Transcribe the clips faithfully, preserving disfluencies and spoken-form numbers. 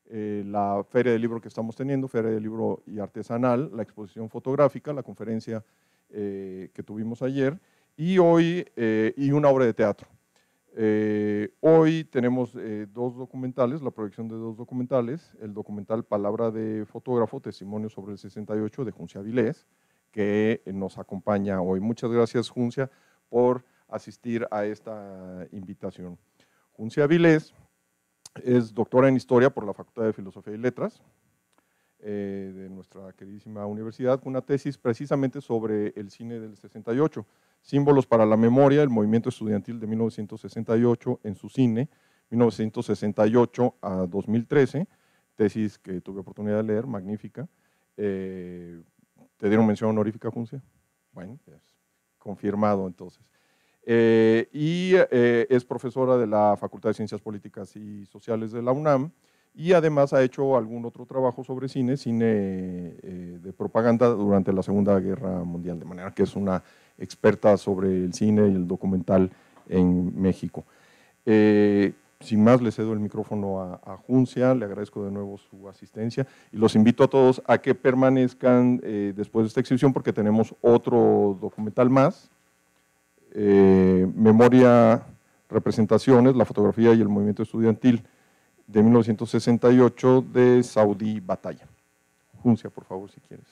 eh, la feria del libro que estamos teniendo, Feria del Libro y Artesanal, la exposición fotográfica, la conferencia eh, que tuvimos ayer, y hoy, eh, y una obra de teatro. Eh, hoy tenemos eh, dos documentales, la proyección de dos documentales, el documental Palabra de Fotógrafo, Testimonio sobre el sesenta y ocho de Juncia Vilés, que nos acompaña hoy. Muchas gracias, Juncia, por asistir a esta invitación. Juncia Vilés es doctora en Historia por la Facultad de Filosofía y Letras eh, de nuestra queridísima universidad, con una tesis precisamente sobre el cine del sesenta y ocho, símbolos para la memoria, el movimiento estudiantil de mil novecientos sesenta y ocho en su cine, mil novecientos sesenta y ocho a dos mil trece, tesis que tuve oportunidad de leer, magnífica. Eh, ¿Te dieron mención honorífica, Juncia? Bueno, pues, confirmado entonces. Eh, y eh, es profesora de la Facultad de Ciencias Políticas y Sociales de la UNAM, y además ha hecho algún otro trabajo sobre cine, cine eh, de propaganda durante la Segunda Guerra Mundial, de manera que es una experta sobre el cine y el documental en México. Eh, sin más, le cedo el micrófono a, a Juncia, le agradezco de nuevo su asistencia y los invito a todos a que permanezcan eh, después de esta exhibición porque tenemos otro documental más, eh, Memoria, Representaciones, la fotografía y el movimiento estudiantil de mil novecientos sesenta y ocho de Saudí Batalla. Juncia, por favor, si quieres.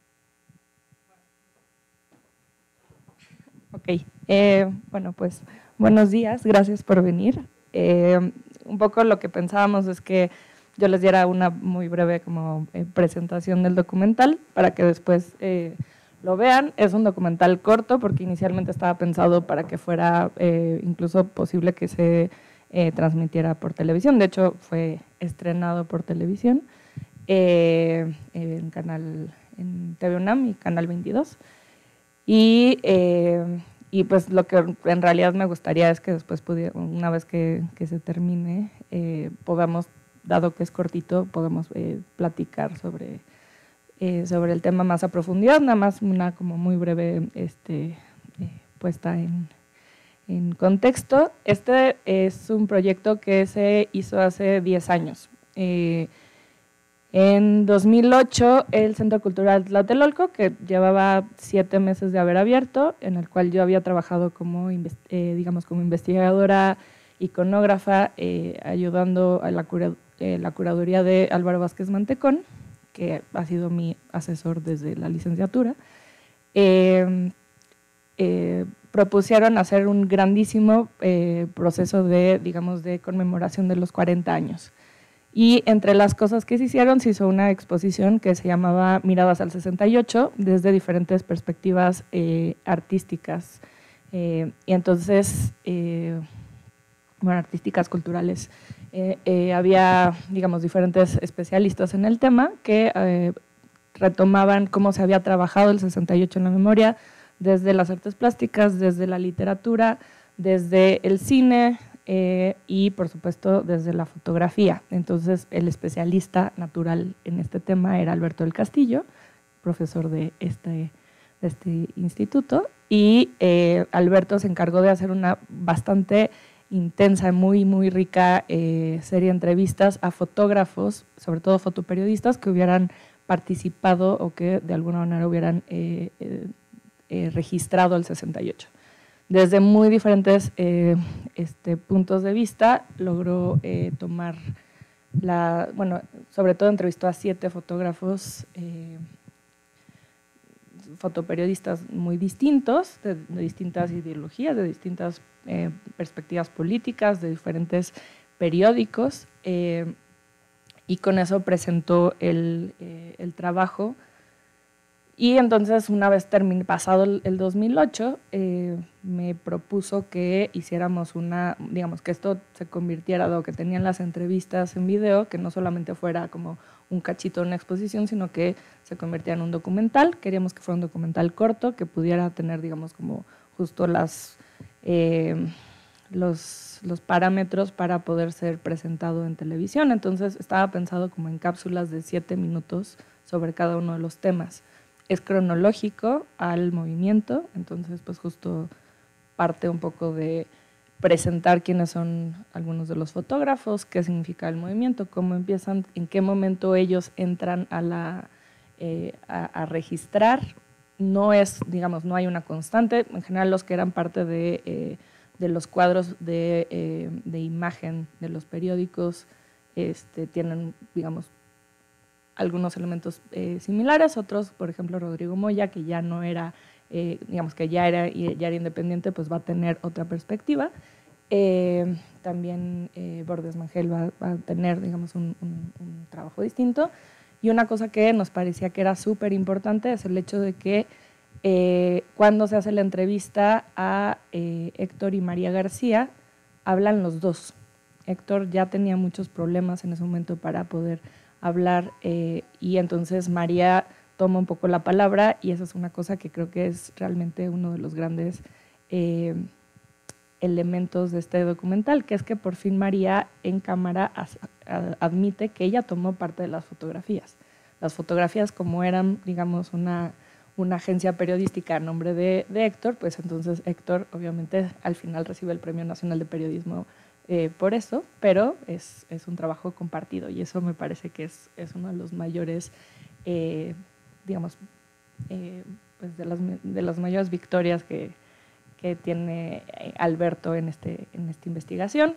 Ok, eh, bueno, pues buenos días, gracias por venir. Eh, un poco lo que pensábamos es que yo les diera una muy breve como eh, presentación del documental para que después eh, lo vean. Es un documental corto porque inicialmente estaba pensado para que fuera eh, incluso posible que se eh, transmitiera por televisión. De hecho, fue estrenado por televisión eh, en, canal, en T V UNAM y Canal veintidós. Y, eh, y pues lo que en realidad me gustaría es que después, pudiera, una vez que, que se termine, eh, podamos, dado que es cortito, podemos eh, platicar sobre, eh, sobre el tema más a profundidad, nada más una como muy breve este, eh, puesta en, en contexto. Este es un proyecto que se hizo hace diez años. Eh, En dos mil ocho, el Centro Cultural Tlatelolco, que llevaba siete meses de haber abierto, en el cual yo había trabajado como, eh, digamos, como investigadora iconógrafa, eh, ayudando a la, cura, eh, la curaduría de Álvaro Vázquez Mantecón, que ha sido mi asesor desde la licenciatura. Eh, eh, propusieron hacer un grandísimo eh, proceso de, digamos, de conmemoración de los cuarenta años. Y entre las cosas que se hicieron, se hizo una exposición que se llamaba Miradas al sesenta y ocho, desde diferentes perspectivas eh, artísticas. Eh, y entonces, eh, bueno, artísticas, culturales. Eh, eh, había, digamos, diferentes especialistas en el tema que eh, retomaban cómo se había trabajado el sesenta y ocho en la memoria, desde las artes plásticas, desde la literatura, desde el cine, Eh, y por supuesto desde la fotografía. Entonces el especialista natural en este tema era Alberto del Castillo, profesor de este, de este instituto, y eh, Alberto se encargó de hacer una bastante intensa, muy, muy rica eh, serie de entrevistas a fotógrafos, sobre todo fotoperiodistas que hubieran participado o que de alguna manera hubieran eh, eh, eh, registrado el sesenta y ocho. Desde muy diferentes eh, este, puntos de vista, logró eh, tomar la, bueno, sobre todo entrevistó a siete fotógrafos, eh, fotoperiodistas muy distintos, de, de distintas ideologías, de distintas eh, perspectivas políticas, de diferentes periódicos, eh, y con eso presentó el, eh, el trabajo. Y entonces, una vez termin, pasado el, el dos mil ocho, eh, me propuso que hiciéramos una, digamos, que esto se convirtiera, dado que tenían las entrevistas en video, que no solamente fuera como un cachito de una exposición, sino que se convirtiera en un documental. Queríamos que fuera un documental corto, que pudiera tener, digamos, como justo las, eh, los, los parámetros para poder ser presentado en televisión. Entonces, estaba pensado como en cápsulas de siete minutos sobre cada uno de los temas. Es cronológico al movimiento, entonces pues justo parte un poco de presentar quiénes son algunos de los fotógrafos, qué significa el movimiento, cómo empiezan, en qué momento ellos entran a, la, eh, a, a registrar. No es, digamos, no hay una constante. En general, los que eran parte de, eh, de los cuadros de, eh, de imagen de los periódicos este, tienen, digamos, algunos elementos eh, similares, otros, por ejemplo, Rodrigo Moya, que ya no era, eh, digamos que ya era, ya era independiente, pues va a tener otra perspectiva. Eh, también eh, Bordes Mangel va, va, a tener, digamos, un, un, un trabajo distinto. Y una cosa que nos parecía que era súper importante es el hecho de que eh, cuando se hace la entrevista a eh, Héctor y María García, hablan los dos. Héctor ya tenía muchos problemas en ese momento para poder hablar eh, y entonces María toma un poco la palabra y esa es una cosa que creo que es realmente uno de los grandes eh, elementos de este documental, que es que por fin María en cámara as, a, admite que ella tomó parte de las fotografías. Las fotografías como eran, digamos, una, una agencia periodística a nombre de, de Héctor, pues entonces Héctor obviamente al final recibe el Premio Nacional de Periodismo Eh, por eso, pero es, es un trabajo compartido y eso me parece que es, es uno de los mayores, eh, digamos, eh, pues de, las, de las mayores victorias que, que tiene Alberto en, este, en esta investigación.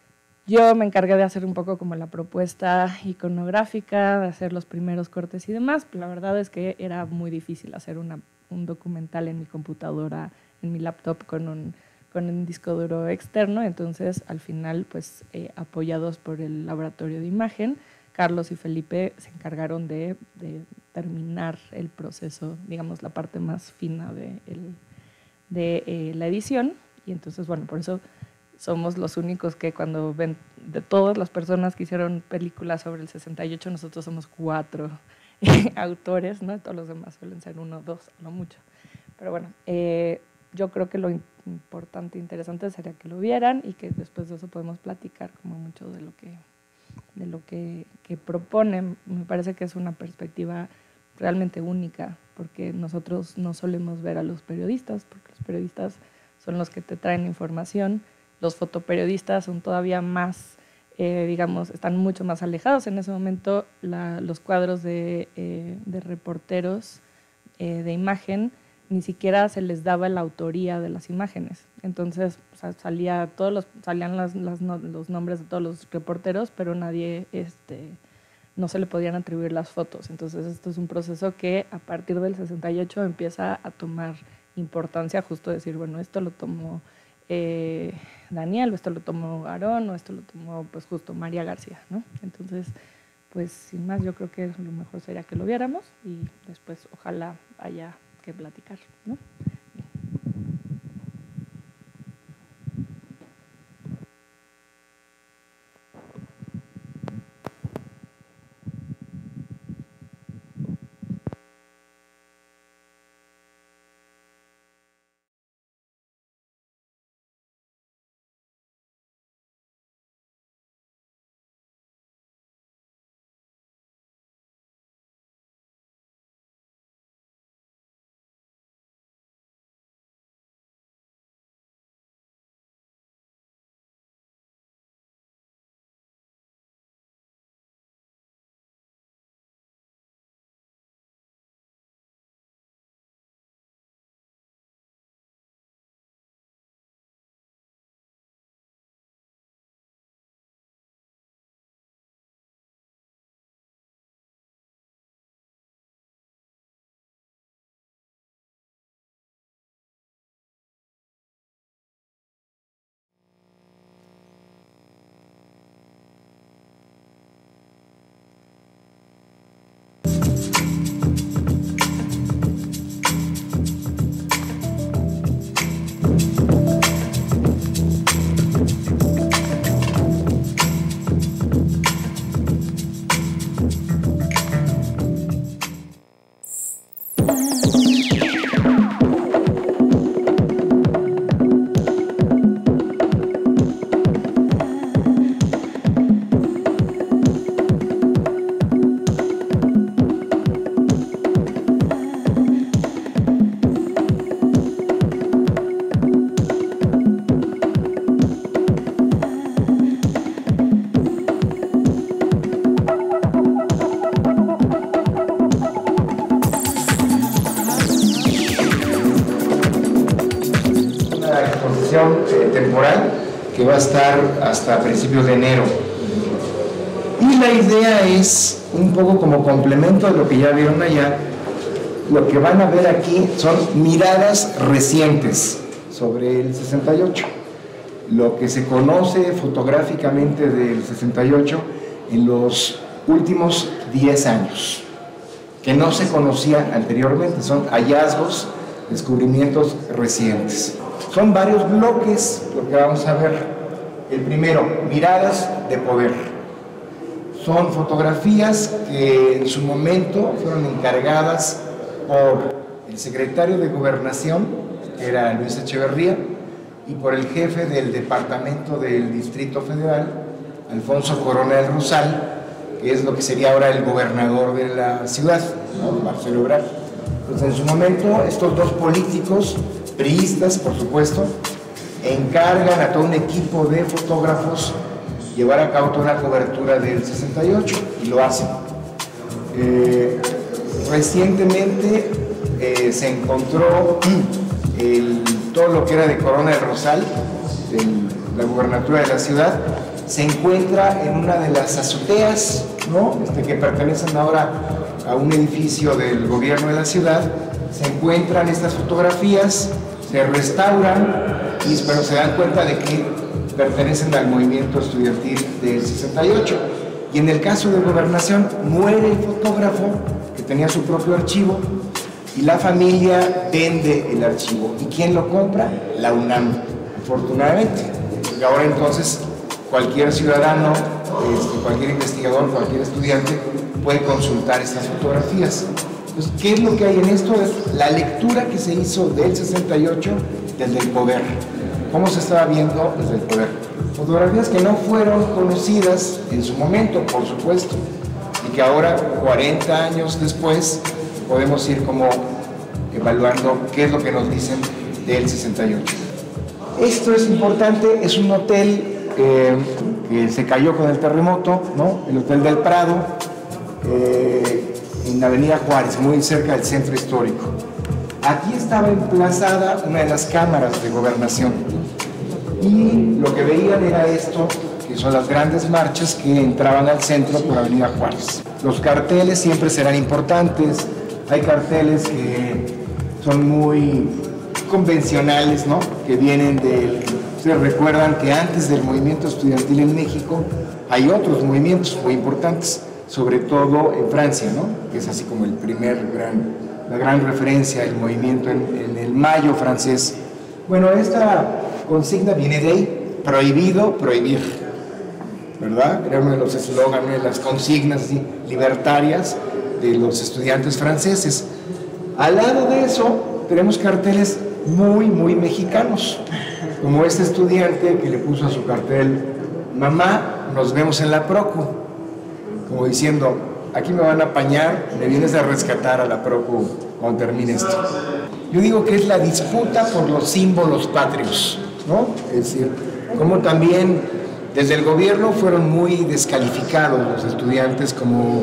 Yo me encargué de hacer un poco como la propuesta iconográfica, de hacer los primeros cortes y demás, pero la verdad es que era muy difícil hacer una, un documental en mi computadora, en mi laptop con un con un disco duro externo, entonces al final, pues eh, apoyados por el laboratorio de imagen, Carlos y Felipe se encargaron de, de terminar el proceso, digamos, la parte más fina de, el, de eh, la edición, y entonces, bueno, por eso somos los únicos que cuando ven, de todas las personas que hicieron películas sobre el sesenta y ocho, nosotros somos cuatro autores, ¿no? Todos los demás suelen ser uno o dos, no mucho. Pero bueno, eh, yo creo que lo importante e interesante sería que lo vieran y que después de eso podemos platicar como mucho de lo que, de lo que, que proponen. Me parece que es una perspectiva realmente única, porque nosotros no solemos ver a los periodistas, porque los periodistas son los que te traen información, los fotoperiodistas son todavía más, eh, digamos, están mucho más alejados. En ese momento la, los cuadros de, eh, de reporteros eh, de imagen ni siquiera se les daba la autoría de las imágenes. Entonces o sea, salía todos los, salían las, las, los nombres de todos los reporteros, pero nadie, este, no se le podían atribuir las fotos. Entonces esto es un proceso que a partir del sesenta y ocho empieza a tomar importancia, justo decir, bueno, esto lo tomó eh, Daniel, o esto lo tomó Aarón, o esto lo tomó pues justo María García, ¿no? Entonces, pues sin más, yo creo que lo mejor sería que lo viéramos y después ojalá haya que platicar, ¿no? a estar hasta principios de enero. Y la idea es, un poco como complemento de lo que ya vieron allá, lo que van a ver aquí son miradas recientes sobre el sesenta y ocho. Lo que se conoce fotográficamente del sesenta y ocho en los últimos diez años, que no se conocía anteriormente, son hallazgos, descubrimientos recientes. Son varios bloques lo que vamos a ver. El primero, miradas de poder. Son fotografías que en su momento fueron encargadas por el secretario de Gobernación, que era Luis Echeverría, y por el jefe del Departamento del Distrito Federal, Alfonso Coronel Rosal, que es lo que sería ahora el gobernador de la ciudad, ¿no? Marcelo Ebrard. Entonces, en su momento, estos dos políticos, priistas, por supuesto, encargan a todo un equipo de fotógrafos llevar a cabo toda una cobertura del sesenta y ocho, y lo hacen. Eh, recientemente eh, se encontró el, todo lo que era de Corona del Rosal, de la gubernatura de la ciudad, se encuentra en una de las azoteas, ¿no? este, que pertenecen ahora a un edificio del gobierno de la ciudad. Se encuentran estas fotografías, se restauran, y, pero se dan cuenta de que pertenecen al movimiento estudiantil del sesenta y ocho. Y en el caso de Gobernación, muere el fotógrafo que tenía su propio archivo y la familia vende el archivo. ¿Y quién lo compra? La UNAM, afortunadamente. Porque ahora entonces cualquier ciudadano, este, cualquier investigador, cualquier estudiante puede consultar estas fotografías. Entonces, ¿qué es lo que hay en esto? Es la lectura que se hizo del sesenta y ocho desde el poder. ¿Cómo se estaba viendo desde el poder? Fotografías que no fueron conocidas en su momento, por supuesto, y que ahora, cuarenta años después, podemos ir como evaluando qué es lo que nos dicen del sesenta y ocho. Esto es importante, es un hotel eh, que se cayó con el terremoto, ¿no? El Hotel del Prado, eh, en la Avenida Juárez, muy cerca del centro histórico. Aquí estaba emplazada una de las cámaras de Gobernación y lo que veían era esto, que son las grandes marchas que entraban al centro por Avenida Juárez. Los carteles siempre serán importantes, hay carteles que son muy convencionales, ¿no? Que vienen del... Ustedes recuerdan que antes del movimiento estudiantil en México hay otros movimientos muy importantes, sobre todo en Francia, ¿no? Que es así como el primer gran, la gran referencia del movimiento en, en el Mayo francés. Bueno, esta consigna viene de ahí, prohibido prohibir, ¿verdad? Era uno de los eslóganes, de las consignas así, libertarias de los estudiantes franceses. Al lado de eso tenemos carteles muy, muy mexicanos, como este estudiante que le puso a su cartel: mamá, nos vemos en la Procu, como diciendo, aquí me van a apañar, me vienes a rescatar a la Procu cuando termine esto. Yo digo que es la disputa por los símbolos patrios, ¿no? Es decir, como también desde el gobierno fueron muy descalificados los estudiantes como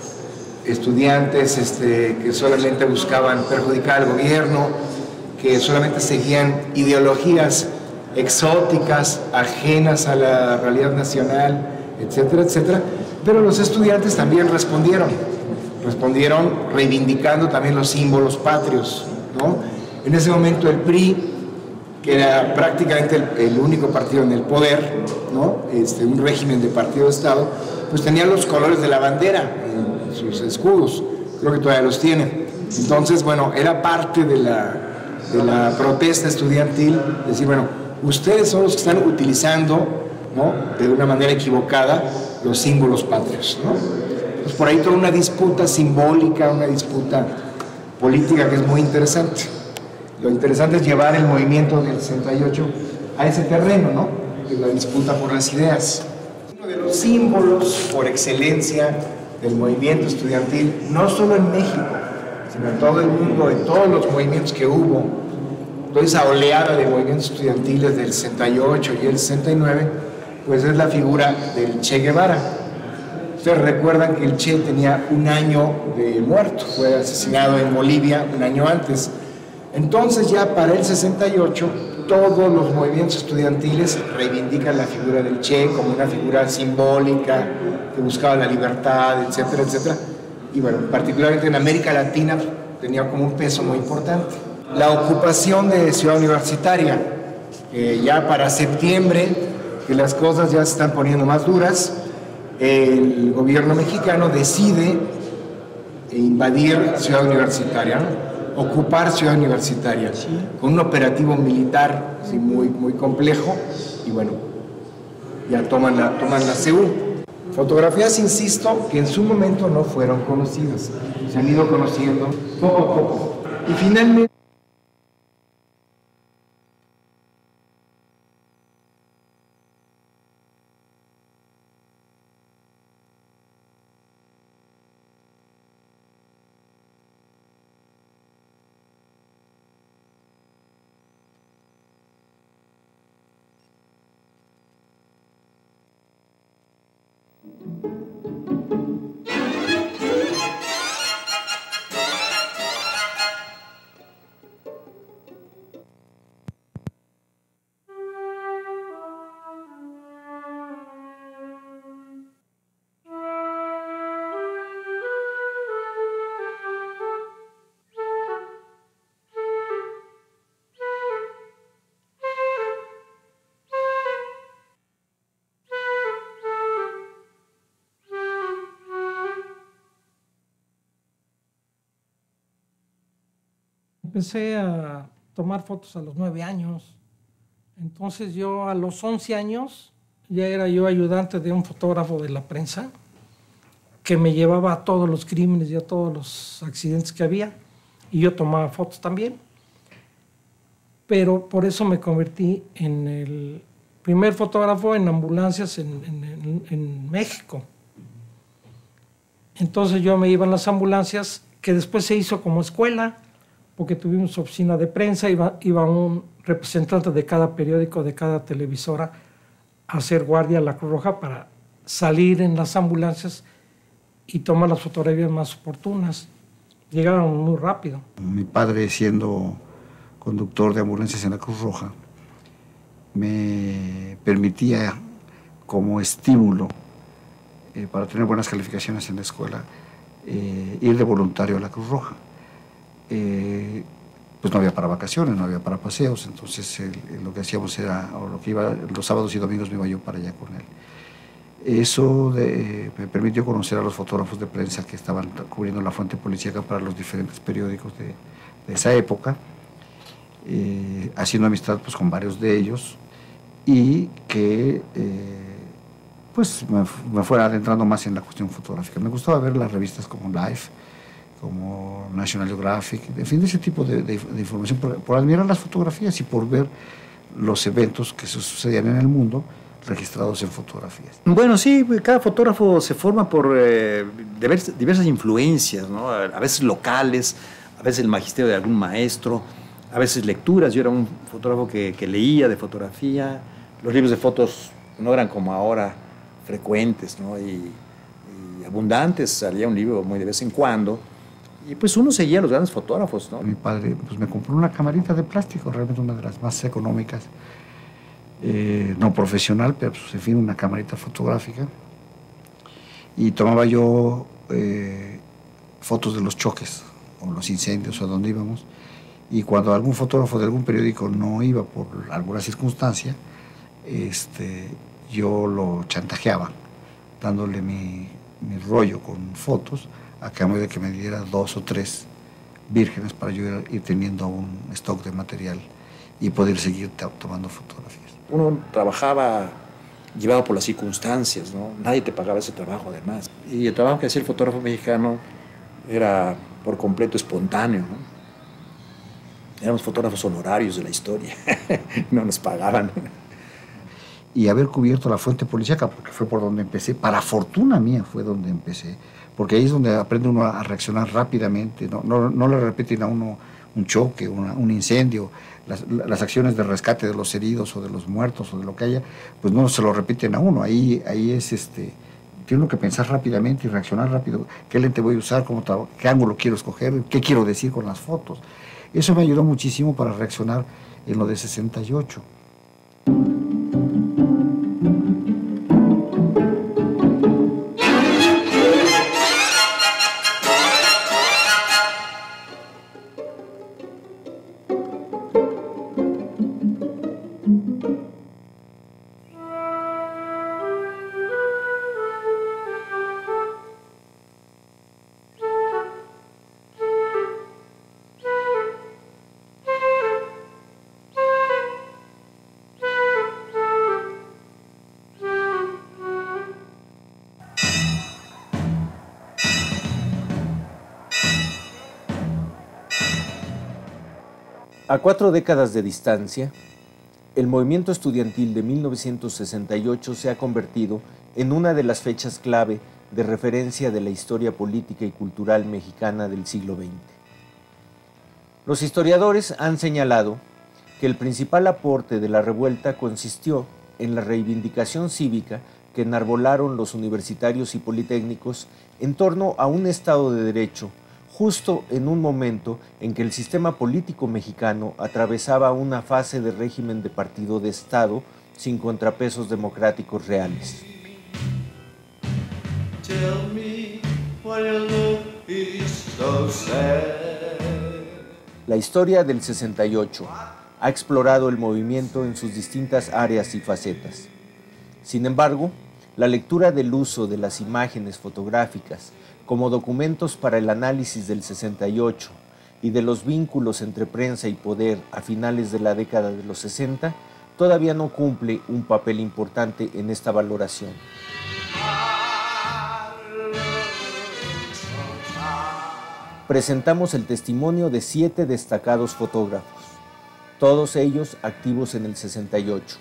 estudiantes este, que solamente buscaban perjudicar al gobierno, que solamente seguían ideologías exóticas, ajenas a la realidad nacional, etcétera, etcétera. Pero los estudiantes también respondieron, respondieron reivindicando también los símbolos patrios, ¿no? En ese momento el P R I, que era prácticamente el, el único partido en el poder, ¿no? Este, un régimen de partido de Estado, pues tenía los colores de la bandera en sus escudos, creo que todavía los tienen. Entonces, bueno, era parte de la, de la protesta estudiantil, decir, bueno, ustedes son los que están utilizando, ¿no? De una manera equivocada los símbolos patrios, ¿no? Pues por ahí toda una disputa simbólica, una disputa política que es muy interesante. Lo interesante es llevar el movimiento del sesenta y ocho a ese terreno, ¿no? De la disputa por las ideas. Uno de los símbolos por excelencia del movimiento estudiantil, no solo en México, sino en todo el mundo, en todos los movimientos que hubo, toda esa oleada de movimientos estudiantiles del sesenta y ocho y el sesenta y nueve, pues es la figura del Che Guevara. Ustedes recuerdan que el Che tenía un año de muerto, fue asesinado en Bolivia un año antes. Entonces ya para el sesenta y ocho, todos los movimientos estudiantiles reivindican la figura del Che como una figura simbólica que buscaba la libertad, etcétera, etcétera. Y bueno, particularmente en América Latina tenía como un peso muy importante. La ocupación de Ciudad Universitaria, eh, ya para septiembre, que las cosas ya se están poniendo más duras, el gobierno mexicano decide invadir Ciudad Universitaria, ¿no? Ocupar Ciudad Universitaria, sí, con un operativo militar así, muy, muy complejo, y bueno, ya toman la, toman la C E U. Fotografías, insisto, que en su momento no fueron conocidas, se han ido conociendo poco a poco. Y finalmente, empecé a tomar fotos a los nueve años. Entonces yo a los once años ya era yo ayudante de un fotógrafo de la prensa que me llevaba a todos los crímenes y a todos los accidentes que había. Y yo tomaba fotos también. Pero por eso me convertí en el primer fotógrafo en ambulancias en, en, en, en México. Entonces yo me iba en las ambulancias, que después se hizo como escuela, porque tuvimos oficina de prensa, iba, iba un representante de cada periódico, de cada televisora, a hacer guardia a la Cruz Roja para salir en las ambulancias y tomar las fotografías más oportunas. Llegaban muy rápido. Mi padre, siendo conductor de ambulancias en la Cruz Roja, me permitía como estímulo eh, para tener buenas calificaciones en la escuela, eh, ir de voluntario a la Cruz Roja. Eh, pues no había para vacaciones, no había para paseos, entonces el, el, lo que hacíamos era, o lo que iba, los sábados y domingos me iba yo para allá con él. Eso de, me permitió conocer a los fotógrafos de prensa que estaban cubriendo la fuente policíaca para los diferentes periódicos de, de esa época, eh, haciendo amistad pues, con varios de ellos, y que eh, pues me, me fuera adentrando más en la cuestión fotográfica. Me gustaba ver las revistas como Life, como National Geographic, en fin, de ese tipo de, de, de información, por, por admirar las fotografías y por ver los eventos que sucedían en el mundo registrados en fotografías. Bueno, sí, cada fotógrafo se forma por eh, diversas influencias, ¿no? A veces locales, a veces el magisterio de algún maestro, a veces lecturas. Yo era un fotógrafo que, que leía de fotografía. Los libros de fotos no eran como ahora frecuentes, ¿no? y, y abundantes. Salía un libro muy de vez en cuando. Y pues uno seguía a los grandes fotógrafos, ¿no? Mi padre pues, me compró una camarita de plástico, realmente una de las más económicas, eh, no profesional, pero pues, en fin, una camarita fotográfica. Y tomaba yo eh, fotos de los choques, o los incendios, o a dónde íbamos. Y cuando algún fotógrafo de algún periódico no iba por alguna circunstancia, este, yo lo chantajeaba, dándole mi, mi rollo con fotos, a cambio de que me diera dos o tres vírgenes para yo ir, ir teniendo un stock de material y poder seguir tomando fotografías. Uno trabajaba llevado por las circunstancias, ¿no? Nadie te pagaba ese trabajo, además. Y el trabajo que hacía el fotógrafo mexicano era por completo espontáneo, ¿no? Éramos fotógrafos honorarios de la historia, no nos pagaban. Y haber cubierto la fuente policíaca, porque fue por donde empecé, para fortuna mía fue donde empecé, porque ahí es donde aprende uno a reaccionar rápidamente, no, no, no le repiten a uno un choque, una, un incendio, las, las acciones de rescate de los heridos o de los muertos o de lo que haya, pues no se lo repiten a uno, ahí, ahí es, este, tiene uno que pensar rápidamente y reaccionar rápido, qué lente voy a usar, cómo qué ángulo quiero escoger, qué quiero decir con las fotos. Eso me ayudó muchísimo para reaccionar en lo de sesenta y ocho. A cuatro décadas de distancia, el movimiento estudiantil de mil novecientos sesenta y ocho se ha convertido en una de las fechas clave de referencia de la historia política y cultural mexicana del siglo veinte. Los historiadores han señalado que el principal aporte de la revuelta consistió en la reivindicación cívica que enarbolaron los universitarios y politécnicos en torno a un Estado de Derecho, justo en un momento en que el sistema político mexicano atravesaba una fase de régimen de partido de Estado sin contrapesos democráticos reales. La historia del sesenta y ocho ha explorado el movimiento en sus distintas áreas y facetas. Sin embargo, la lectura del uso de las imágenes fotográficas como documentos para el análisis del sesenta y ocho y de los vínculos entre prensa y poder a finales de la década de los sesenta, todavía no cumple un papel importante en esta valoración. Presentamos el testimonio de siete destacados fotógrafos, todos ellos activos en el sesenta y ocho.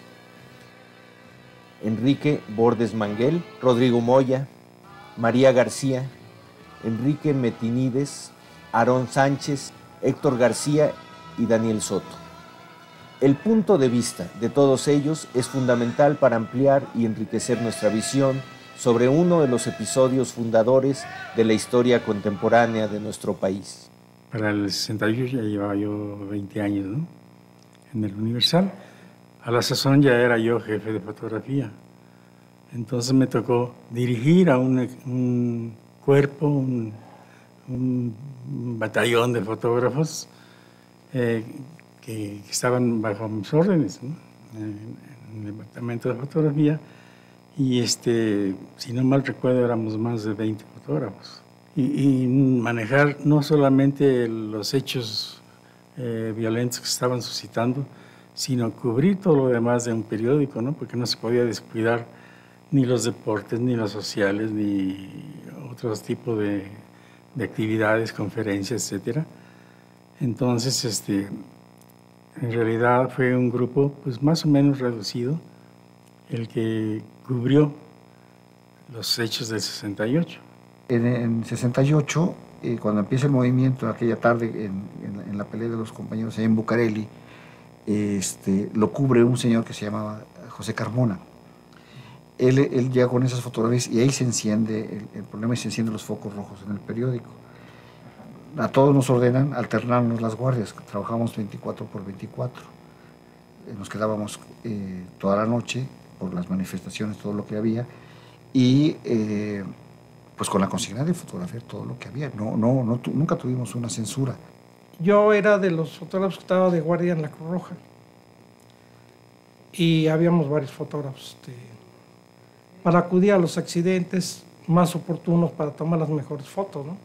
Enrique Bordes Manguel, Rodrigo Moya, María García, Enrique Metinides, Aarón Sánchez, Héctor García y Daniel Soto. El punto de vista de todos ellos es fundamental para ampliar y enriquecer nuestra visión sobre uno de los episodios fundadores de la historia contemporánea de nuestro país. Para el sesenta y ocho ya llevaba yo veinte años, ¿no?, en el Universal. A la sazón ya era yo jefe de fotografía. Entonces me tocó dirigir a un, un cuerpo, un, un batallón de fotógrafos eh, que, que estaban bajo mis órdenes, ¿no?, en, en el departamento de fotografía. Y este, si no mal recuerdo, éramos más de veinte fotógrafos. Y, y manejar no solamente los hechos eh, violentos que se estaban suscitando, sino cubrir todo lo demás de un periódico, ¿no?, porque no se podía descuidar ni los deportes, ni los sociales, ni otros tipos de, de actividades, conferencias, etcétera. Entonces, este, en realidad fue un grupo pues, más o menos reducido el que cubrió los hechos del sesenta y ocho. En el sesenta y ocho, eh, cuando empieza el movimiento, aquella tarde en, en, en la pelea de los compañeros en Bucareli, este, lo cubre un señor que se llamaba José Carmona. Él, él llega con esas fotografías y ahí se enciende el, el problema y se encienden los focos rojos en el periódico. A todos nos ordenan alternarnos las guardias, trabajamos veinticuatro por veinticuatro. Eh, nos quedábamos eh, toda la noche por las manifestaciones, todo lo que había, y eh, pues con la consigna de fotografiar todo lo que había. No, no, no, tu, nunca tuvimos una censura. Yo era de los fotógrafos que estaba de guardia en la Cruz Roja y habíamos varios fotógrafos este, para acudir a los accidentes más oportunos para tomar las mejores fotos, ¿no?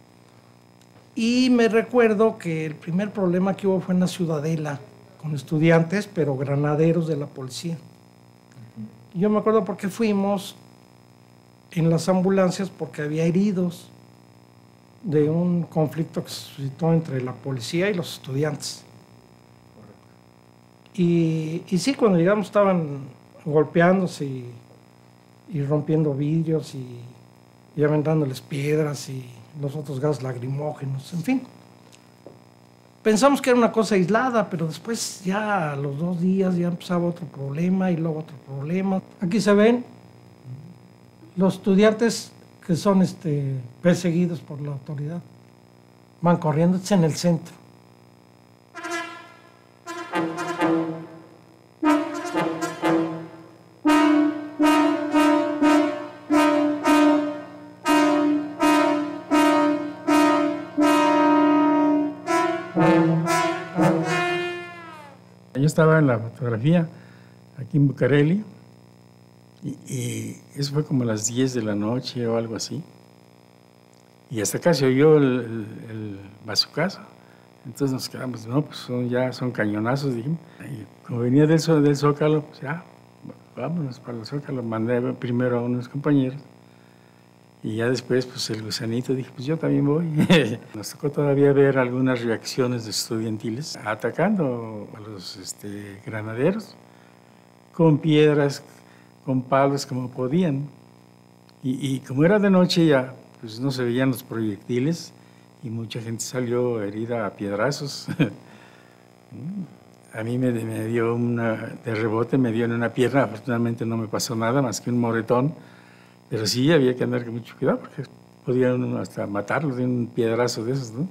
Y me recuerdo que el primer problema que hubo fue en la Ciudadela con estudiantes, pero granaderos de la policía. Yo me acuerdo porque fuimos en las ambulancias porque había heridos de un conflicto que se suscitó entre la policía y los estudiantes. Y, y sí, cuando llegamos estaban golpeándose y, y rompiendo vidrios y, y aventándoles piedras y los otros gases lacrimógenos, en fin. Pensamos que era una cosa aislada, pero después ya a los dos días ya empezaba otro problema y luego otro problema. Aquí se ven los estudiantes que son este, perseguidos por la autoridad. Van corriendo, es en el centro. estaba en la fotografía aquí en Bucareli, y, y eso fue como a las diez de la noche o algo así. Y hasta acá se oyó el, el, el bazucazo. Entonces nos quedamos, no, pues son, ya son cañonazos, dijimos. Y como venía del, del Zócalo, pues ya, vámonos para el Zócalo. Mandé primero a unos compañeros. Y ya después, pues el gusanito, dije, pues yo también voy. Nos tocó todavía ver algunas reacciones estudiantiles atacando a los este, granaderos con piedras, con palos, como podían. Y, y como era de noche ya, pues no se veían los proyectiles y mucha gente salió herida a piedrazos. A mí me, me dio una, de rebote, me dio en una pierna, afortunadamente no me pasó nada más que un moretón. Pero sí había que andar con mucho cuidado porque podían hasta matarlo de un piedrazo de esos, ¿no?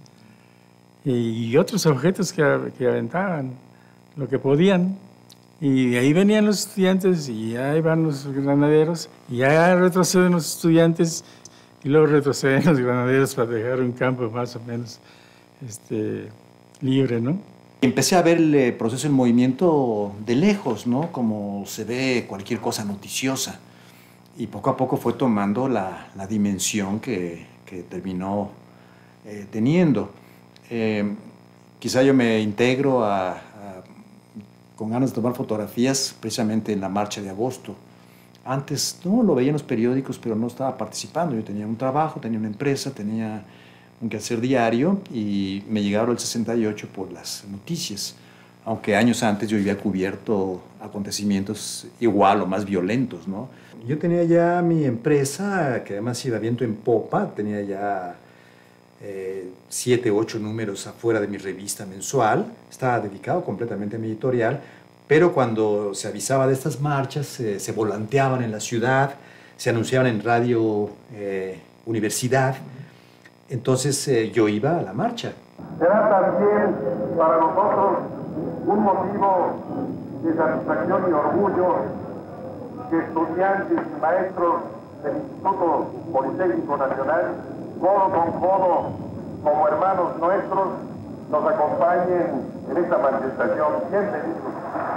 Y otros objetos que, que aventaban, lo que podían. Y ahí venían los estudiantes y ahí van los granaderos y ya retroceden los estudiantes y luego retroceden los granaderos para dejar un campo más o menos este, libre, ¿no? Empecé a ver el proceso en movimiento de lejos, ¿no? Como se ve cualquier cosa noticiosa. Y poco a poco fue tomando la, la dimensión que, que terminó eh, teniendo. Eh, quizá yo me integro a, a, con ganas de tomar fotografías precisamente en la marcha de agosto. Antes no lo veía en los periódicos, pero no estaba participando. Yo tenía un trabajo, tenía una empresa, tenía un quehacer diario y me llegaron el sesenta y ocho por las noticias. Aunque años antes yo había cubierto acontecimientos igual o más violentos, ¿no? Yo tenía ya mi empresa, que además iba viento en popa, tenía ya eh, siete, ocho números afuera de mi revista mensual, estaba dedicado completamente a mi editorial, pero cuando se avisaba de estas marchas, eh, se volanteaban en la ciudad, se anunciaban en Radio eh, Universidad, entonces eh, yo iba a la marcha. Será también para nosotros un motivo de satisfacción y orgullo que estudiantes y maestros del Instituto Politécnico Nacional, codo con codo, como hermanos nuestros, nos acompañen en esta manifestación. Bienvenidos.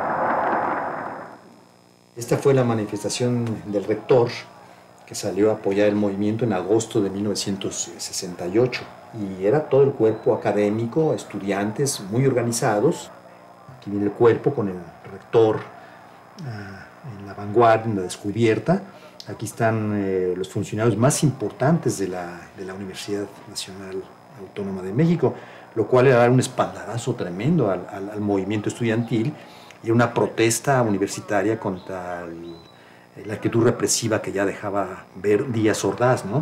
Esta fue la manifestación del rector que salió a apoyar el movimiento en agosto de mil novecientos sesenta y ocho. Y era todo el cuerpo académico, estudiantes muy organizados. Aquí viene el cuerpo con el rector uh, en la vanguardia, en la descubierta. Aquí están eh, los funcionarios más importantes de la, de la Universidad Nacional Autónoma de México, lo cual era dar un espaldarazo tremendo al, al, al movimiento estudiantil y una protesta universitaria contra el, la actitud represiva que ya dejaba ver Díaz Ordaz, ¿no?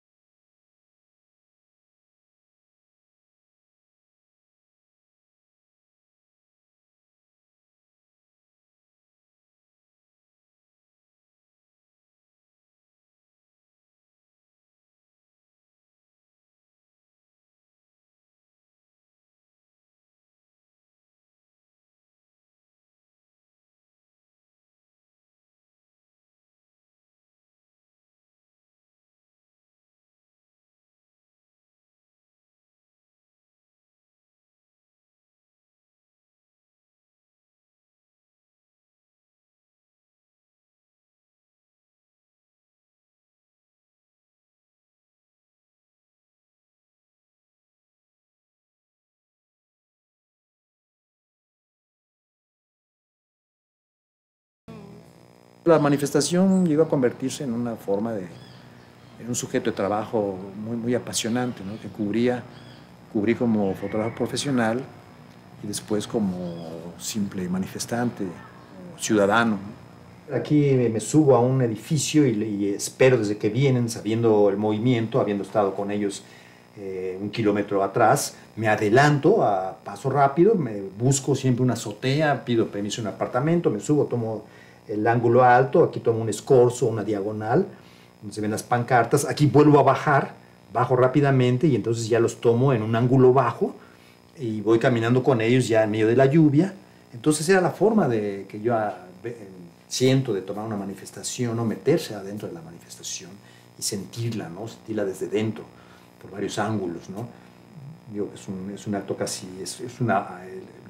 La manifestación llegó a convertirse en una forma de, en un sujeto de trabajo muy, muy apasionante, ¿no? Que cubría, cubrí como fotógrafo profesional y después como simple manifestante, ciudadano. Aquí me subo a un edificio y, y espero desde que vienen, sabiendo el movimiento, habiendo estado con ellos eh, un kilómetro atrás, me adelanto a paso rápido, me busco siempre una azotea, pido permiso en un apartamento, me subo, tomo el ángulo alto, aquí tomo un escorzo, una diagonal, donde se ven las pancartas, aquí vuelvo a bajar, bajo rápidamente y entonces ya los tomo en un ángulo bajo y voy caminando con ellos ya en medio de la lluvia. Entonces era la forma de que yo a, eh, siento de tomar una manifestación o meterse adentro de la manifestación y sentirla, ¿no? Sentirla desde dentro, por varios ángulos, ¿no? Digo, es, un, es un acto casi, es, es una,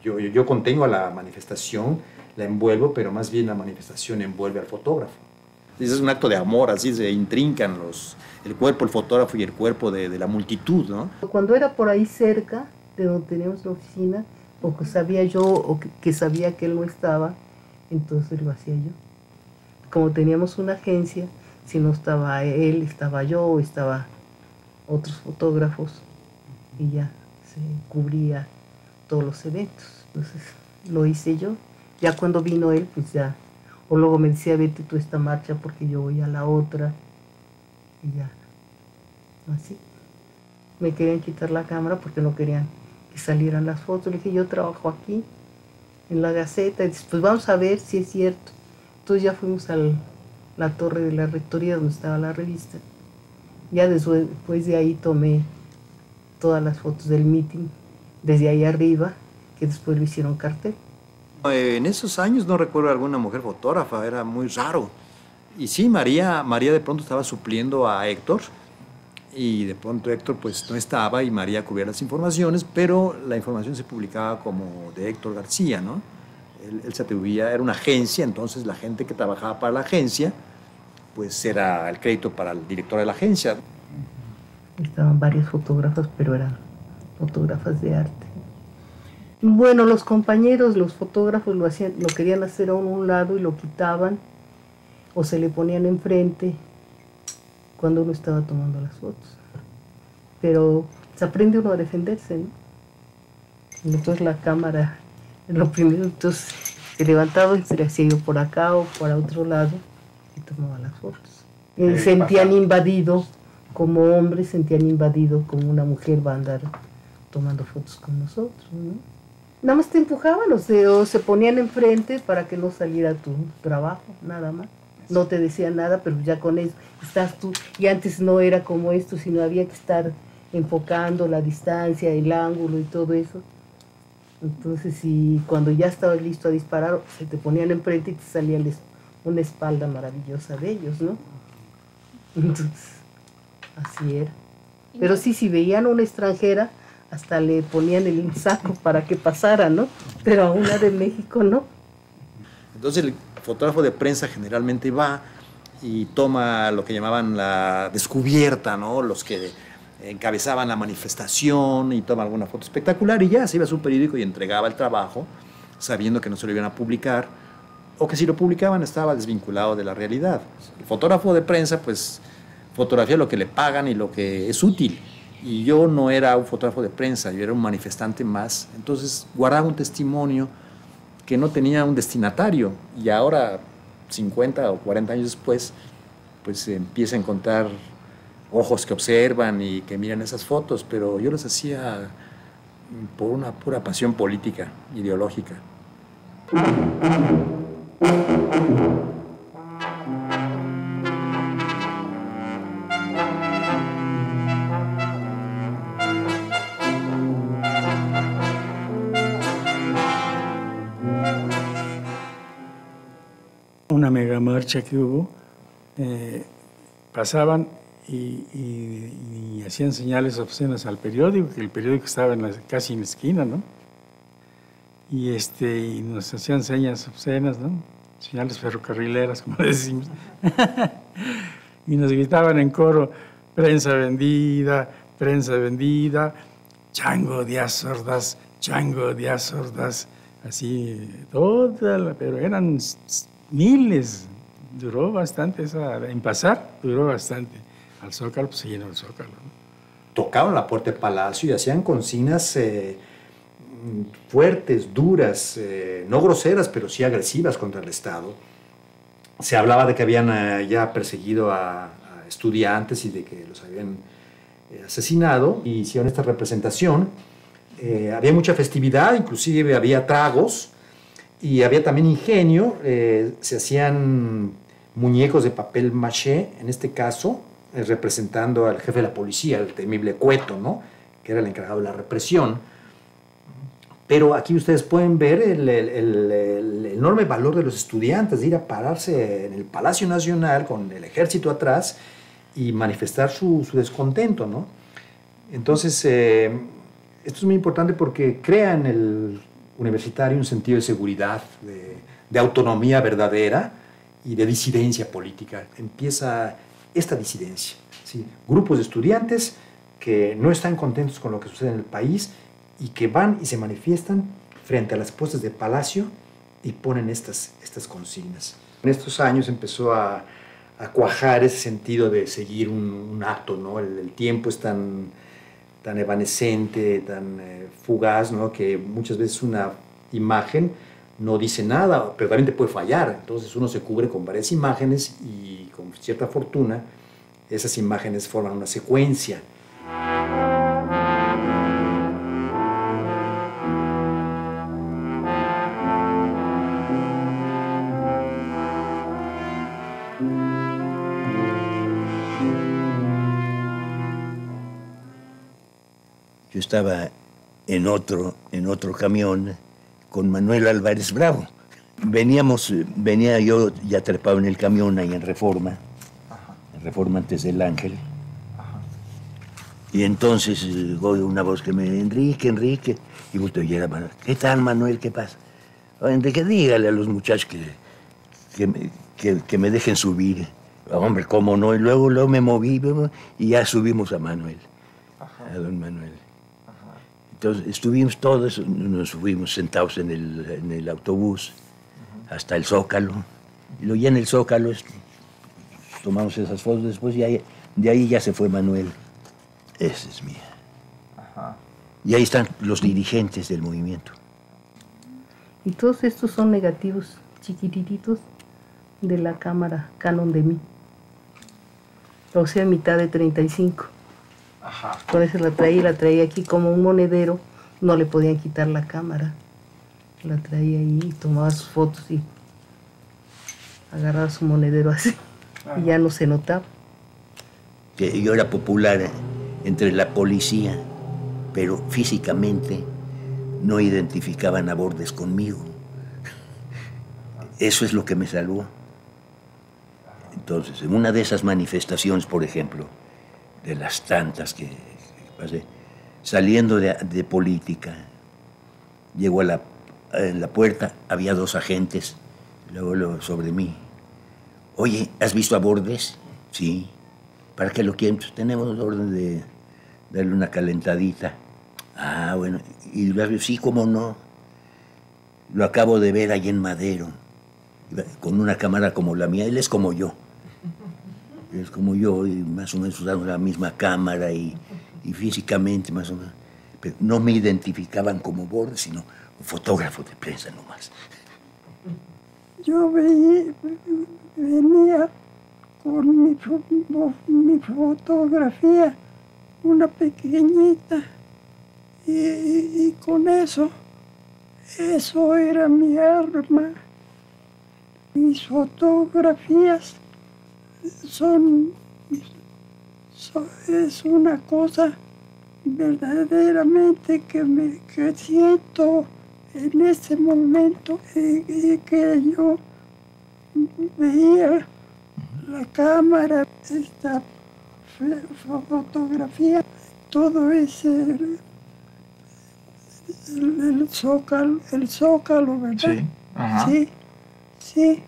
yo, yo, yo contengo a la manifestación, la envuelvo, pero más bien la manifestación envuelve al fotógrafo. Es un acto de amor, así se intrincan los, el cuerpo, el fotógrafo y el cuerpo de, de la multitud, ¿no? Cuando era por ahí cerca de donde teníamos la oficina, o que sabía yo, o que, que sabía que él no estaba, entonces lo hacía yo. Como teníamos una agencia, si no estaba él, estaba yo, o estaba otros fotógrafos, y ya se cubría todos los eventos. Entonces lo hice yo. Ya cuando vino él, pues ya, o luego me decía, vete tú a esta marcha porque yo voy a la otra, y ya, así. Me querían quitar la cámara porque no querían que salieran las fotos. Le dije, yo trabajo aquí, en la Gaceta, y dice, pues vamos a ver si es cierto. Entonces ya fuimos a la torre de la rectoría donde estaba la revista. Ya después, después de ahí tomé todas las fotos del meeting, desde ahí arriba, que después lo hicieron cartel. En esos años no recuerdo alguna mujer fotógrafa, era muy raro. Y sí, María, María de pronto estaba supliendo a Héctor, y de pronto Héctor pues no estaba y María cubría las informaciones, pero la información se publicaba como de Héctor García, ¿no? Él, él se atribuía, era una agencia, entonces la gente que trabajaba para la agencia, pues era el crédito para el director de la agencia. Estaban varias fotógrafas, pero eran fotógrafas de arte. Bueno, los compañeros, los fotógrafos lo hacían, lo querían hacer a un lado y lo quitaban, o se le ponían enfrente cuando uno estaba tomando las fotos. Pero se aprende uno a defenderse, ¿no? Entonces la cámara, en lo primero, entonces se levantaba y se le hacía yo por acá o por otro lado y tomaba las fotos. Y sentían invadido, como hombres sentían invadido, como una mujer va a andar tomando fotos con nosotros, ¿no? Nada más te empujaban o se, o se ponían enfrente para que no saliera tu trabajo, nada más. No te decían nada, pero ya con eso estás tú. Y antes no era como esto, sino había que estar enfocando la distancia, el ángulo y todo eso. Entonces, y cuando ya estabas listo a disparar, se te ponían enfrente y te salía una espalda maravillosa de ellos, ¿no? Entonces, así era. Pero sí, si veían a una extranjera, hasta le ponían el saco para que pasara, ¿no? Pero a una de México no. Entonces el fotógrafo de prensa generalmente va y toma lo que llamaban la descubierta, ¿no? Los que encabezaban la manifestación y toma alguna foto espectacular y ya se iba a su periódico y entregaba el trabajo sabiendo que no se lo iban a publicar o que si lo publicaban estaba desvinculado de la realidad. El fotógrafo de prensa pues fotografía lo que le pagan y lo que es útil. Y yo no era un fotógrafo de prensa, yo era un manifestante más. Entonces guardaba un testimonio que no tenía un destinatario. Y ahora, cincuenta o cuarenta años después, pues se empieza a encontrar ojos que observan y que miran esas fotos. Pero yo los hacía por una pura pasión política, ideológica. Una mega marcha que hubo, eh, pasaban y, y, y hacían señales obscenas al periódico, que el periódico estaba en la, casi en la esquina, ¿no? Y, este, y nos hacían señas obscenas, ¿no? Señales ferrocarrileras, como decimos. Y nos gritaban en coro, prensa vendida, prensa vendida, chango de azordas, chango de azordas, así, toda la, pero eran miles, duró bastante, esa, en pasar duró bastante. Al Zócalo, pues se llenó el Zócalo, ¿no? Tocaron la puerta del Palacio y hacían consignas eh, fuertes, duras, eh, no groseras, pero sí agresivas contra el Estado. Se hablaba de que habían eh, ya perseguido a, a estudiantes y de que los habían eh, asesinado, y hicieron esta representación. Eh, había mucha festividad, inclusive había tragos, y había también ingenio. Eh, se hacían muñecos de papel maché, en este caso, eh, representando al jefe de la policía, el temible Cueto, ¿no? Que era el encargado de la represión. Pero aquí ustedes pueden ver el, el, el, el enorme valor de los estudiantes de ir a pararse en el Palacio Nacional con el ejército atrás y manifestar su, su descontento, ¿no? Entonces, eh, esto es muy importante porque crea en el universitario, un sentido de seguridad, de, de autonomía verdadera y de disidencia política. Empieza esta disidencia, ¿sí? Grupos de estudiantes que no están contentos con lo que sucede en el país y que van y se manifiestan frente a las puestas de Palacio y ponen estas, estas consignas. En estos años empezó a, a cuajar ese sentido de seguir un, un acto, ¿no? El, el tiempo es tan, tan evanescente, tan eh, fugaz, ¿no? Que muchas veces una imagen no dice nada, pero también te puede fallar. Entonces uno se cubre con varias imágenes y con cierta fortuna esas imágenes forman una secuencia. Yo estaba en otro, en otro camión con Manuel Álvarez Bravo. Veníamos, venía yo ya trepado en el camión ahí en Reforma, Ajá. en Reforma antes del Ángel. Ajá. Y entonces oigo una voz que me, Enrique, Enrique, y justo y era Manuel. ¿Qué tal, Manuel? ¿Qué pasa? Oh, Enrique, dígale a los muchachos que, que, me, que, que me dejen subir. Hombre, cómo no. Y luego, luego me moví y ya subimos a Manuel, Ajá. a don Manuel. Entonces estuvimos todos, nos fuimos sentados en el, en el autobús uh-huh. hasta el Zócalo. Y luego ya en el Zócalo tomamos esas fotos, después ya, de ahí ya se fue Manuel. Esa es mía. Ajá. Y ahí están los dirigentes del movimiento. Y todos estos son negativos chiquititos de la cámara Canon de mí. O sea, mitad de treinta y cinco. Ajá. Por eso la traía y la traía aquí como un monedero, no le podían quitar la cámara. La traía ahí y tomaba sus fotos y agarraba su monedero así. Ajá. Y ya no se notaba. Que yo era popular entre la policía, pero físicamente no identificaban a Bordes conmigo. Eso es lo que me salvó. Entonces, en una de esas manifestaciones, por ejemplo, de las tantas que, que pasé, saliendo de, de política, llego a la, en la puerta, había dos agentes, luego, luego sobre mí. Oye, ¿has visto a Bordes? Sí. ¿Para qué lo quieren? Pues tenemos orden de darle una calentadita. Ah, bueno. Y luego, sí, cómo no. Lo acabo de ver ahí en Madero, con una cámara como la mía. Él es como yo. Es como yo, y más o menos usamos la misma cámara y, y físicamente más o menos. Pero no me identificaban como Bordes, sino un fotógrafo de prensa nomás. Yo veía, venía con mi, mi fotografía, una pequeñita, y, y, y con eso, eso era mi arma. Mis fotografías Son, son, es una cosa verdaderamente que, me, que siento en ese momento eh, que yo veía la cámara, esta fotografía, todo ese, el, el zócalo, el zócalo, ¿verdad? Sí, ajá. Sí, sí.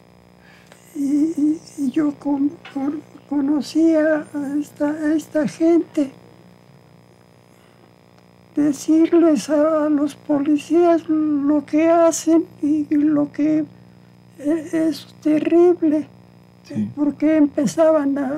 Y, y yo con, con, conocía a esta, a esta gente, decirles a, a los policías lo que hacen y lo que es, es terrible, sí. Porque empezaban a,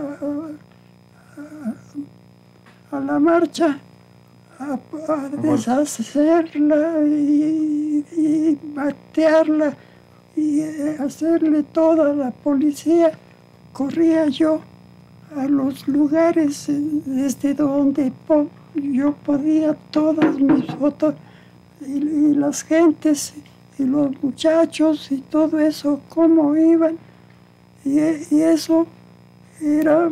a, a la marcha a, a deshacerla y, y batearla y hacerle toda la policía. Corría yo a los lugares desde donde po yo podía todas mis fotos y, y las gentes y los muchachos y todo eso, cómo iban, y, y eso era...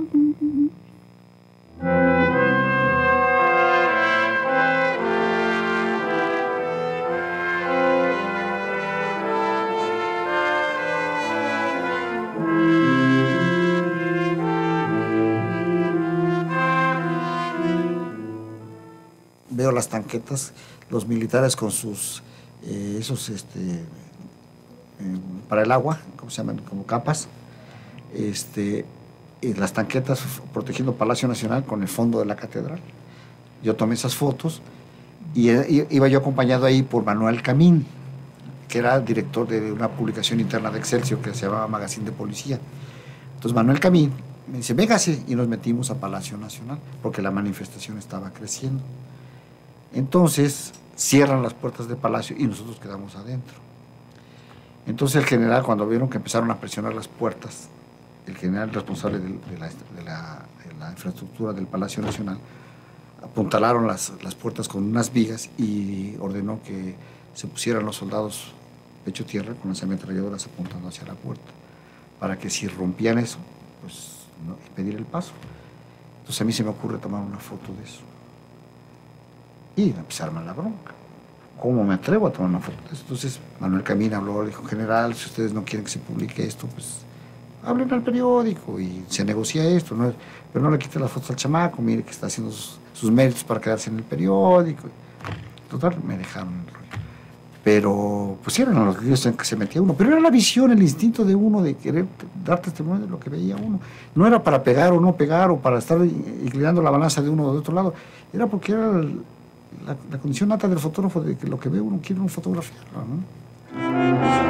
Veo las tanquetas, los militares con sus eh, esos este, eh, para el agua, ¿cómo se llaman? Como capas, este, y las tanquetas protegiendo Palacio Nacional con el fondo de la catedral. Yo tomé esas fotos y, y iba yo acompañado ahí por Manuel Camín, que era director de una publicación interna de Excelsior que se llamaba Magazine de Policía. Entonces Manuel Camín me dice, véngase, y nos metimos a Palacio Nacional, porque la manifestación estaba creciendo. Entonces cierran las puertas del Palacio y nosotros quedamos adentro. Entonces el general, cuando vieron que empezaron a presionar las puertas, el general responsable de, de, la, de, la, de la infraestructura del Palacio Nacional, apuntalaron las, las puertas con unas vigas y ordenó que se pusieran los soldados pecho tierra con las ametralladoras apuntando hacia la puerta, para que si rompían eso, pues no, pedir el paso. Entonces a mí se me ocurre tomar una foto de eso. Y empezarme la bronca. ¿Cómo me atrevo a tomar una foto de eso? Entonces Manuel Camín habló, le dijo, general, si ustedes no quieren que se publique esto, pues hablen al periódico y se negocia esto, ¿no? Pero no le quite las fotos al chamaco, mire que está haciendo sus, sus méritos para quedarse en el periódico. Total, me dejaron el rollo. Pero pues eran los líos en que se metía uno, pero era la visión, el instinto de uno de querer dar testimonio de lo que veía uno. No era para pegar o no pegar o para estar inclinando la balanza de uno o de otro lado, era porque era el, la, la condición nata del fotógrafo de que lo que ve uno quiere uno fotografiarlo, ¿no?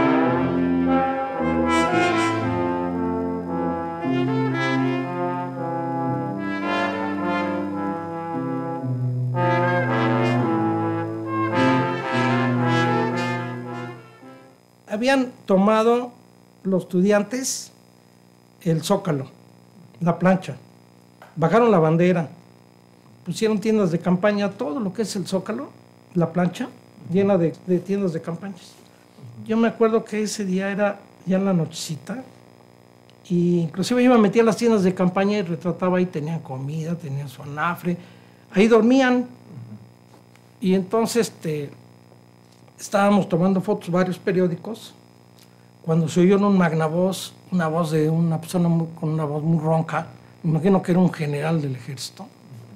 Habían tomado los estudiantes el Zócalo, la plancha, bajaron la bandera, pusieron tiendas de campaña, todo lo que es el Zócalo, la plancha, llena de, de tiendas de campañas. Yo me acuerdo que ese día era ya en la nochecita, y inclusive yo me metía a las tiendas de campaña y retrataba ahí, tenían comida, tenían su anafre, ahí dormían, y entonces este, estábamos tomando fotos, varios periódicos, cuando se oyó en un magnavoz, una voz de una persona muy, con una voz muy ronca, me imagino que era un general del ejército,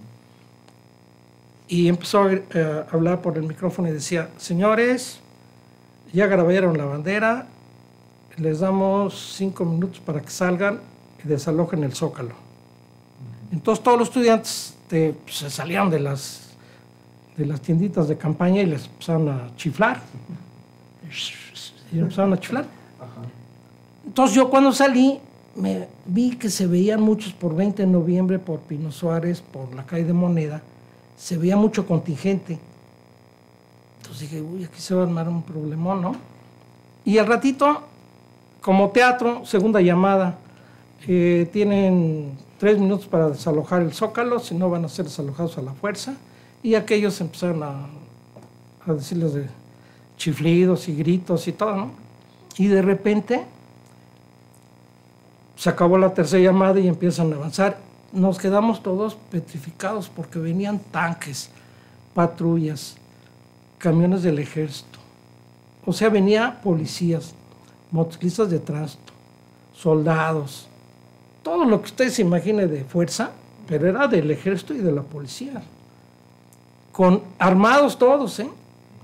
y empezó a, eh, a hablar por el micrófono y decía, señores, ya grabaron la bandera, les damos cinco minutos para que salgan y desalojen el Zócalo. Entonces todos los estudiantes de, pues, se salieron de las, de las tienditas de campaña y les empezaron a chiflar. Y empezaron a chiflar. Entonces yo cuando salí, me vi que se veían muchos por veinte de noviembre, por Pino Suárez, por la calle de Moneda, se veía mucho contingente. Entonces dije, uy, aquí se va a armar un problemón, ¿no? Y al ratito, como teatro, segunda llamada, eh, tienen tres minutos para desalojar el Zócalo, si no van a ser desalojados a la fuerza, y aquellos empezaron a, a decirles de chiflidos y gritos y todo, ¿no? Y de repente se acabó la tercera llamada y empiezan a avanzar. Nos quedamos todos petrificados porque venían tanques, patrullas, camiones del ejército. O sea, venía policías, motociclistas de tránsito, soldados, todo lo que usted se imagine de fuerza, pero era del ejército y de la policía, con armados todos, ¿eh?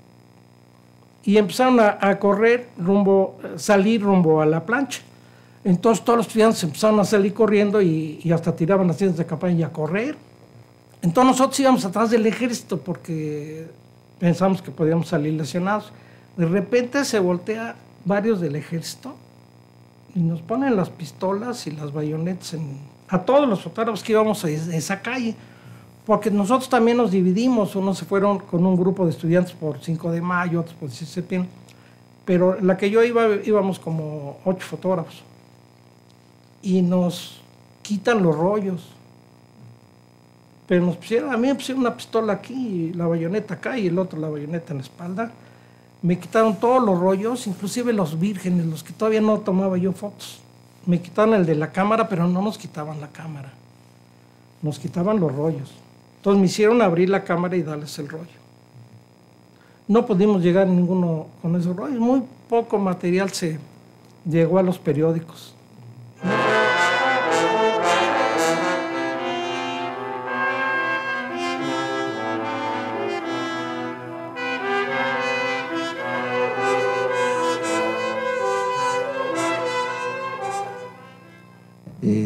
Y empezaron a, a correr rumbo, salir rumbo a la plancha. Entonces todos los estudiantes empezaron a salir corriendo y, y hasta tiraban las tiendas de campaña y a correr. Entonces nosotros íbamos atrás del ejército porque pensamos que podíamos salir lesionados. De repente se voltea varios del ejército y nos ponen las pistolas y las bayonetas en, a todos los fotógrafos que íbamos a esa calle, porque nosotros también nos dividimos, unos se fueron con un grupo de estudiantes por cinco de mayo, otros por dieciséis de septiembre, pero la que yo iba, íbamos como ocho fotógrafos, y nos quitan los rollos, pero nos pusieron, a mí me pusieron una pistola aquí, y la bayoneta acá, y el otro la bayoneta en la espalda. Me quitaron todos los rollos, inclusive los vírgenes, los que todavía no tomaba yo fotos. Me quitaron el de la cámara, pero no nos quitaban la cámara. Nos quitaban los rollos. Entonces me hicieron abrir la cámara y darles el rollo. No pudimos llegar ninguno con esos rollos. Muy poco material se llegó a los periódicos.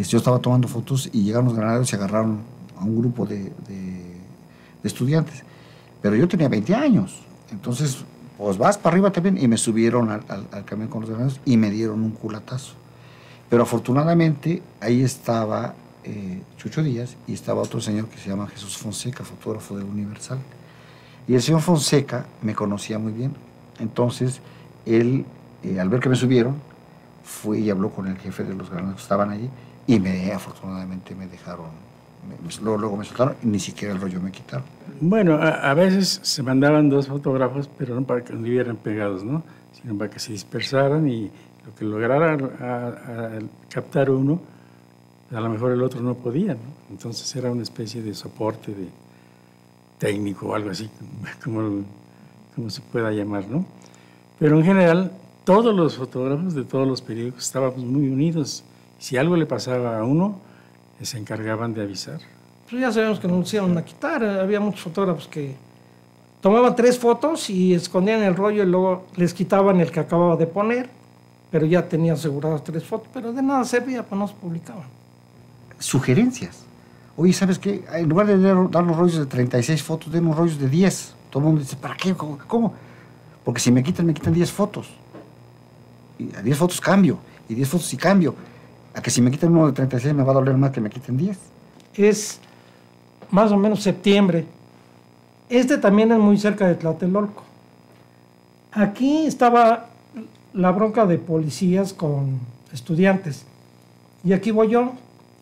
eh, yo estaba tomando fotos y llegaron los granaderos y agarraron a un grupo de, de, de estudiantes. Pero yo tenía veinte años, entonces pues vas para arriba también, y me subieron al, al, al camión con los granaderos y me dieron un culatazo. Pero afortunadamente ahí estaba eh, Chucho Díaz y estaba otro señor que se llama Jesús Fonseca, fotógrafo del Universal. Y el señor Fonseca me conocía muy bien. Entonces, él, eh, al ver que me subieron, fue y habló con el jefe de los granaderos que estaban allí y me, afortunadamente me dejaron, me, luego, luego me soltaron y ni siquiera el rollo me quitaron. Bueno, a, a veces se mandaban dos fotógrafos, pero no para que anduvieran pegados, ¿no? Sino para que se dispersaran y lo que lograra a, a captar uno, a lo mejor el otro no podía, ¿no? Entonces era una especie de soporte de técnico o algo así, como, como se pueda llamar, ¿no? Pero en general, todos los fotógrafos de todos los periódicos estábamos muy unidos. Si algo le pasaba a uno, se encargaban de avisar. Pues ya sabemos que nos iban a quitar. Había muchos fotógrafos que tomaban tres fotos y escondían el rollo y luego les quitaban el que acababa de poner, pero ya tenía aseguradas tres fotos, pero de nada servía, pues no se publicaban. Sugerencias. Oye, ¿sabes qué? En lugar de dar los rollos de treinta y seis fotos, den los rollos de diez. Todo el mundo dice, ¿para qué? ¿Cómo? ¿Cómo? Porque si me quitan, me quitan diez fotos. Y a diez fotos cambio, y diez fotos y cambio. A que si me quitan uno de treinta y seis me va a doler más que me quiten diez. Es más o menos septiembre. Este también es muy cerca de Tlatelolco. Aquí estaba la bronca de policías con estudiantes. Y aquí voy yo.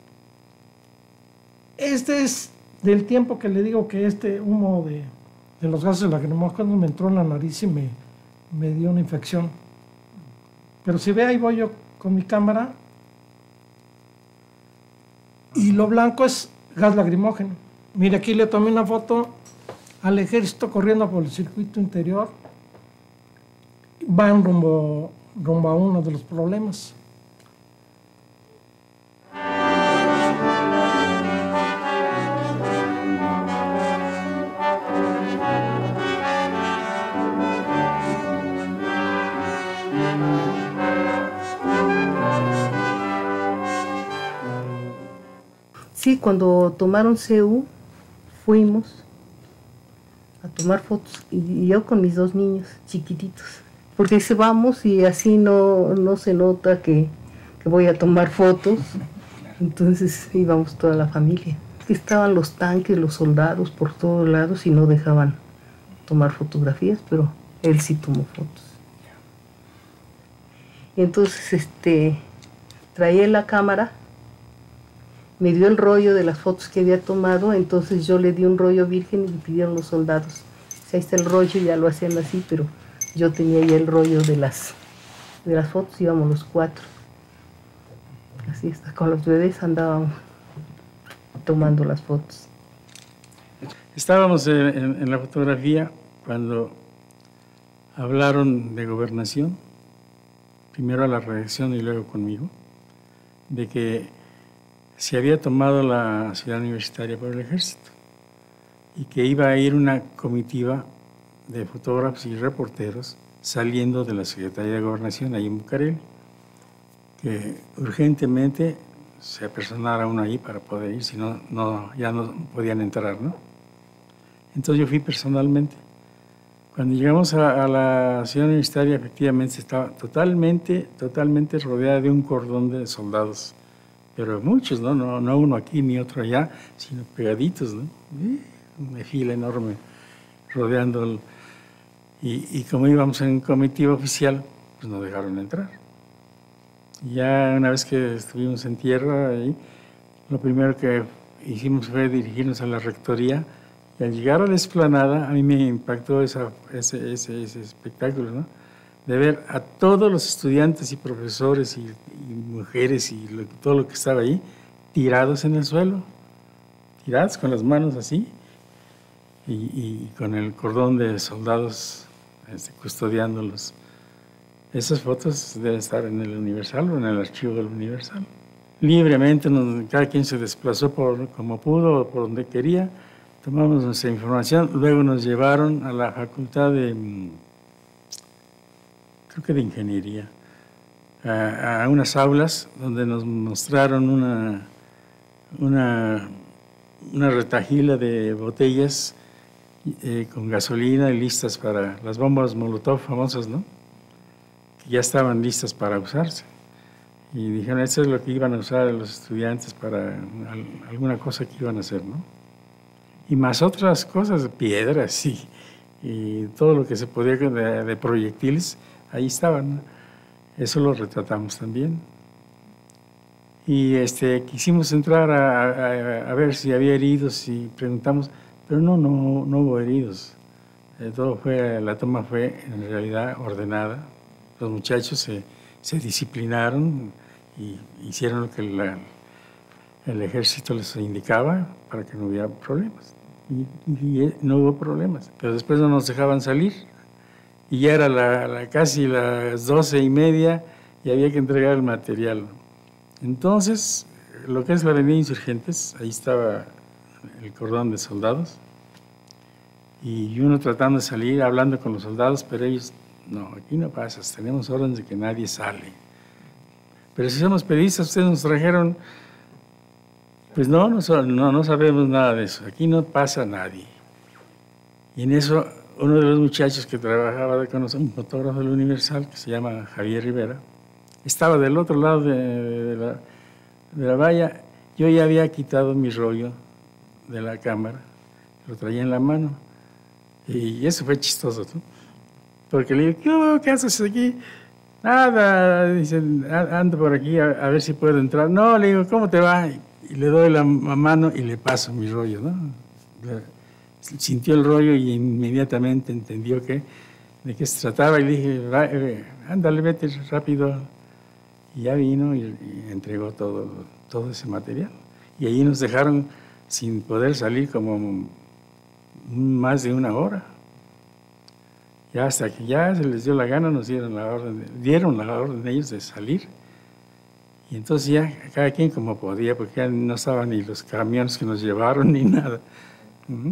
Este es del tiempo que le digo que este humo de, de los gases lacrimógenos me entró en la nariz y me, me dio una infección. Pero si ve, ahí voy yo con mi cámara y lo blanco es gas lacrimógeno. Mire, aquí le tomé una foto al ejército corriendo por el circuito interior. Van rumbo, rumbo a uno de los problemas. Sí, cuando tomaron C U, fuimos a tomar fotos, y yo con mis dos niños chiquititos, porque dice, vamos y así no, no se nota que, que voy a tomar fotos, entonces íbamos toda la familia. Estaban los tanques, los soldados por todos lados y no dejaban tomar fotografías, pero él sí tomó fotos. Y entonces este, traía la cámara, me dio el rollo de las fotos que había tomado, entonces yo le di un rollo virgen y le pidieron los soldados. O sea, ahí está el rollo, ya lo hacían así, pero yo tenía ya el rollo de las, de las fotos, íbamos los cuatro. Así está, con los bebés andábamos tomando las fotos. Estábamos en, en, en la fotografía cuando hablaron de gobernación, primero a la redacción y luego conmigo, de que se había tomado la ciudad universitaria por el ejército y que iba a ir una comitiva de fotógrafos y reporteros saliendo de la Secretaría de Gobernación ahí en Bucareli, que urgentemente se apersonara uno ahí para poder ir, si no, no, ya no podían entrar, ¿no? Entonces yo fui personalmente. Cuando llegamos a, a la ciudad universitaria, efectivamente estaba totalmente, totalmente rodeada de un cordón de soldados, pero muchos, ¿no? No, no uno aquí ni otro allá, sino pegaditos, ¿no? Una fila enorme rodeando. El, y, y como íbamos en comitiva oficial, pues nos dejaron entrar. Y ya una vez que estuvimos en tierra, ahí, lo primero que hicimos fue dirigirnos a la rectoría. Y al llegar a la explanada, a mí me impactó esa, ese, ese, ese espectáculo, ¿no? De ver a todos los estudiantes y profesores y, y mujeres y lo, todo lo que estaba ahí, tirados en el suelo, tirados con las manos así, y, y con el cordón de soldados este, custodiándolos. Esas fotos deben estar en el Universal o en el archivo del Universal. Libremente, nos, cada quien se desplazó por, como pudo, por donde quería, tomamos nuestra información, luego nos llevaron a la facultad de, creo que de ingeniería, a, a unas aulas donde nos mostraron una, una, una retahíla de botellas eh, con gasolina y listas para las bombas Molotov famosas, ¿no? Que ya estaban listas para usarse. Y dijeron, eso es lo que iban a usar los estudiantes para al, alguna cosa que iban a hacer, ¿no? Y más otras cosas, piedras y, y todo lo que se podía de, de proyectiles, ahí estaban, ¿no? Eso lo retratamos también. Y este, quisimos entrar a, a, a ver si había heridos y preguntamos, pero no, no, no hubo heridos. Eh, todo fue, la toma fue en realidad ordenada. Los muchachos se, se disciplinaron y hicieron lo que la, el ejército les indicaba para que no hubiera problemas. Y, y no hubo problemas, pero después no nos dejaban salir. Y ya era la, la, casi las doce y media y había que entregar el material. Entonces, lo que es la avenida Insurgentes, ahí estaba el cordón de soldados y uno tratando de salir, hablando con los soldados, pero ellos, no, aquí no pasas, tenemos órdenes de que nadie sale. Pero si somos periodistas, ustedes nos trajeron, pues no, no, no, no sabemos nada de eso, aquí no pasa nadie. Y en eso, uno de los muchachos que trabajaba con nosotros, un fotógrafo del Universal, que se llama Javier Rivera, estaba del otro lado de, de, la, de la valla. Yo ya había quitado mi rollo de la cámara, lo traía en la mano, y eso fue chistoso, ¿no? Porque le digo, ¿qué, ¿qué haces aquí? Nada, dicen, ando por aquí a, a ver si puedo entrar. No, le digo, ¿cómo te va? Y le doy la mano y le paso mi rollo, ¿no? Sintió el rollo y inmediatamente entendió que, de qué se trataba y le dije, ándale, vete rápido. Y ya vino y, y entregó todo, todo ese material. Y allí nos dejaron sin poder salir como más de una hora. Ya hasta que ya se les dio la gana, nos dieron la orden, dieron la orden de ellos de salir. Y entonces ya cada quien como podía, porque ya no estaban ni los camiones que nos llevaron ni nada. Uh-huh.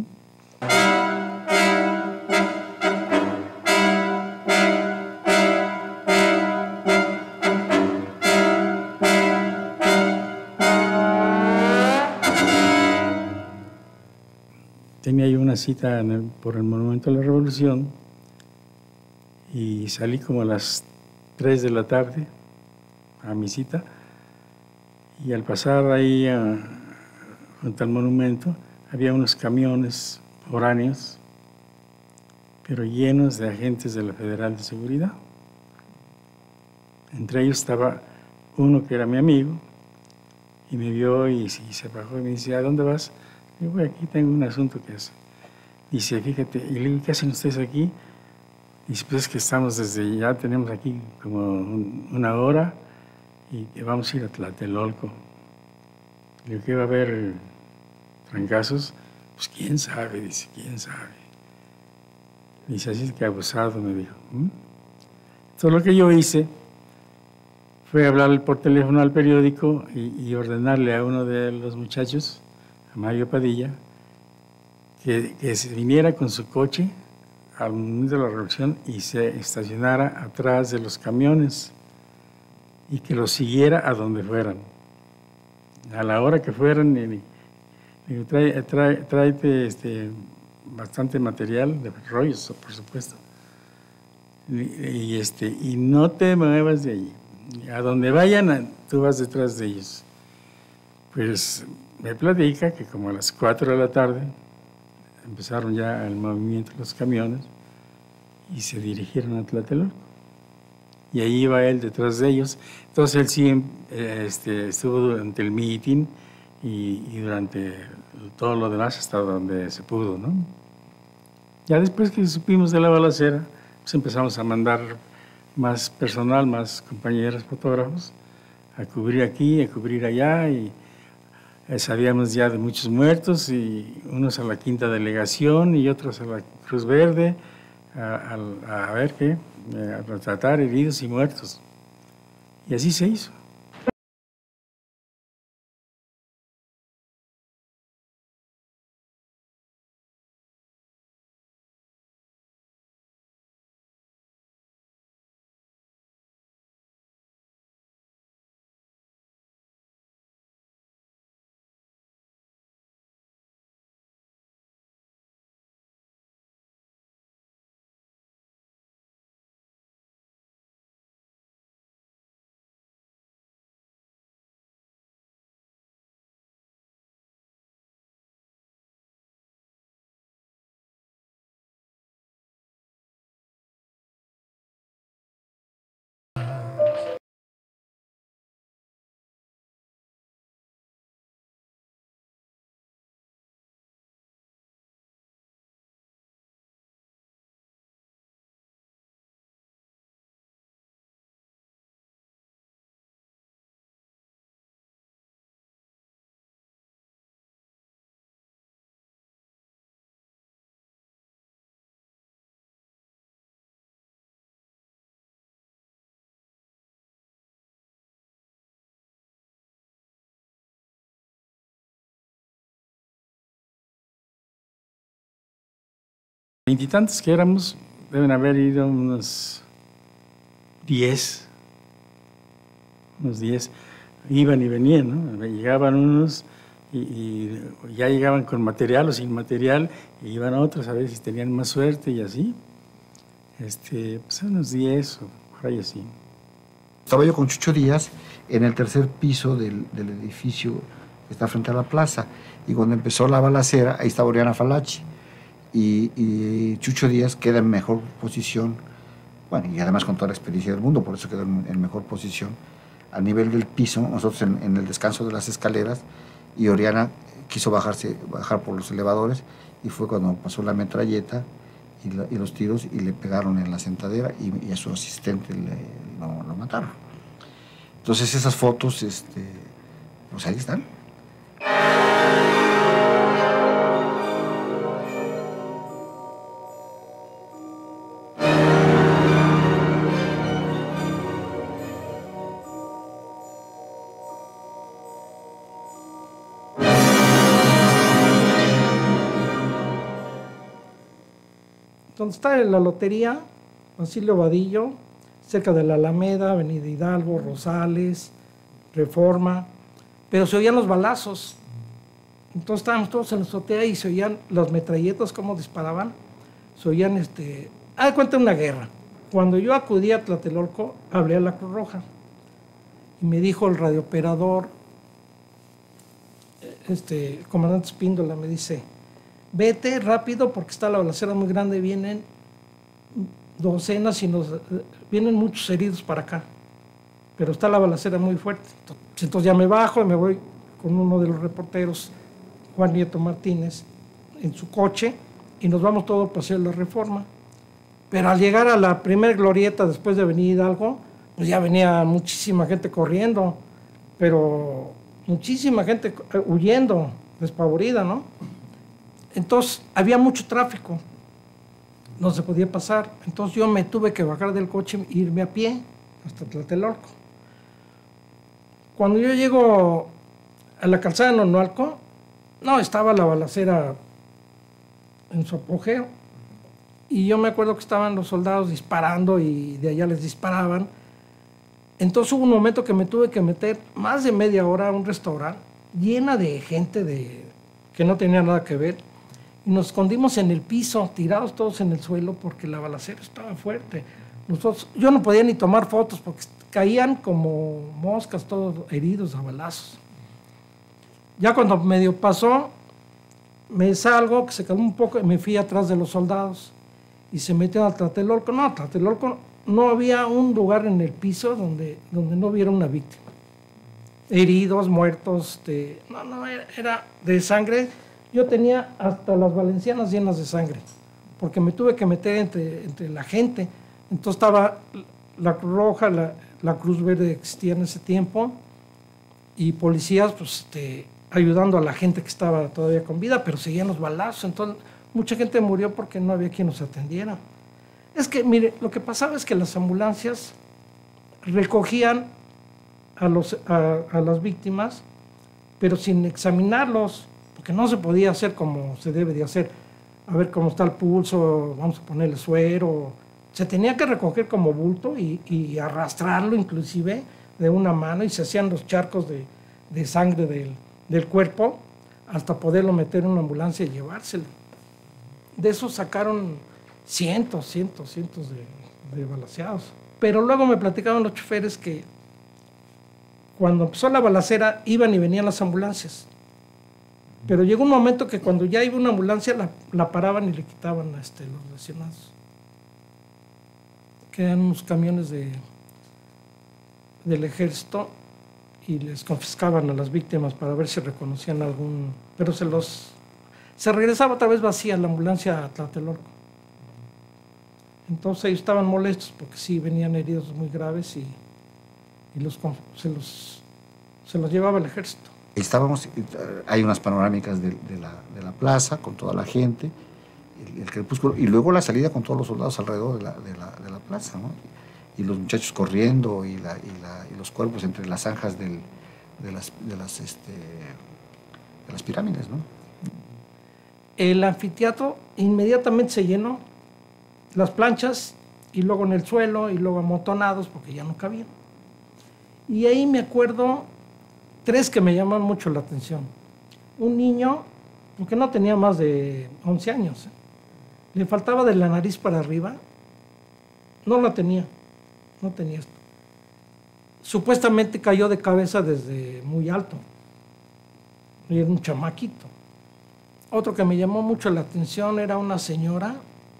Tenía yo una cita en el, por el Monumento a la Revolución y salí como a las tres de la tarde a mi cita y al pasar ahí a, junto al monumento había unos camiones foráneos pero llenos de agentes de la Federal de Seguridad. Entre ellos estaba uno que era mi amigo y me vio y, y se bajó y me dice, ¿a dónde vas? Y digo, aquí tengo un asunto que hacer. Dice, fíjate, y le digo, ¿qué hacen ustedes aquí? Dice, pues es que estamos desde, ya tenemos aquí como un, una hora y vamos a ir a Tlatelolco. Le digo, ¿qué va a haber trancazos? Pues quién sabe, dice, quién sabe. Dice, así es que abusado, me dijo. ¿Mm? Entonces lo que yo hice fue hablarle por teléfono al periódico y, y ordenarle a uno de los muchachos, a Mario Padilla, que, que se viniera con su coche al momento de la revolución y se estacionara atrás de los camiones y que los siguiera a donde fueran. A la hora que fueran, le digo, trae, trae, tráete este, bastante material de rollos, por supuesto, y, y, este, y no te muevas de allí. A donde vayan, tú vas detrás de ellos. Pues me platica que como a las cuatro de la tarde empezaron ya el movimiento de los camiones y se dirigieron a Tlatelolco. Y ahí iba él detrás de ellos. Entonces él sí este, estuvo durante el meeting y, y durante todo lo demás hasta donde se pudo, ¿no? Ya después que supimos de la balacera, pues empezamos a mandar más personal, más compañeros fotógrafos, a cubrir aquí, a cubrir allá, y sabíamos ya de muchos muertos, y unos a la quinta delegación y otros a la Cruz Verde, a, a, a ver qué, a retratar heridos y muertos. Y así se hizo. Veintitantos que éramos, deben haber ido unos diez, unos diez, iban y venían, ¿no? Llegaban unos y, y ya llegaban con material o sin material, y iban otros a ver si tenían más suerte y así. Este, pues unos diez o por ahí así. Estaba yo con Chucho Díaz en el tercer piso del, del edificio que está frente a la plaza, y cuando empezó la balacera, ahí estaba Oriana Falachi, y, y Chucho Díaz queda en mejor posición, bueno, y además con toda la experiencia del mundo, por eso quedó en, en mejor posición, a nivel del piso, nosotros en, en el descanso de las escaleras, y Oriana quiso bajarse, bajar por los elevadores, y fue cuando pasó la metralleta y, la, y los tiros, y le pegaron en la sentadera, y, y a su asistente le, lo, lo mataron. Entonces esas fotos, este, pues ahí están. Donde está la lotería, Basilio Vadillo, cerca de la Alameda, Avenida Hidalgo, Rosales, Reforma, pero se oían los balazos. Entonces estábamos todos en la azotea y se oían las metralletas cómo disparaban, se oían, este, haz de cuenta, una guerra. Cuando yo acudí a Tlatelolco, hablé a la Cruz Roja y me dijo el radiooperador, este, el comandante Espíndola, me dice: vete rápido porque está la balacera muy grande, vienen docenas y nos, vienen muchos heridos para acá, pero está la balacera muy fuerte. Entonces ya me bajo y me voy con uno de los reporteros, Juan Nieto Martínez, en su coche, y nos vamos todos para hacer la Reforma. Pero al llegar a la primera glorieta después de Avenida Hidalgo, pues ya venía muchísima gente corriendo, pero muchísima gente huyendo, despavorida, ¿no? Entonces había mucho tráfico, no se podía pasar. Entonces yo me tuve que bajar del coche e irme a pie hasta Tlatelolco. Cuando yo llego a la calzada de Nonualco, no, estaba la balacera en su apogeo. Y yo me acuerdo que estaban los soldados disparando y de allá les disparaban. Entonces hubo un momento que me tuve que meter más de media hora a un restaurante llena de gente de, que no tenía nada que ver. Y nos escondimos en el piso, tirados todos en el suelo, porque la balacera estaba fuerte. Nosotros, yo no podía ni tomar fotos porque caían como moscas, todos heridos a balazos. Ya cuando medio pasó, me salgo, que se calmó un poco, y me fui atrás de los soldados. Y se metió a Tlatelolco. No, Tlatelolco no había un lugar en el piso donde, donde no hubiera una víctima. Heridos, muertos, de, no, no, era, era de sangre. Yo tenía hasta las valencianas llenas de sangre, porque me tuve que meter entre, entre la gente. Entonces estaba la Cruz Roja, la, la Cruz Verde existía en ese tiempo, y policías pues, este, ayudando a la gente que estaba todavía con vida, pero seguían los balazos. Entonces mucha gente murió porque no había quien nos atendiera. Es que, mire, lo que pasaba es que las ambulancias recogían a, los, a, a las víctimas, pero sin examinarlos, porque no se podía hacer como se debe de hacer. A ver cómo está el pulso, vamos a ponerle suero. Se tenía que recoger como bulto y, y arrastrarlo inclusive de una mano, y se hacían los charcos de, de sangre del, del cuerpo hasta poderlo meter en una ambulancia y llevárselo. De eso sacaron cientos, cientos, cientos de, de balaceados. Pero luego me platicaban los choferes que cuando empezó la balacera iban y venían las ambulancias. Pero llegó un momento que cuando ya iba una ambulancia la, la paraban y le quitaban a este, los lesionados. Que eran unos camiones de, del ejército, y les confiscaban a las víctimas para ver si reconocían algún... Pero se los... Se regresaba otra vez vacía la ambulancia a Tlatelolco. Entonces ellos estaban molestos porque sí venían heridos muy graves y, y los, se, los, se los llevaba el ejército. Estábamos, hay unas panorámicas de, de, la, de la plaza con toda la gente, el, el crepúsculo, y luego la salida con todos los soldados alrededor de la, de la, de la plaza, ¿no? Y los muchachos corriendo y, la, y, la, y los cuerpos entre las zanjas del, de, las, de, las, este, de las pirámides, ¿no? el anfiteatro inmediatamente se llenó, las planchas, y luego en el suelo, y luego amontonados, porque ya no cabían. Y ahí me acuerdo tres que me llaman mucho la atención. Un niño, porque no tenía más de once años, ¿eh? Le faltaba de la nariz para arriba, no la tenía, no tenía esto. Supuestamente cayó de cabeza desde muy alto, y era un chamaquito. Otro que me llamó mucho la atención era una señora,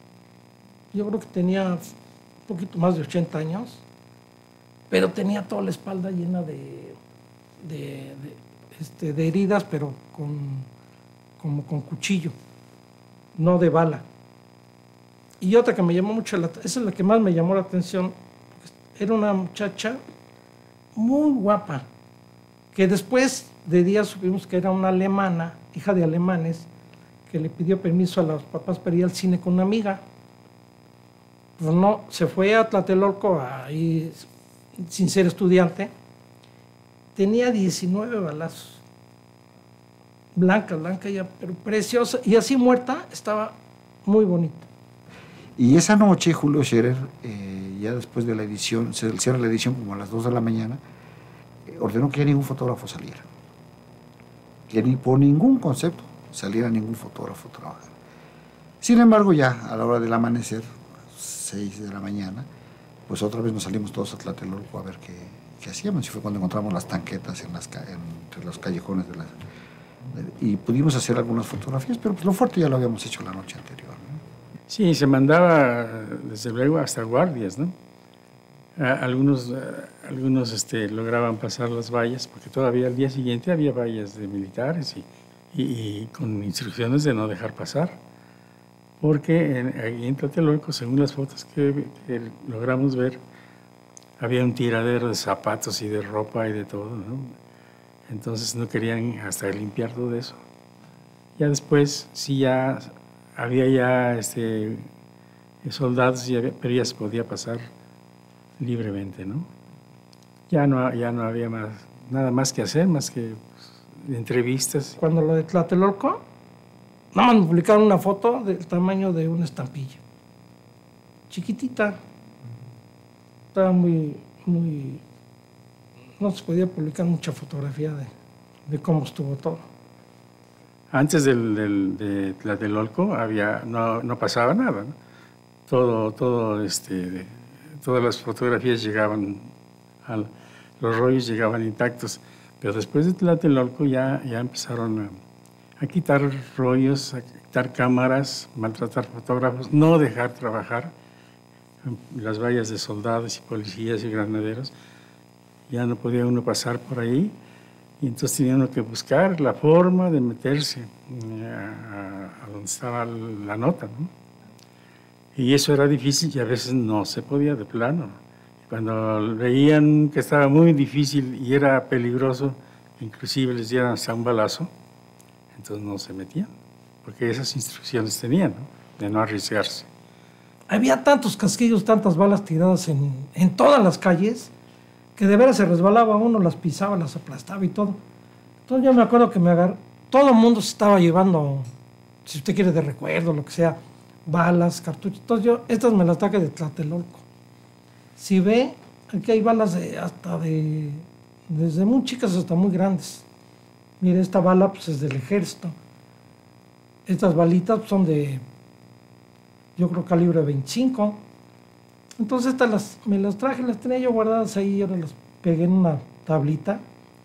yo creo que tenía un poquito más de ochenta años, pero tenía toda la espalda llena de, de, de, este, de heridas, pero con, como con cuchillo, no de bala. Y otra que me llamó mucho la atención, esa es la que más me llamó la atención, era una muchacha muy guapa, que después de días supimos que era una alemana, hija de alemanes, que le pidió permiso a los papás para ir al cine con una amiga. Pues no, se fue a Tlatelolco ahí sin ser estudiante. Tenía diecinueve balazos. Blanca, blanca, ya, pero preciosa. Y así muerta, estaba muy bonita. Y esa noche Julio Scherer, eh, ya después de la edición, se cierra la edición como a las dos de la mañana, eh, ordenó que ya ningún fotógrafo saliera. Que ni por ningún concepto saliera ningún fotógrafo a trabajar. Sin embargo, ya a la hora del amanecer, seis de la mañana, pues otra vez nos salimos todos a Tlatelolco a ver qué, qué hacíamos. Y fue cuando encontramos las tanquetas en las, en, entre los callejones de la, de, y pudimos hacer algunas fotografías, pero pues lo fuerte ya lo habíamos hecho la noche anterior, ¿no? Sí, se mandaba desde luego hasta guardias, ¿no? A, algunos a, algunos este, lograban pasar las vallas, porque todavía al día siguiente había vallas de militares y, y, y con instrucciones de no dejar pasar. Porque en, ahí en Tlatelolco, según las fotos que, que logramos ver, había un tiradero de zapatos y de ropa y de todo, ¿no? Entonces no querían hasta limpiar todo eso. Ya después, sí, ya había ya este, soldados, y había, pero ya se podía pasar libremente, ¿no? Ya no, ya no había más, nada más que hacer, más que pues, entrevistas. Cuando lo de Tlatelolco, nada más me publicaron una foto del tamaño de una estampilla. Chiquitita. Estaba muy, muy... No se podía publicar mucha fotografía de, de cómo estuvo todo. Antes del, del, de Tlatelolco había, no, no pasaba nada, ¿no? Todo, todo, este, todas las fotografías llegaban, al, los rollos llegaban intactos. Pero después de Tlatelolco ya, ya empezaron a... a quitar rollos, a quitar cámaras, maltratar fotógrafos, no dejar trabajar las vallas de soldados y policías y granaderos. Ya no podía uno pasar por ahí y entonces tenía uno que buscar la forma de meterse a, a donde estaba la nota, ¿no? Y eso era difícil y a veces no se podía de plano. Cuando veían que estaba muy difícil y era peligroso, inclusive les dieran hasta un balazo, entonces no se metían, porque esas instrucciones tenían, ¿no? De no arriesgarse. Había tantos casquillos, tantas balas tiradas en, en todas las calles, que de veras se resbalaba uno, las pisaba, las aplastaba y todo. Entonces yo me acuerdo que me agarré, todo el mundo se estaba llevando, si usted quiere de recuerdo, lo que sea, balas, cartuchos. Entonces yo, estas me las traje de Tlatelolco. Si ve, aquí hay balas de, hasta de, desde muy chicas hasta muy grandes. Mire, esta bala pues, es del ejército. Estas balitas son de, yo creo, calibre veinticinco. Entonces estas las, me las traje, las tenía yo guardadas ahí, ahora las pegué en una tablita.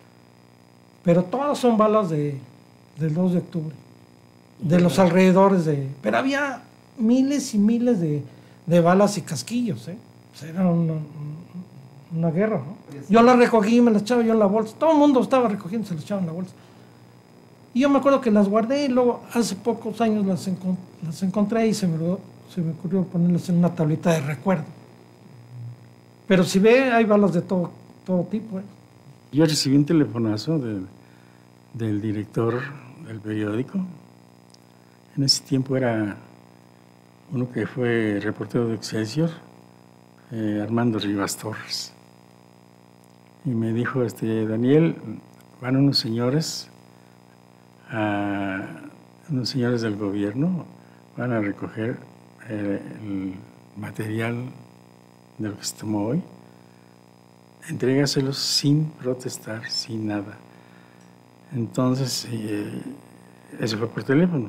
Pero todas son balas de, del dos de octubre, de los alrededores de... Pero había miles y miles de, de balas y casquillos, ¿eh? O sea, era una, una guerra, ¿no? Yo las recogí y me las echaba yo en la bolsa. Todo el mundo estaba recogiendo, se las echaba en la bolsa. Y yo me acuerdo que las guardé y luego hace pocos años las, encont las encontré y se me, se me ocurrió ponerlas en una tablita de recuerdo. Pero si ve, hay balas de todo, todo tipo, ¿eh? Yo recibí un telefonazo de, del director del periódico. En ese tiempo era uno que fue reportero de Excelsior, eh, Armando Rivas Torres. Y me dijo, este, Daniel, van unos señores a unos señores del gobierno van a recoger eh, el material de lo que se tomó hoy, entrégaselos sin protestar, sin nada. Entonces, eh, eso fue por teléfono.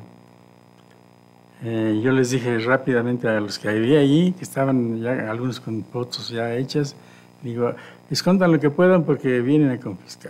Eh, yo les dije rápidamente a los que había allí, que estaban ya algunos con fotos ya hechas, digo, escondan lo que puedan porque vienen a confiscar.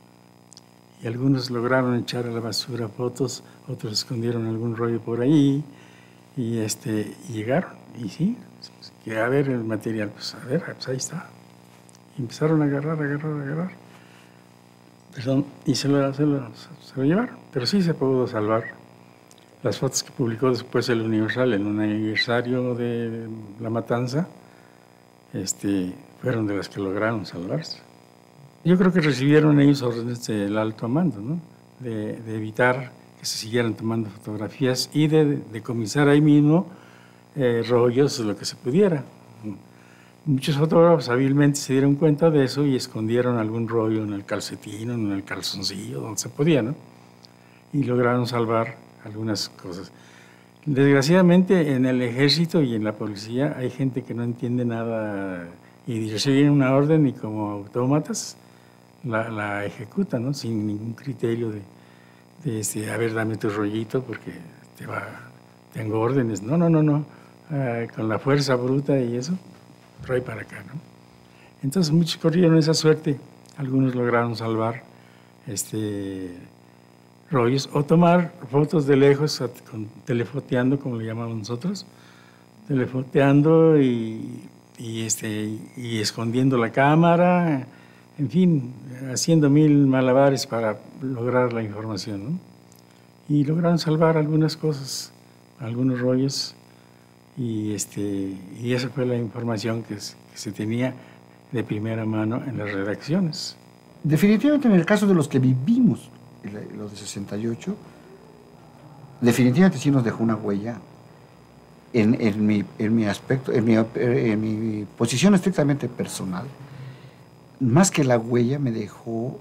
Y algunos lograron echar a la basura fotos, otros escondieron algún rollo por ahí, y, este, y llegaron, y sí, que a ver el material, pues a ver, pues ahí está. Y empezaron a agarrar, agarrar, agarrar. Perdón, y se lo, se, lo, se lo llevaron, pero sí se pudo salvar. Las fotos que publicó después el Universal en un aniversario de la matanza, este, fueron de las que lograron salvarse. Yo creo que recibieron ellos órdenes del alto mando, ¿no? de, de evitar que se siguieran tomando fotografías y de decomisar ahí mismo eh, rollos, lo que se pudiera. Muchos fotógrafos hábilmente se dieron cuenta de eso y escondieron algún rollo en el calcetín, en el calzoncillo, donde se podía, ¿no? Y lograron salvar algunas cosas. Desgraciadamente en el ejército y en la policía hay gente que no entiende nada y reciben una orden y como autómatas la, la ejecutan, ¿no? Sin ningún criterio de, de este, a ver, dame tu rollito porque te va, tengo órdenes. No, no, no, no, ah, con la fuerza bruta y eso, trae para acá, ¿no? Entonces muchos corrieron esa suerte, algunos lograron salvar este, rollos o tomar fotos de lejos, con, telefoteando, como le llamamos nosotros, telefoteando y, y, este, y escondiendo la cámara, en fin, haciendo mil malabares para lograr la información, ¿no? Y lograron salvar algunas cosas, algunos rollos, y, este, y esa fue la información que, que se tenía de primera mano en las redacciones. Definitivamente en el caso de los que vivimos los de sesenta y ocho, definitivamente sí nos dejó una huella en, en, mi, en mi aspecto, en mi, en mi posición estrictamente personal. Más que la huella me dejó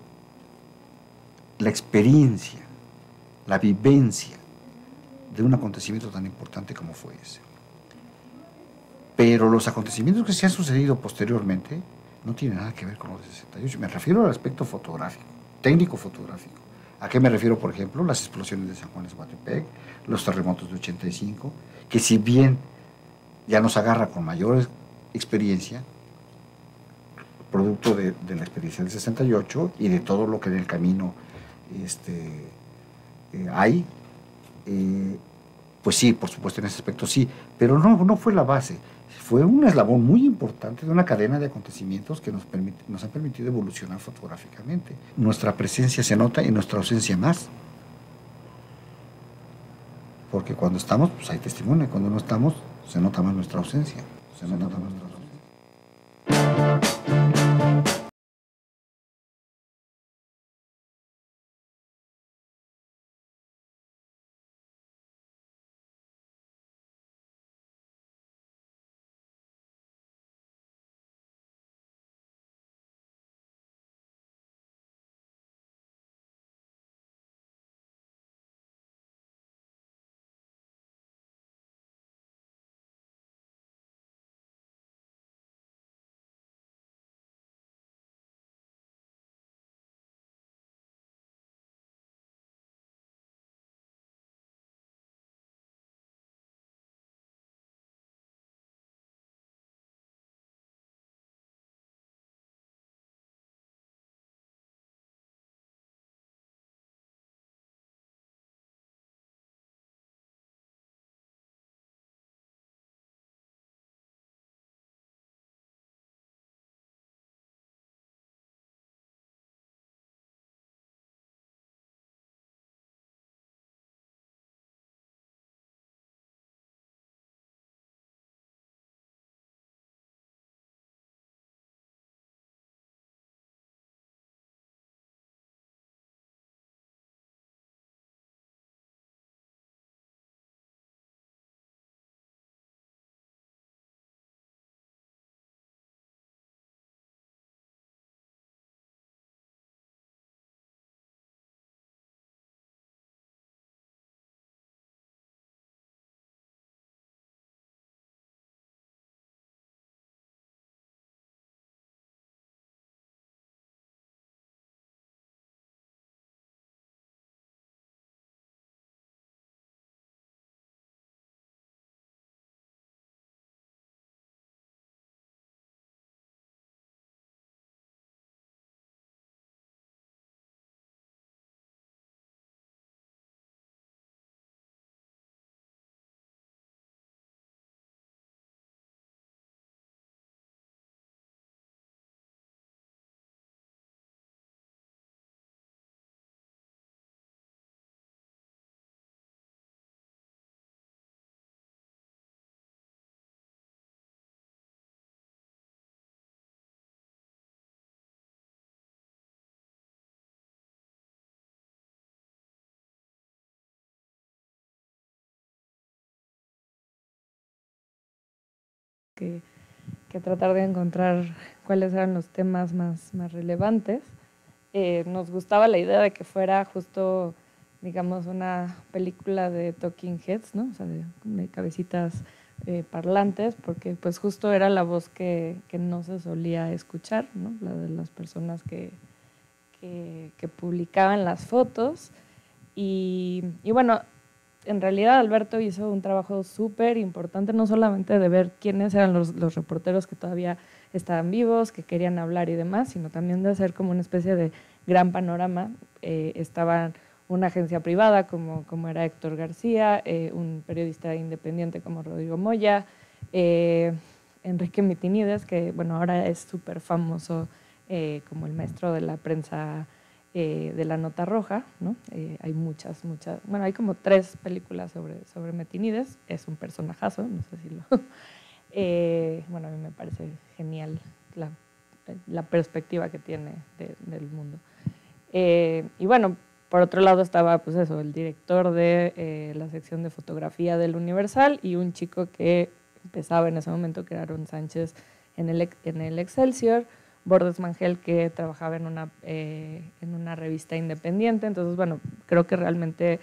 la experiencia, la vivencia de un acontecimiento tan importante como fue ese. Pero los acontecimientos que se han sucedido posteriormente no tienen nada que ver con los de sesenta y ocho. Me refiero al aspecto fotográfico, técnico fotográfico. ¿A qué me refiero, por ejemplo? Las explosiones de San Juan de Guatepec, los terremotos de ochenta y cinco, que si bien ya nos agarra con mayor experiencia, producto de, de la experiencia del sesenta y ocho y de todo lo que en el camino este, eh, hay, eh, pues sí, por supuesto en ese aspecto sí, pero no, no fue la base. Fue un eslabón muy importante de una cadena de acontecimientos que nos, permite, nos han permitido evolucionar fotográficamente. Nuestra presencia se nota y nuestra ausencia más. Porque cuando estamos, pues hay testimonio. Cuando no estamos, se nota más nuestra ausencia. Se nota más nuestra ausencia. que, que tratar de encontrar cuáles eran los temas más, más relevantes. Eh, nos gustaba la idea de que fuera justo, digamos, una película de talking heads, ¿no? O sea, de, de cabecitas eh, parlantes, porque pues justo era la voz que, que no se solía escuchar, ¿no? La de las personas que, que, que publicaban las fotos. Y, y bueno, en realidad Alberto hizo un trabajo súper importante, no solamente de ver quiénes eran los, los reporteros que todavía estaban vivos, que querían hablar y demás, sino también de hacer como una especie de gran panorama. Eh, estaban una agencia privada como, como era Héctor García, eh, un periodista independiente como Rodrigo Moya, eh, Enrique Mitinides, que bueno, ahora es súper famoso eh, como el maestro de la prensa eh, de la Nota Roja, ¿no? Eh, hay muchas, muchas, bueno, hay como tres películas sobre, sobre Mitinides, es un personajazo, no sé si lo... eh, bueno, a mí me parece genial la, la perspectiva que tiene de, del mundo. Eh, y bueno, por otro lado estaba pues eso, el director de eh, la sección de fotografía del Universal y un chico que empezaba en ese momento, que era Aaron Sánchez en el, en el Excelsior, Bordes Mangel, que trabajaba en una, eh, en una revista independiente. Entonces, bueno, creo que realmente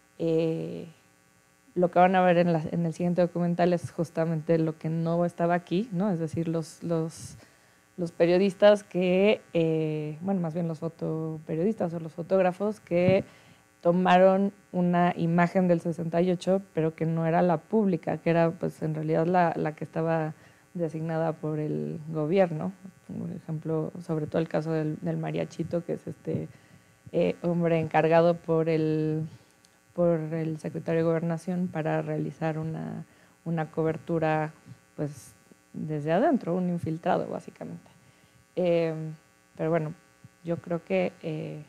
eh, lo que van a ver en, la, en el siguiente documental es justamente lo que no estaba aquí, ¿no? Es decir, los, los, los periodistas que, eh, bueno, más bien los fotoperiodistas o los fotógrafos que tomaron una imagen del sesenta y ocho, pero que no era la pública, que era pues en realidad la, la que estaba designada por el gobierno. Por ejemplo, sobre todo el caso del, del mariachito, que es este eh, hombre encargado por el, por el secretario de Gobernación para realizar una, una cobertura pues desde adentro, un infiltrado básicamente. Eh, pero bueno, yo creo que, eh,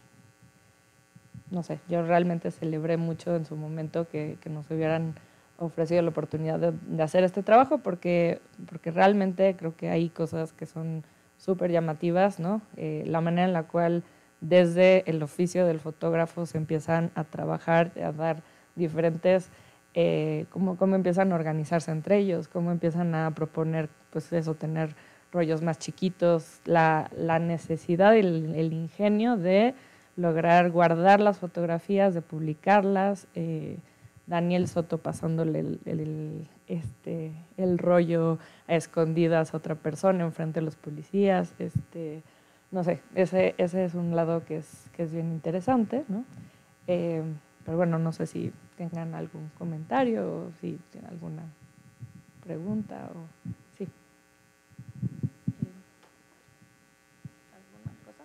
no sé, yo realmente celebré mucho en su momento que, que nos hubieran ofrecido la oportunidad de, de hacer este trabajo, porque, porque realmente creo que hay cosas que son súper llamativas, ¿no? Eh, la manera en la cual desde el oficio del fotógrafo se empiezan a trabajar, a dar diferentes, eh, cómo, cómo empiezan a organizarse entre ellos, cómo empiezan a proponer, pues eso, tener rollos más chiquitos, la, la necesidad y el, el ingenio de lograr guardar las fotografías, de publicarlas, eh, Daniel Soto pasándole el, el, el, este, el rollo a escondidas a otra persona enfrente de los policías. Este, no sé, ese, ese es un lado que es, que es bien interesante, ¿no? Eh, pero bueno, no sé si tengan algún comentario o si tienen alguna pregunta o sí. ¿Alguna cosa?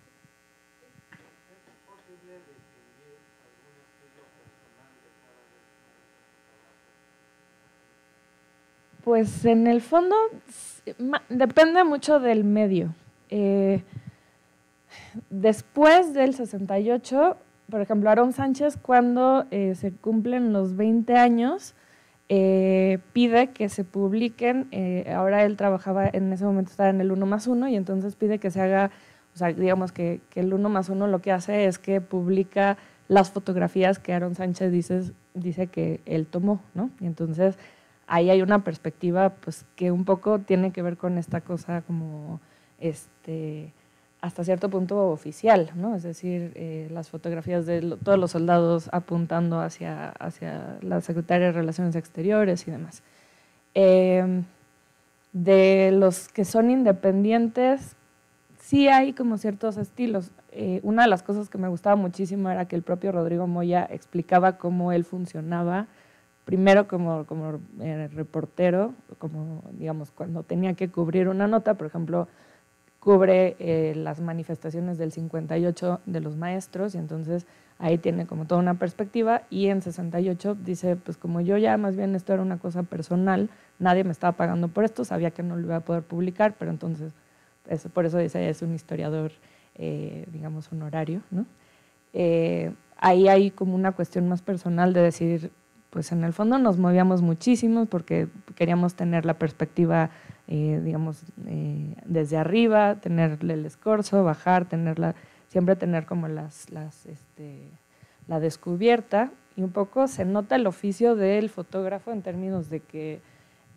Pues en el fondo depende mucho del medio. Eh, después del sesenta y ocho, por ejemplo, Aaron Sánchez, cuando eh, se cumplen los veinte años, eh, pide que se publiquen, eh, ahora él trabajaba, en ese momento estaba en el uno más uno, y entonces pide que se haga, o sea, digamos que, que el uno más uno lo que hace es que publica las fotografías que Aaron Sánchez dice, dice que él tomó, ¿no? Y entonces ahí hay una perspectiva pues que un poco tiene que ver con esta cosa como este hasta cierto punto oficial, ¿no? Es decir, eh, las fotografías de lo, todos los soldados apuntando hacia, hacia la Secretaría de Relaciones Exteriores y demás. Eh, de los que son independientes, sí hay como ciertos estilos. Eh, una de las cosas que me gustaba muchísimo era que el propio Rodrigo Moya explicaba cómo él funcionaba, primero como, como eh, reportero, como digamos cuando tenía que cubrir una nota, por ejemplo, cubre eh, las manifestaciones del cincuenta y ocho de los maestros, y entonces ahí tiene como toda una perspectiva, y en sesenta y ocho dice, pues como yo ya más bien esto era una cosa personal, nadie me estaba pagando por esto, sabía que no lo iba a poder publicar, pero entonces, eso, por eso dice, es un historiador, eh, digamos, honorario, ¿no? Eh, ahí hay como una cuestión más personal de decir, pues en el fondo nos movíamos muchísimo porque queríamos tener la perspectiva, eh, digamos, eh, desde arriba, tenerle el escorzo, bajar, tenerla, siempre tener como las, las, este, la descubierta, y un poco se nota el oficio del fotógrafo en términos de que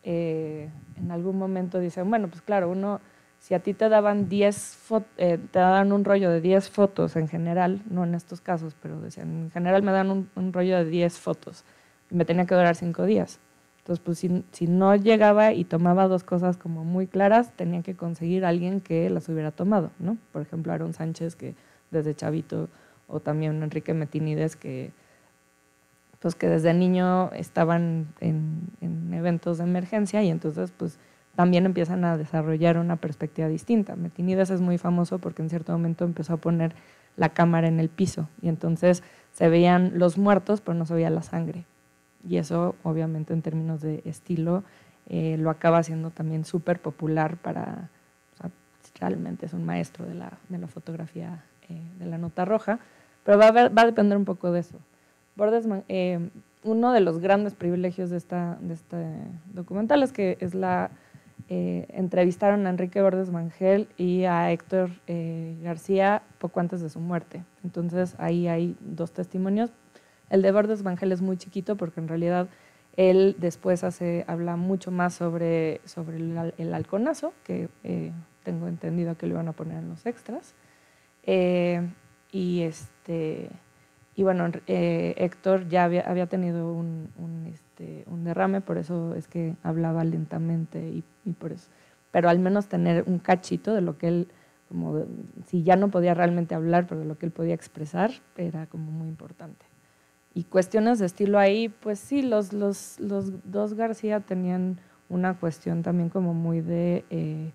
eh, en algún momento dicen, bueno, pues claro, uno, si a ti te daban diez eh, te daban un rollo de diez fotos en general, no en estos casos, pero decían, en general me dan un, un rollo de diez fotos y me tenía que durar cinco días. Entonces, pues si, si no llegaba y tomaba dos cosas como muy claras, tenía que conseguir a alguien que las hubiera tomado, ¿no? Por ejemplo, Aaron Sánchez, que desde chavito, o también Enrique Metinides, que, pues, que desde niño estaban en, en eventos de emergencia y entonces pues, también empiezan a desarrollar una perspectiva distinta. Metinides es muy famoso porque en cierto momento empezó a poner la cámara en el piso y entonces se veían los muertos, pero no se veía la sangre. Y eso, obviamente, en términos de estilo, eh, lo acaba haciendo también súper popular para, o sea, realmente es un maestro de la, de la fotografía eh, de la nota roja, pero va a, ver, va a depender un poco de eso. Bordes, eh, uno de los grandes privilegios de, esta, de este documental es que es la, eh, entrevistaron a Enrique Bordes Mangel y a Héctor eh, García poco antes de su muerte. Entonces, ahí hay dos testimonios. El de Bordes Mangel es muy chiquito porque en realidad él después hace, habla mucho más sobre, sobre el, el halconazo, que eh, tengo entendido que lo iban a poner en los extras. Eh, y, este, y bueno, eh, Héctor ya había, había tenido un, un, este, un derrame, por eso es que hablaba lentamente y, y por eso. Pero al menos tener un cachito de lo que él, como de, si ya no podía realmente hablar, pero de lo que él podía expresar, era como muy importante. Y cuestiones de estilo ahí, pues sí, los, los, los dos García tenían una cuestión también como muy de, eh,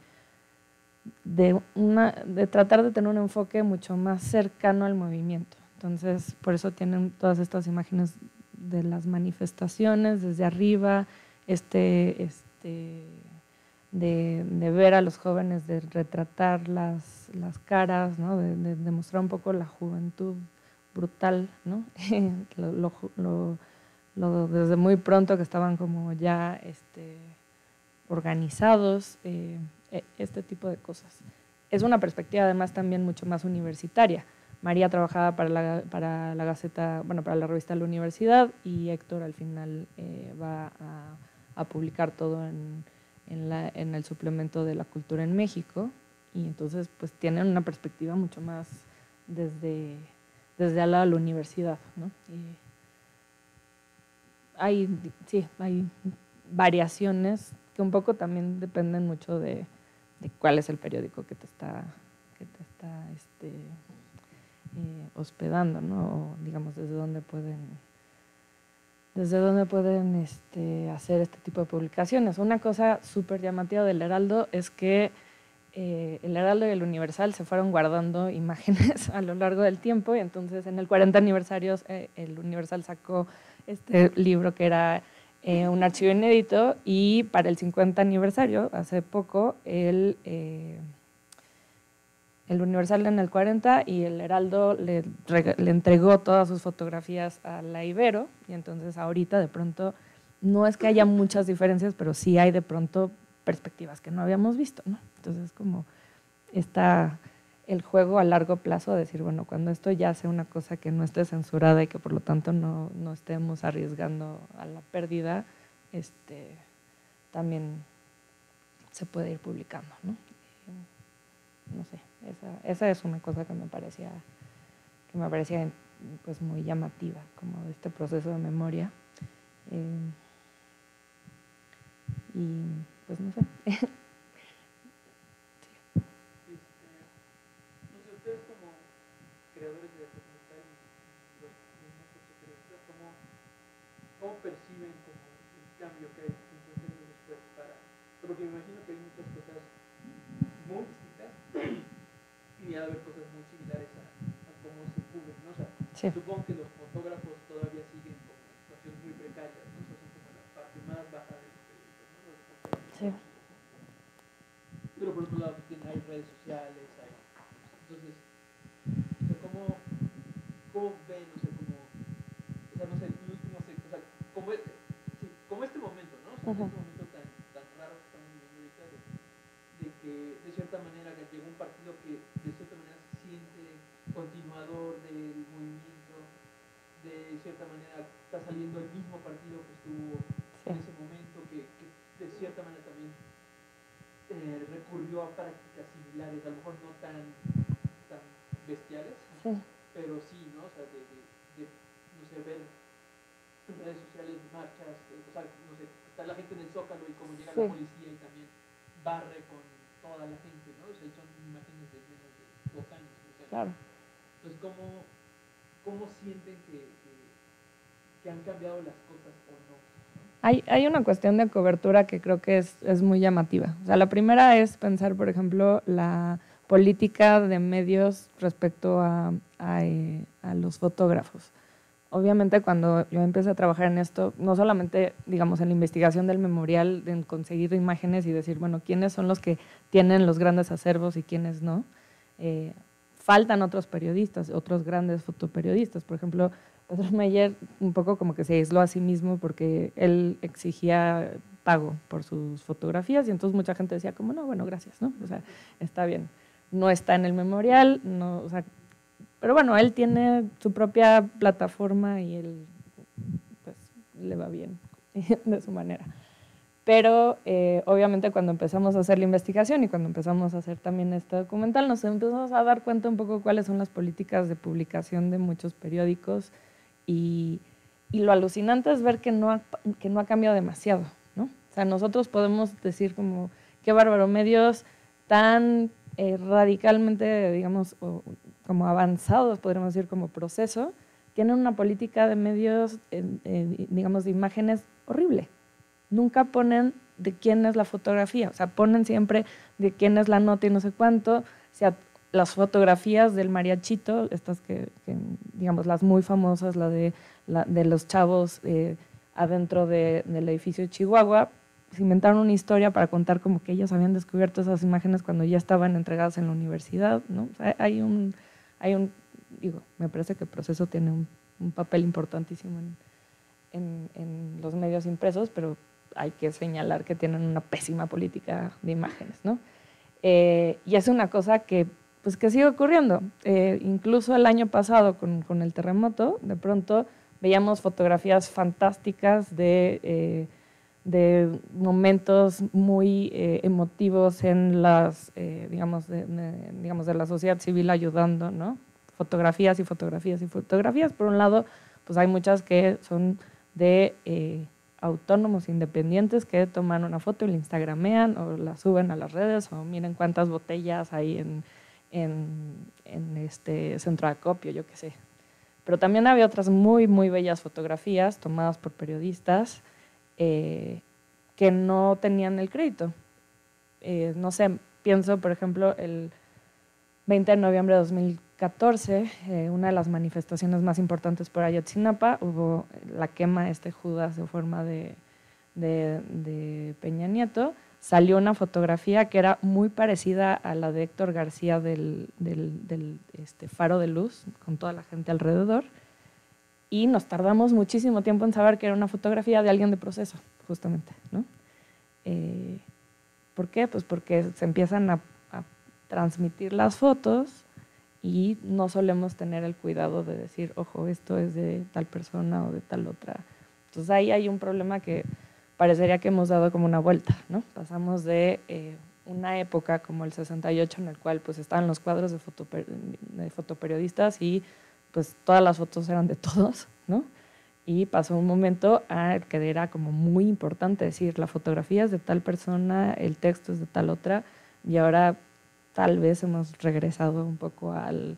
de, una, de tratar de tener un enfoque mucho más cercano al movimiento. Entonces, por eso tienen todas estas imágenes de las manifestaciones desde arriba, este, este, de, de ver a los jóvenes, de retratar las, las caras, ¿no? de, de, de mostrar un poco la juventud brutal, ¿no? lo, lo, lo, lo, desde muy pronto que estaban como ya este, organizados, eh, este tipo de cosas. Es una perspectiva además también mucho más universitaria. María trabajaba para la, para la Gaceta, bueno, para la revista La Universidad y Héctor al final eh, va a, a publicar todo en, en, la, en el suplemento de la cultura en México y entonces pues tienen una perspectiva mucho más desde... desde al lado de la universidad, ¿no? Y hay, sí, hay variaciones que un poco también dependen mucho de, de cuál es el periódico que te está, que te está este, eh, hospedando, ¿no? O, digamos, desde dónde pueden, desde dónde pueden este, hacer este tipo de publicaciones. Una cosa súper llamativa del Heraldo es que Eh, el Heraldo y el Universal se fueron guardando imágenes a lo largo del tiempo y entonces en el cuarenta aniversario eh, el Universal sacó este libro que era eh, un archivo inédito y para el cincuenta aniversario, hace poco, el, eh, el Universal en el cuarenta y el Heraldo le, le entregó todas sus fotografías a la Ibero y entonces ahorita de pronto no es que haya muchas diferencias, pero sí hay de pronto perspectivas que no habíamos visto, ¿no? Entonces, como está el juego a largo plazo, de decir, bueno, cuando esto ya sea una cosa que no esté censurada y que por lo tanto no, no estemos arriesgando a la pérdida, este, también se puede ir publicando, ¿no? No sé, esa, esa es una cosa que me parecía, que me parecía pues, muy llamativa, como de este proceso de memoria. Eh, y pues no sé. ¿Cómo perciben como el cambio que hay cincuenta años después para...? Porque me imagino que hay muchas cosas muy distintas y ha de haber cosas muy similares a, a cómo se cubre, ¿no? O sea, sí. Supongo que los fotógrafos todavía siguen como en situaciones muy precarias, ¿no? O sea, son como la parte más baja de los periodistas, ¿no? Los fotógrafos. Sí. Pero por otro lado, pues, hay redes sociales, hay... Entonces, o sea, ¿cómo, cómo ven, o sea, como... O sea, no sé, el último... O sea, como, sí, como este momento, ¿no? O sea, uh-huh. Este momento tan, tan raro que estamos viviendo ahorita de, de que, de cierta manera, que llegó un partido que, de cierta manera, se siente continuador del movimiento, de cierta manera, está saliendo el mismo partido que estuvo sí. En ese momento, que, que de cierta manera también eh, recurrió a prácticas similares, a lo mejor no tan, tan bestiales, sí. pero sí, ¿no? O sea, de, de, de no sé, ver en redes sociales marchas, eh, o sea, no sé, está la gente en el Zócalo y como llega sí. la policía y también barre con toda la gente, ¿no? O sea, son imágenes de menos de dos años, o sea. Claro. Entonces, ¿cómo, cómo sienten que, que, que han cambiado las cosas o no? Hay, hay una cuestión de cobertura que creo que es, es muy llamativa. O sea, la primera es pensar, por ejemplo, la política de medios respecto a, a, eh, a los fotógrafos. Obviamente, cuando yo empecé a trabajar en esto, no solamente, digamos, en la investigación del memorial, en conseguir imágenes y decir, bueno, quiénes son los que tienen los grandes acervos y quiénes no. Eh, faltan otros periodistas, otros grandes fotoperiodistas. Por ejemplo, Pedro Meyer un poco como que se aisló a sí mismo porque él exigía pago por sus fotografías y entonces mucha gente decía como, no, bueno, gracias, ¿no? O sea, está bien. No está en el memorial, no, o sea, pero bueno, él tiene su propia plataforma y él pues le va bien de su manera. Pero eh, obviamente cuando empezamos a hacer la investigación y cuando empezamos a hacer también este documental, nos empezamos a dar cuenta un poco cuáles son las políticas de publicación de muchos periódicos y, y lo alucinante es ver que no ha, que no ha cambiado demasiado, ¿no? O sea, nosotros podemos decir como, qué bárbaro, medios tan eh, radicalmente, digamos, o, como avanzados, podríamos decir, como proceso, tienen una política de medios, eh, eh, digamos, de imágenes horrible. Nunca ponen de quién es la fotografía, o sea, ponen siempre de quién es la nota y no sé cuánto. O sea, las fotografías del mariachito, estas que, que digamos, las muy famosas, la de, la, de los chavos eh, adentro de, del edificio de Chihuahua, se inventaron una historia para contar como que ellos habían descubierto esas imágenes cuando ya estaban entregadas en la universidad, ¿no? O sea, hay un, hay un, digo, me parece que el proceso tiene un, un papel importantísimo en, en, en los medios impresos, pero hay que señalar que tienen una pésima política de imágenes, ¿no? Eh, y es una cosa que, pues, que sigue ocurriendo. Eh, incluso el año pasado con, con el terremoto, de pronto veíamos fotografías fantásticas de, eh, de momentos muy eh, emotivos en las, eh, digamos, de, de, digamos, de la sociedad civil ayudando, ¿no? Fotografías y fotografías y fotografías. Por un lado, pues hay muchas que son de eh, autónomos independientes que toman una foto y la instagramean o la suben a las redes o miren cuántas botellas hay en, en, en este centro de acopio, yo qué sé. Pero también había otras muy, muy bellas fotografías tomadas por periodistas eh, que no tenían el crédito. Eh, no sé, pienso, por ejemplo, el veinte de noviembre de dos mil catorce, eh, una de las manifestaciones más importantes por Ayotzinapa, hubo la quema de este Judas de forma de, de, de Peña Nieto. Salió una fotografía que era muy parecida a la de Héctor García del, del, del este, Faro de Luz, con toda la gente alrededor, y nos tardamos muchísimo tiempo en saber que era una fotografía de alguien de proceso, justamente, ¿no? Eh, ¿Por qué? Pues porque se empiezan a, a transmitir las fotos y no solemos tener el cuidado de decir, ojo, esto es de tal persona o de tal otra. Entonces ahí hay un problema que parecería que hemos dado como una vuelta, ¿no? Pasamos de eh, una época como el sesenta y ocho en el cual pues estaban los cuadros de, fotoper de fotoperiodistas y pues todas las fotos eran de todos, ¿no? Y pasó un momento a que era como muy importante decir, la fotografía es de tal persona, el texto es de tal otra, y ahora tal vez hemos regresado un poco al,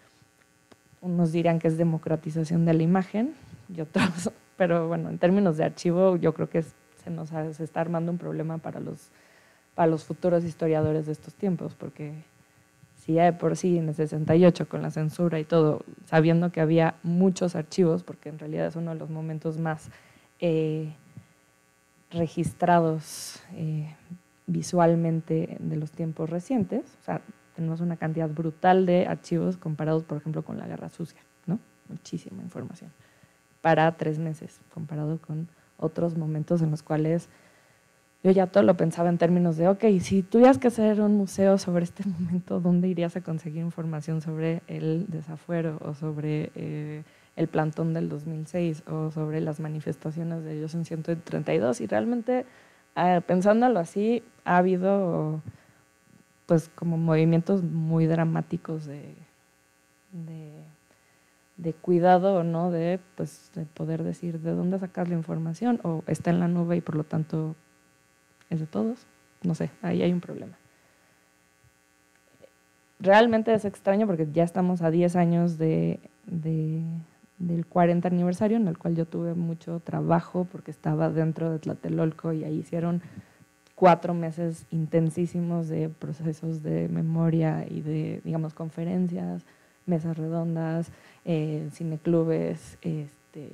unos dirían que es democratización de la imagen, y otros, pero bueno, en términos de archivo yo creo que es, se nos ha, se está armando un problema para los, para los futuros historiadores de estos tiempos, porque si ya de por sí en el sesenta y ocho con la censura y todo, sabiendo que había muchos archivos, porque en realidad es uno de los momentos más eh, registrados eh, visualmente de los tiempos recientes, o sea, tenemos una cantidad brutal de archivos comparados, por ejemplo, con la Guerra Sucia, ¿no? Muchísima información para tres meses, comparado con otros momentos en los cuales yo ya todo lo pensaba en términos de, ok, si tuvieras que hacer un museo sobre este momento, ¿dónde irías a conseguir información sobre el desafuero o sobre eh, el plantón del dos mil seis o sobre las manifestaciones de ellos en ciento treinta y dos? Y realmente ah, pensándolo así, ha habido pues como movimientos muy dramáticos de, de, de cuidado, ¿no? De, pues, de poder decir de dónde sacas la información, o está en la nube y por lo tanto es de todos. No sé, ahí hay un problema. Realmente es extraño porque ya estamos a diez años de, de, del cuarenta aniversario, en el cual yo tuve mucho trabajo porque estaba dentro de Tlatelolco y ahí hicieron cuatro meses intensísimos de procesos de memoria y de, digamos, conferencias, mesas redondas, eh, cineclubes, este,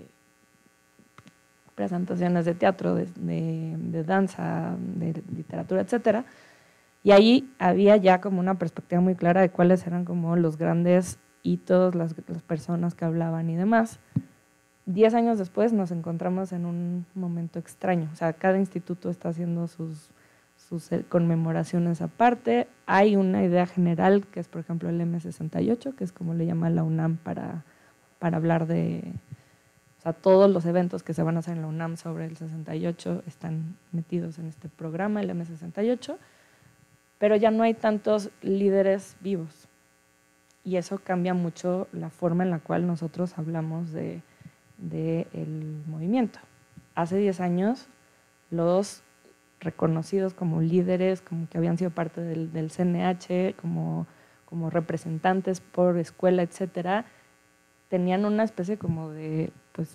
presentaciones de teatro, de, de, de danza, de literatura, etcétera. Y ahí había ya como una perspectiva muy clara de cuáles eran como los grandes hitos, las, las personas que hablaban y demás. Diez años después nos encontramos en un momento extraño. O sea, cada instituto está haciendo sus, sus conmemoraciones aparte. Hay una idea general que es, por ejemplo, el eme sesenta y ocho, que es como le llama la UNAM para, para hablar de… O sea, todos los eventos que se van a hacer en la UNAM sobre el sesenta y ocho están metidos en este programa, el eme sesenta y ocho, pero ya no hay tantos líderes vivos. Y eso cambia mucho la forma en la cual nosotros hablamos de, de el movimiento. Hace diez años, los reconocidos como líderes, como que habían sido parte del, del ce ene hache, como, como representantes por escuela, etcétera, tenían una especie como de pues,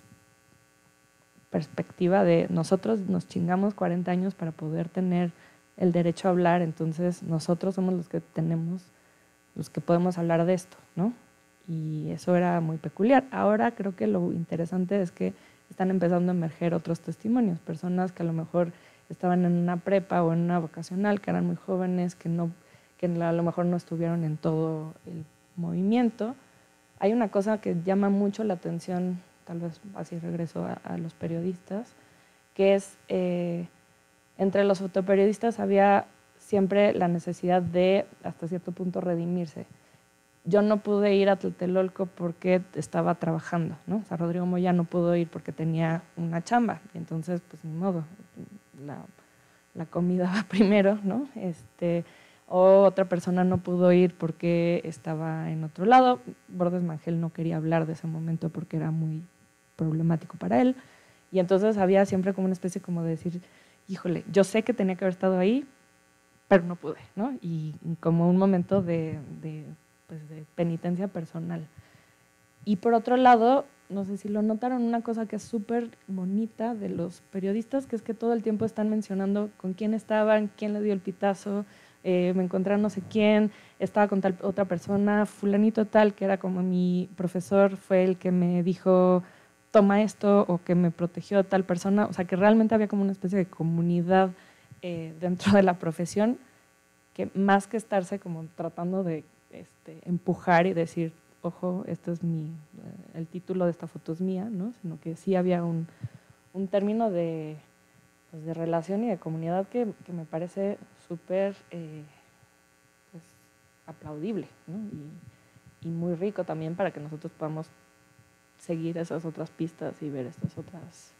perspectiva de nosotros nos chingamos cuarenta años para poder tener el derecho a hablar, entonces nosotros somos los que tenemos, los que podemos hablar de esto, ¿no? Y eso era muy peculiar. Ahora creo que lo interesante es que están empezando a emerger otros testimonios, personas que a lo mejor estaban en una prepa o en una vocacional, que eran muy jóvenes, que, no, que a lo mejor no estuvieron en todo el movimiento. Hay una cosa que llama mucho la atención, tal vez así regreso a, a los periodistas, que es, eh, entre los fotoperiodistas había siempre la necesidad de, hasta cierto punto, redimirse. Yo no pude ir a Tlatelolco porque estaba trabajando, ¿no? O sea, Rodrigo Moya no pudo ir porque tenía una chamba, y entonces, pues, ni modo, la, la comida va primero, ¿no? Este, o otra persona no pudo ir porque estaba en otro lado. Bordes Mangel no quería hablar de ese momento porque era muy problemático para él, y entonces había siempre como una especie como de decir, híjole, yo sé que tenía que haber estado ahí, pero no pude, ¿no? Y, y como un momento de, de, pues de penitencia personal. Y por otro lado, no sé si lo notaron, una cosa que es súper bonita de los periodistas, que es que todo el tiempo están mencionando con quién estaban, quién le dio el pitazo, eh, me encontré a no sé quién, estaba con tal otra persona, fulanito tal, que era como mi profesor, fue el que me dijo, toma esto, o que me protegió tal persona. O sea, que realmente había como una especie de comunidad eh, dentro de la profesión, que más que estarse como tratando de este, empujar y decir, ojo, este es mi, el título de esta foto es mía, ¿no? Sino que sí había un, un término de, pues de relación y de comunidad que, que me parece súper eh, pues, aplaudible, ¿no? Y, y muy rico también para que nosotros podamos seguir esas otras pistas y ver estas otras,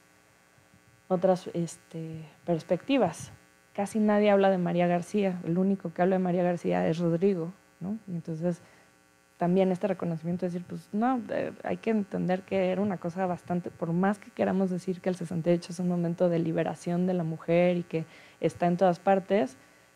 otras este, perspectivas. Casi nadie habla de María García, el único que habla de María García es Rodrigo, ¿no? Y entonces también este reconocimiento de decir, pues no, eh, hay que entender que era una cosa bastante, por más que queramos decir que el sesenta y ocho es un momento de liberación de la mujer y que está en todas partes,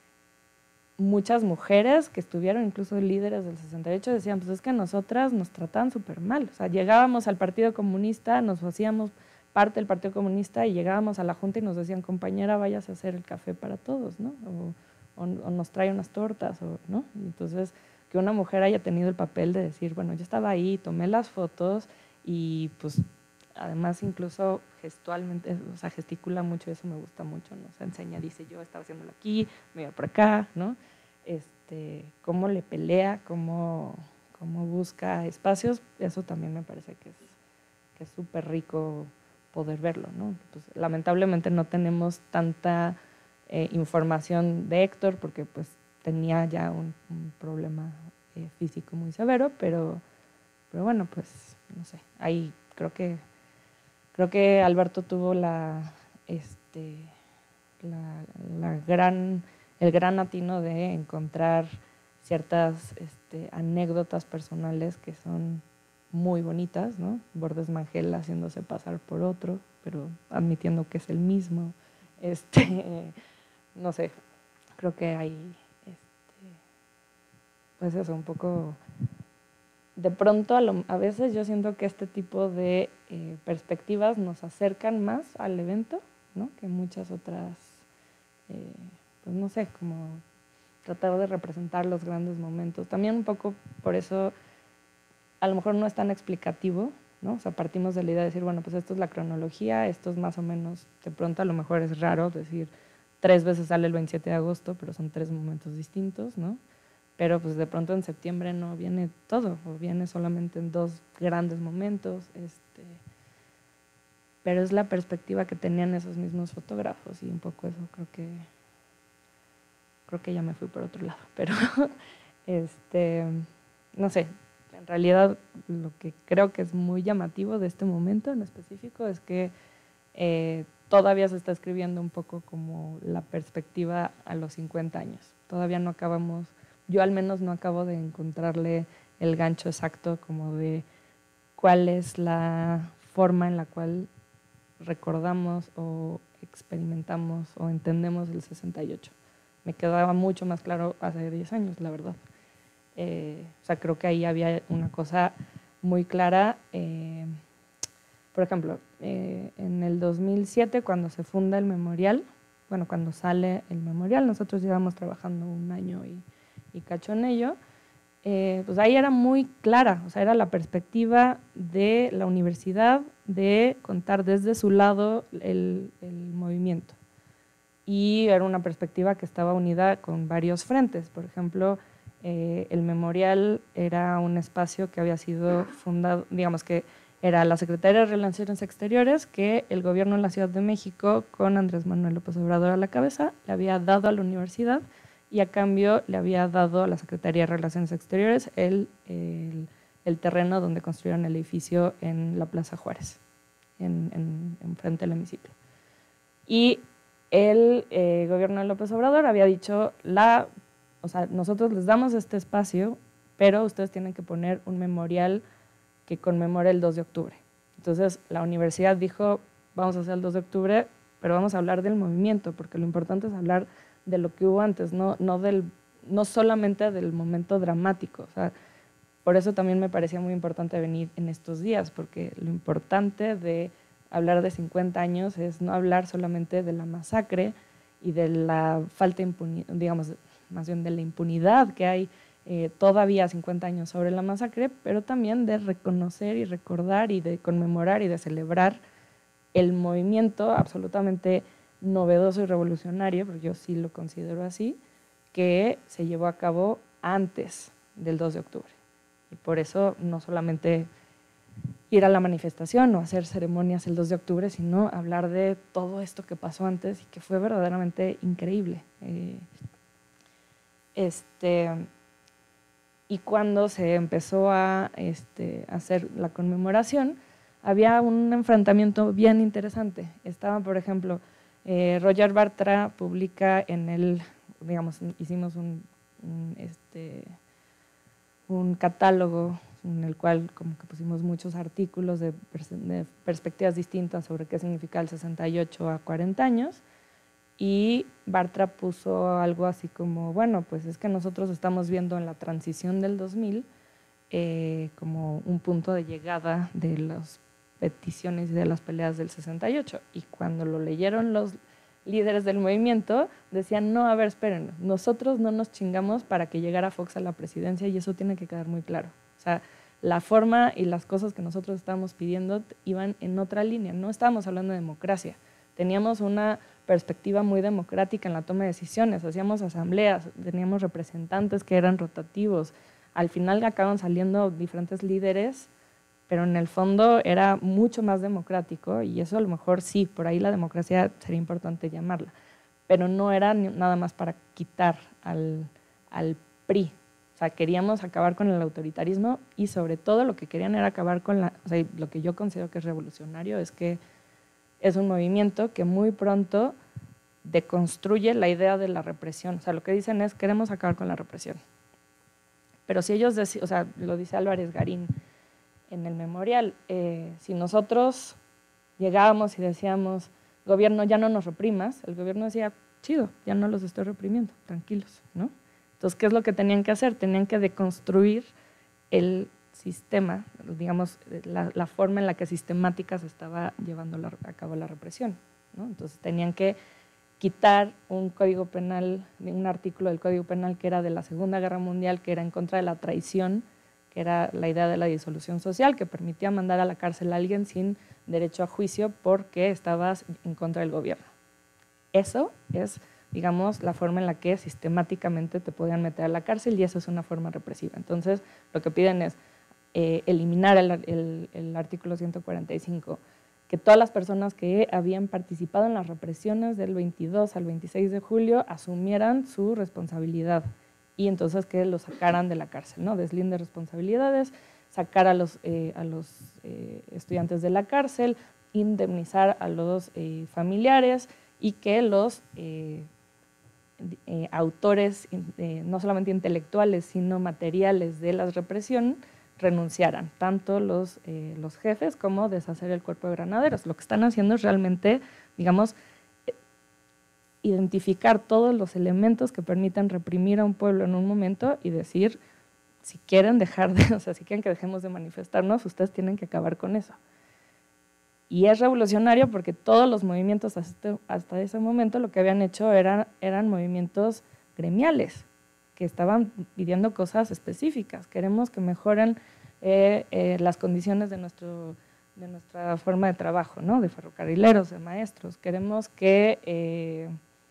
muchas mujeres que estuvieron incluso líderes del sesenta y ocho decían, pues es que nosotras nos trataban súper mal. O sea, llegábamos al Partido Comunista, nos hacíamos parte del Partido Comunista y llegábamos a la Junta y nos decían, compañera, váyase a hacer el café para todos, ¿no? O, o, o nos trae unas tortas, o, ¿no? Y entonces, que una mujer haya tenido el papel de decir, bueno, yo estaba ahí, tomé las fotos y pues además incluso gestualmente, o sea, gesticula mucho, eso me gusta mucho, ¿no? Se enseña, dice, yo estaba haciéndolo aquí, me iba por acá, ¿no? Este, cómo le pelea, cómo, cómo busca espacios, eso también me parece que es que es súper rico poder verlo, ¿no? Pues, lamentablemente no tenemos tanta eh, información de Héctor porque pues tenía ya un, un problema eh, físico muy severo, pero, pero bueno, pues no sé, ahí creo que creo que Alberto tuvo la, este, la, la gran, el gran atino de encontrar ciertas este, anécdotas personales que son muy bonitas, ¿no? Bordes Mangel haciéndose pasar por otro, pero admitiendo que es el mismo. Este, no sé, creo que hay, este, pues eso, un poco... De pronto, a, lo, a veces yo siento que este tipo de eh, perspectivas nos acercan más al evento, ¿no? Que muchas otras, eh, pues no sé, como tratar de representar los grandes momentos. También un poco por eso, a lo mejor no es tan explicativo, ¿no? O sea, partimos de la idea de decir, bueno, pues esto es la cronología, esto es más o menos, de pronto a lo mejor es raro decir, tres veces sale el veintisiete de agosto, pero son tres momentos distintos, ¿no? Pero pues de pronto en septiembre no viene todo, o viene solamente en dos grandes momentos, este, pero es la perspectiva que tenían esos mismos fotógrafos y un poco eso creo que, creo que ya me fui por otro lado, pero este, no sé, en realidad lo que creo que es muy llamativo de este momento en específico es que eh, todavía se está escribiendo un poco como la perspectiva a los cincuenta años, todavía no acabamos... Yo al menos no acabo de encontrarle el gancho exacto como de cuál es la forma en la cual recordamos o experimentamos o entendemos el sesenta y ocho. Me quedaba mucho más claro hace diez años, la verdad. Eh, o sea, creo que ahí había una cosa muy clara. Eh, por ejemplo, eh, en el dos mil siete, cuando se funda el memorial, bueno, cuando sale el memorial, nosotros llevamos trabajando un año y... y cacho en ello, eh, pues ahí era muy clara, o sea, era la perspectiva de la universidad de contar desde su lado el, el movimiento. Y era una perspectiva que estaba unida con varios frentes. Por ejemplo, eh, el memorial era un espacio que había sido fundado, digamos que era la Secretaría de Relaciones Exteriores, que el gobierno de la Ciudad de México, con Andrés Manuel López Obrador a la cabeza, le había dado a la universidad y a cambio le había dado a la Secretaría de Relaciones Exteriores el, el, el terreno donde construyeron el edificio en la Plaza Juárez, en, en, en frente al hemiciclo. Y el eh, gobierno de López Obrador había dicho, la, o sea, nosotros les damos este espacio, pero ustedes tienen que poner un memorial que conmemore el dos de octubre. Entonces la universidad dijo, vamos a hacer el dos de octubre, pero vamos a hablar del movimiento, porque lo importante es hablar de lo que hubo antes, no, no, del, no solamente del momento dramático. O sea, por eso también me parecía muy importante venir en estos días, porque lo importante de hablar de cincuenta años es no hablar solamente de la masacre y de la falta de impunidad, digamos, más bien de la impunidad que hay eh, todavía cincuenta años sobre la masacre, pero también de reconocer y recordar y de conmemorar y de celebrar el movimiento absolutamente novedoso y revolucionario, porque yo sí lo considero así, que se llevó a cabo antes del dos de octubre. Y por eso no solamente ir a la manifestación o hacer ceremonias el dos de octubre, sino hablar de todo esto que pasó antes y que fue verdaderamente increíble. Eh, este, y cuando se empezó a este, hacer la conmemoración, había un enfrentamiento bien interesante. Estaba, por ejemplo, Eh, Roger Bartra publica en el, digamos, hicimos un, un, este, un catálogo en el cual como que pusimos muchos artículos de, de perspectivas distintas sobre qué significa el sesenta y ocho a cuarenta años, y Bartra puso algo así como, bueno, pues es que nosotros estamos viendo en la transición del dos mil eh, como un punto de llegada de los peticiones y de las peleas del sesenta y ocho, y cuando lo leyeron los líderes del movimiento decían, no, a ver, esperen, nosotros no nos chingamos para que llegara Fox a la presidencia, y eso tiene que quedar muy claro. O sea, la forma y las cosas que nosotros estábamos pidiendo iban en otra línea, no estábamos hablando de democracia, teníamos una perspectiva muy democrática en la toma de decisiones, hacíamos asambleas, teníamos representantes que eran rotativos, al final acaban saliendo diferentes líderes, pero en el fondo era mucho más democrático, y eso a lo mejor sí, por ahí la democracia sería importante llamarla, pero no era nada más para quitar al, al P R I. O sea, queríamos acabar con el autoritarismo, y sobre todo lo que querían era acabar con la, o sea, lo que yo considero que es revolucionario es que es un movimiento que muy pronto deconstruye la idea de la represión. O sea, lo que dicen es, queremos acabar con la represión. Pero si ellos, o sea, lo dice Álvarez Garín en el memorial, eh, si nosotros llegábamos y decíamos, gobierno, ya no nos reprimas, el gobierno decía, chido, ya no los estoy reprimiendo, tranquilos, ¿no? Entonces, ¿qué es lo que tenían que hacer? Tenían que deconstruir el sistema, digamos, la, la forma en la que sistemática se estaba llevando la, a cabo la represión, ¿no? Entonces, tenían que quitar un código penal, un artículo del Código Penal que era de la Segunda Guerra Mundial, que era en contra de la traición, que era la idea de la disolución social, que permitía mandar a la cárcel a alguien sin derecho a juicio porque estabas en contra del gobierno. Eso es, digamos, la forma en la que sistemáticamente te podían meter a la cárcel y eso es una forma represiva. Entonces, lo que piden es eh, eliminar el, el, el artículo ciento cuarenta y cinco, que todas las personas que habían participado en las represiones del veintidós al veintiséis de julio asumieran su responsabilidad y entonces que los sacaran de la cárcel, ¿no? Deslinde responsabilidades, sacar a los, eh, a los eh, estudiantes de la cárcel, indemnizar a los eh, familiares y que los eh, eh, autores, eh, no solamente intelectuales, sino materiales de la represión, renunciaran, tanto los, eh, los jefes como deshacer el cuerpo de granaderos. Lo que están haciendo es realmente, digamos, identificar todos los elementos que permitan reprimir a un pueblo en un momento y decir, si quieren dejar de, o sea, si quieren que dejemos de manifestarnos, ustedes tienen que acabar con eso. Y es revolucionario porque todos los movimientos hasta, hasta ese momento lo que habían hecho eran, eran movimientos gremiales, que estaban pidiendo cosas específicas. Queremos que mejoren eh, eh, las condiciones de, nuestro, de nuestra forma de trabajo, ¿no? De ferrocarrileros, de maestros. Queremos que, eh,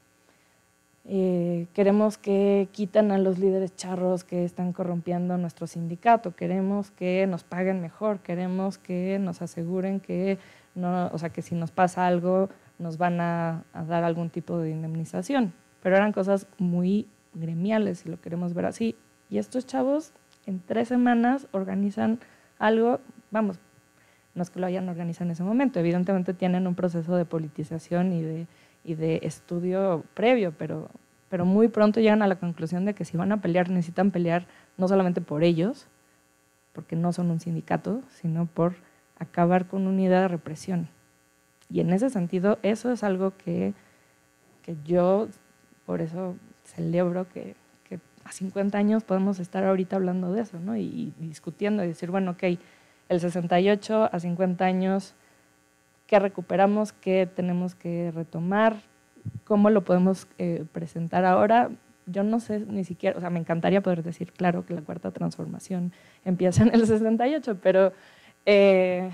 eh, queremos que quiten a los líderes charros que están corrompiendo nuestro sindicato. Queremos que nos paguen mejor. Queremos que nos aseguren que, no, o sea, que si nos pasa algo nos van a, a dar algún tipo de indemnización. Pero eran cosas muy gremiales, si lo queremos ver así. Y estos chavos en tres semanas organizan algo, vamos, no es que lo hayan organizado en ese momento, evidentemente tienen un proceso de politización y de, y de estudio previo, pero, pero muy pronto llegan a la conclusión de que si van a pelear, necesitan pelear no solamente por ellos, porque no son un sindicato, sino por acabar con una unidad de represión. Y en ese sentido, eso es algo que, que yo, por eso celebro que, que a cincuenta años podemos estar ahorita hablando de eso, ¿no? Y, y discutiendo y decir, bueno, ok, el sesenta y ocho a cincuenta años, ¿qué recuperamos? ¿Qué tenemos que retomar? ¿Cómo lo podemos eh, presentar ahora? Yo no sé ni siquiera, o sea, me encantaría poder decir, claro, que la cuarta transformación empieza en el sesenta y ocho, pero eh,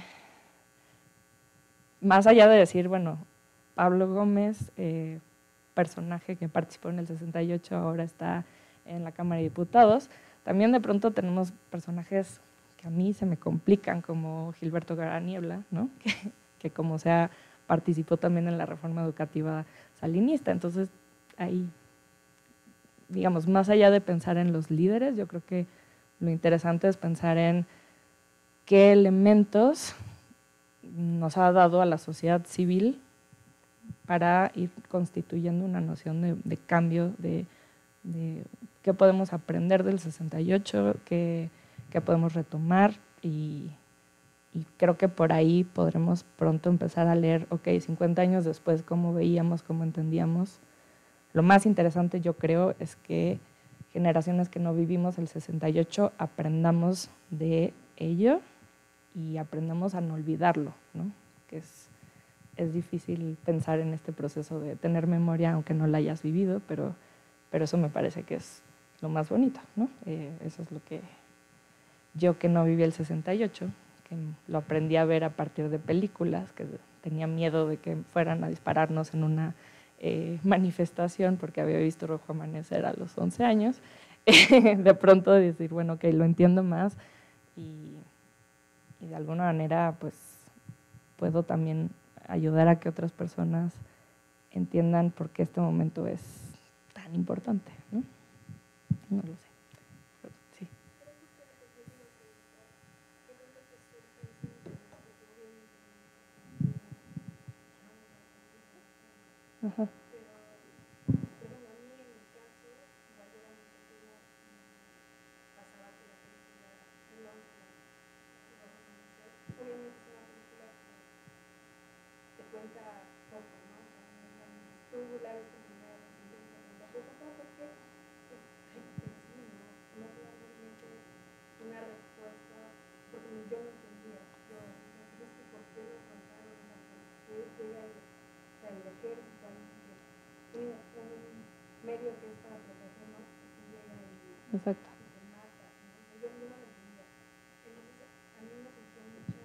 más allá de decir, bueno, Pablo Gómez, eh, personaje que participó en el sesenta y ocho, ahora está en la Cámara de Diputados. También de pronto tenemos personajes que a mí se me complican, como Gilberto Garaniebla, ¿no? que, que como sea participó también en la reforma educativa salinista. Entonces, ahí, digamos, más allá de pensar en los líderes, yo creo que lo interesante es pensar en qué elementos nos ha dado a la sociedad civil para ir constituyendo una noción de, de cambio, de, de qué podemos aprender del sesenta y ocho, qué, qué podemos retomar y, y creo que por ahí podremos pronto empezar a leer, ok, cincuenta años después, cómo veíamos, cómo entendíamos. Lo más interesante yo creo es que generaciones que no vivimos el sesenta y ocho aprendamos de ello y aprendamos a no olvidarlo, ¿no? Que es Es difícil pensar en este proceso de tener memoria aunque no la hayas vivido, pero, pero eso me parece que es lo más bonito, ¿no? Eh, eso es lo que yo, que no viví el sesenta y ocho, que lo aprendí a ver a partir de películas, que tenía miedo de que fueran a dispararnos en una eh, manifestación porque había visto Rojo Amanecer a los once años, de pronto decir, bueno, ok, lo entiendo más y, y de alguna manera pues puedo también ayudar a que otras personas entiendan por qué este momento es tan importante, ¿no? No lo sé. Pero sí. Ajá. cuenta poco, ¿no? O sea, tú la ves en primera, en segunda, pues otra porque pues, ay, pues sí, ¿no? No te dan realmente una respuesta, porque yo no entendía. Yo, yo es que ¿por qué lo contaron? ¿No? ¿Por qué llega el, o sea, el ejército al en un medio que es para proteger, ¿no? Que llega y, Exacto. y se mata, ¿no? Yo, yo no lo entendía. Entonces, a mí me sentía mucha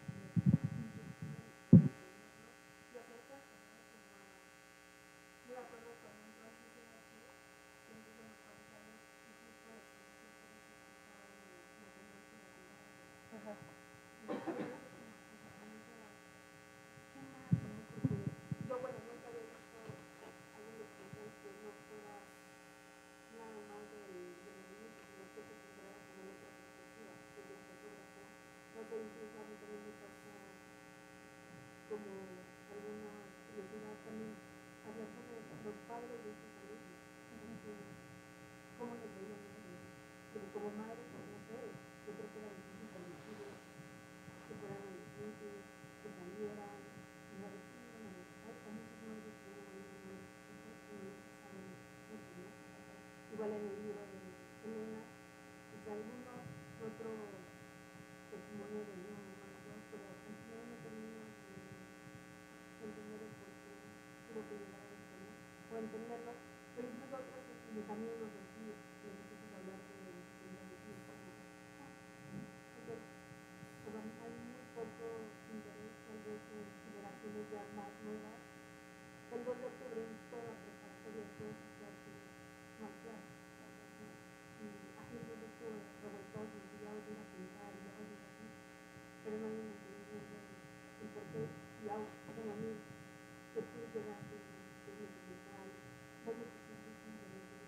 y acercarse, ¿no? Como a, yo me acuerdo cuando entró al C C H, y entonces me acuerdo, ¿sabes? Incluso la exposición que se escuchaba en la tendencia natural. Ajá. Y yo como acercamiento a, ¿qué más, no? Porque yo, bueno, nunca había visto algún documental que no fuera nada más del, del movimiento, sino que se considerara como en otra perspectiva, desde el fotógrafo. No sé, incluso a mí también me pasa como alguna curiosidad también acerca de los padres de estos alumnos. ¿Cómo les veían ellos? Porque como madres, pues no sé, yo creo que era difícil permitirles que fueran adolescentes, que salieran, y a veces no iban a necesitar, a muchas madres que van a ir a una y no se saben mucho, ¿no? Igual en el libro de Elena, pues alguno otro testimonio de una mamá mayor, pero al final no termina de entender el por qué tuvo que llegar a esto, ¿no? O entenderlo, pero incluso otros mis amigos de aquí, les empiezas a hablar de los tíos, como, entonces, pues hay muy poco interés, tal vez en generaciones ya más nuevas. El dos de octubre en toda preparatoria, todo se hace marcial. Y así el dos de octubre revoltosos, y ya volver a pintar, y ya volver a hacer, pero no hay un entendimiento de por qué, y aún en a mí, que tú llegaste de lo digital, no lo que siempre es interés de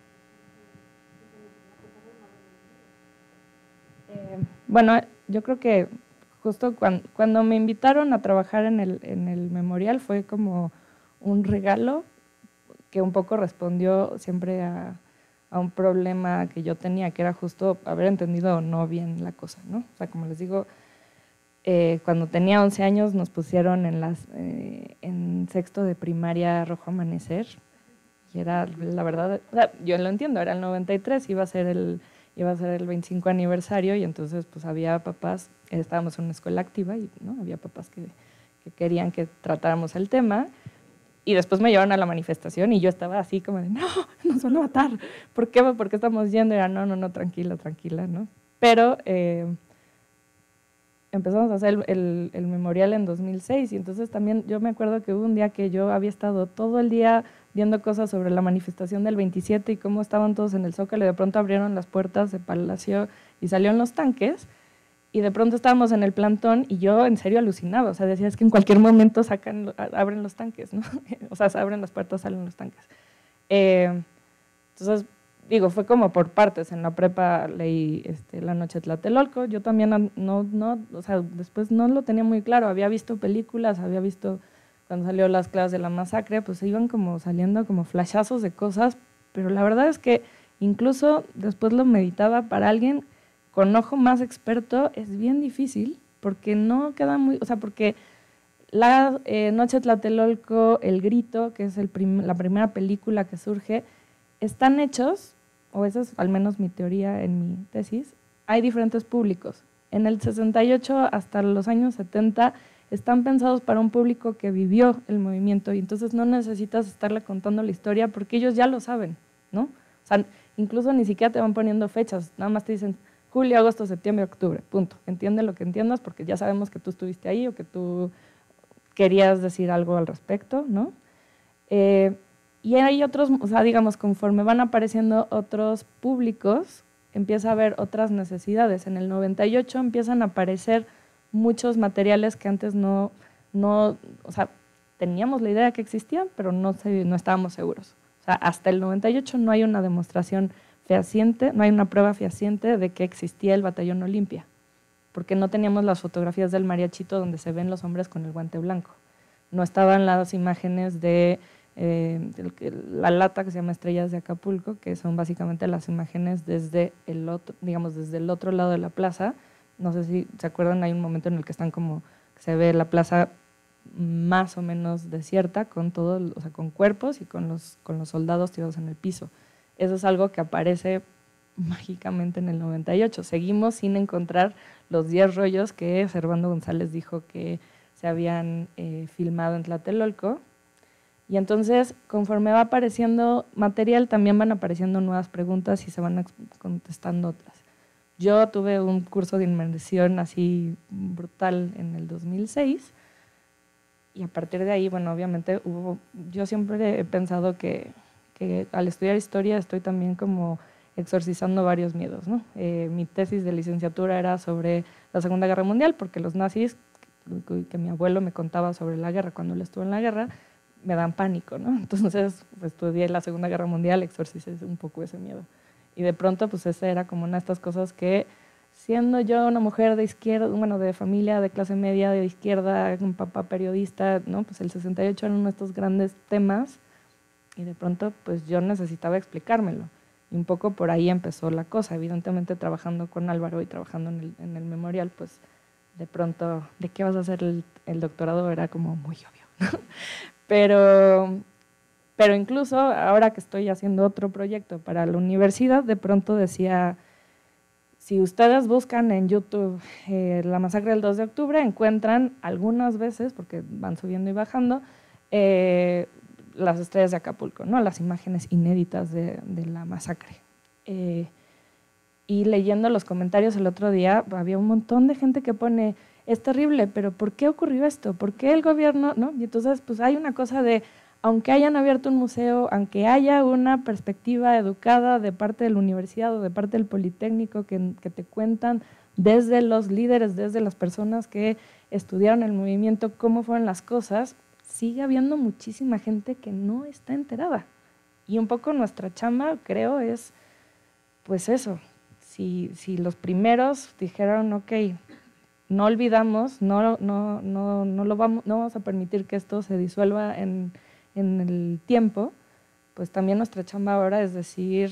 Eh, bueno, yo creo que justo cuando, cuando me invitaron a trabajar en el, en el memorial fue como un regalo que un poco respondió siempre a, a un problema que yo tenía, que era justo haber entendido no bien la cosa, ¿no? O sea, como les digo, eh, cuando tenía once años nos pusieron en, las, eh, en sexto de primaria Rojo Amanecer, y era, la verdad, o sea, yo lo entiendo, era el noventa y tres, iba a ser el... iba a ser el veinticinco aniversario y entonces pues había papás, estábamos en una escuela activa y ¿no? había papás que, que querían que tratáramos el tema y después me llevaron a la manifestación y yo estaba así como de, no, nos van a matar, ¿por qué? ¿Por qué estamos yendo? Y era, no, no, no, tranquila, tranquila, ¿no? Pero eh, empezamos a hacer el, el, el memorial en dos mil seis y entonces también yo me acuerdo que hubo un día que yo había estado todo el día viendo cosas sobre la manifestación del veintisiete y cómo estaban todos en el Zócalo y de pronto abrieron las puertas de Palacio y salieron los tanques y de pronto estábamos en el plantón y yo en serio alucinaba, o sea, decía es que en cualquier momento sacan, abren los tanques, ¿no? O sea, se abren las puertas, salen los tanques. Eh, entonces, digo, fue como por partes, en la prepa leí este, La Noche de Tlatelolco, yo también no, no, o sea, después no lo tenía muy claro, había visto películas, había visto... Cuando salió las clases de la masacre, pues iban como saliendo como flashazos de cosas, pero la verdad es que incluso después lo meditaba para alguien con ojo más experto, es bien difícil, porque no queda muy, o sea, porque La eh, Noche de Tlatelolco, El Grito, que es el prim la primera película que surge, están hechos, o esa es al menos mi teoría en mi tesis, hay diferentes públicos. En el sesenta y ocho hasta los años setenta están pensados para un público que vivió el movimiento y entonces no necesitas estarle contando la historia porque ellos ya lo saben, ¿no? O sea, incluso ni siquiera te van poniendo fechas, nada más te dicen julio, agosto, septiembre, octubre, punto. Entiende lo que entiendas porque ya sabemos que tú estuviste ahí o que tú querías decir algo al respecto, ¿no? Eh, y hay otros, o sea, digamos, conforme van apareciendo otros públicos, empieza a haber otras necesidades. En el noventa y ocho empiezan a aparecer muchos materiales que antes no, no, o sea, teníamos la idea que existían, pero no, se, no estábamos seguros. O sea, hasta el noventa y ocho no hay una demostración fehaciente, no hay una prueba fehaciente de que existía el Batallón Olimpia, porque no teníamos las fotografías del mariachito donde se ven los hombres con el guante blanco. No estaban las imágenes de, eh, de la lata que se llama Estrellas de Acapulco, que son básicamente las imágenes desde el otro, digamos, desde el otro lado de la plaza. No sé si se acuerdan, hay un momento en el que están como, se ve la plaza más o menos desierta, con todo, o sea, con cuerpos y con los, con los soldados tirados en el piso. Eso es algo que aparece mágicamente en el noventa y ocho. Seguimos sin encontrar los diez rollos que Servando González dijo que se habían eh, filmado en Tlatelolco. Y entonces, conforme va apareciendo material, también van apareciendo nuevas preguntas y se van contestando otras. Yo tuve un curso de inmersión así brutal en el dos mil seis y a partir de ahí, bueno, obviamente hubo, yo siempre he pensado que, que al estudiar historia estoy también como exorcizando varios miedos, ¿no? Eh, mi tesis de licenciatura era sobre la Segunda Guerra Mundial, porque los nazis, que, que mi abuelo me contaba sobre la guerra cuando él estuvo en la guerra, me dan pánico, ¿no? Entonces pues, estudié la Segunda Guerra Mundial, exorcicé un poco ese miedo. Y de pronto, pues esa era como una de estas cosas que, siendo yo una mujer de izquierda, bueno, de familia, de clase media, de izquierda, un papá periodista, ¿no? Pues el sesenta y ocho era uno de estos grandes temas y de pronto, pues yo necesitaba explicármelo. Y un poco por ahí empezó la cosa. Evidentemente, trabajando con Álvaro y trabajando en el, en el memorial, pues de pronto, ¿de qué vas a hacer el, el doctorado? Era como muy obvio, ¿no? Pero... Pero incluso ahora que estoy haciendo otro proyecto para la universidad, de pronto decía, si ustedes buscan en YouTube eh, la masacre del dos de octubre, encuentran algunas veces, porque van subiendo y bajando, eh, las estrellas de Acapulco, ¿no? Las imágenes inéditas de, de la masacre. Eh, y leyendo los comentarios el otro día, había un montón de gente que pone, es terrible, pero ¿por qué ocurrió esto? ¿Por qué el gobierno? ¿No? Y entonces pues hay una cosa de, aunque hayan abierto un museo, aunque haya una perspectiva educada de parte de la universidad o de parte del Politécnico que, que te cuentan desde los líderes, desde las personas que estudiaron el movimiento, cómo fueron las cosas, sigue habiendo muchísima gente que no está enterada. Y un poco nuestra chamba, creo, es pues eso, si, si los primeros dijeron, ok, no olvidamos, no, no, no, no, lo vamos, no vamos a permitir que esto se disuelva en en el tiempo, pues también nuestra chamba ahora es decir,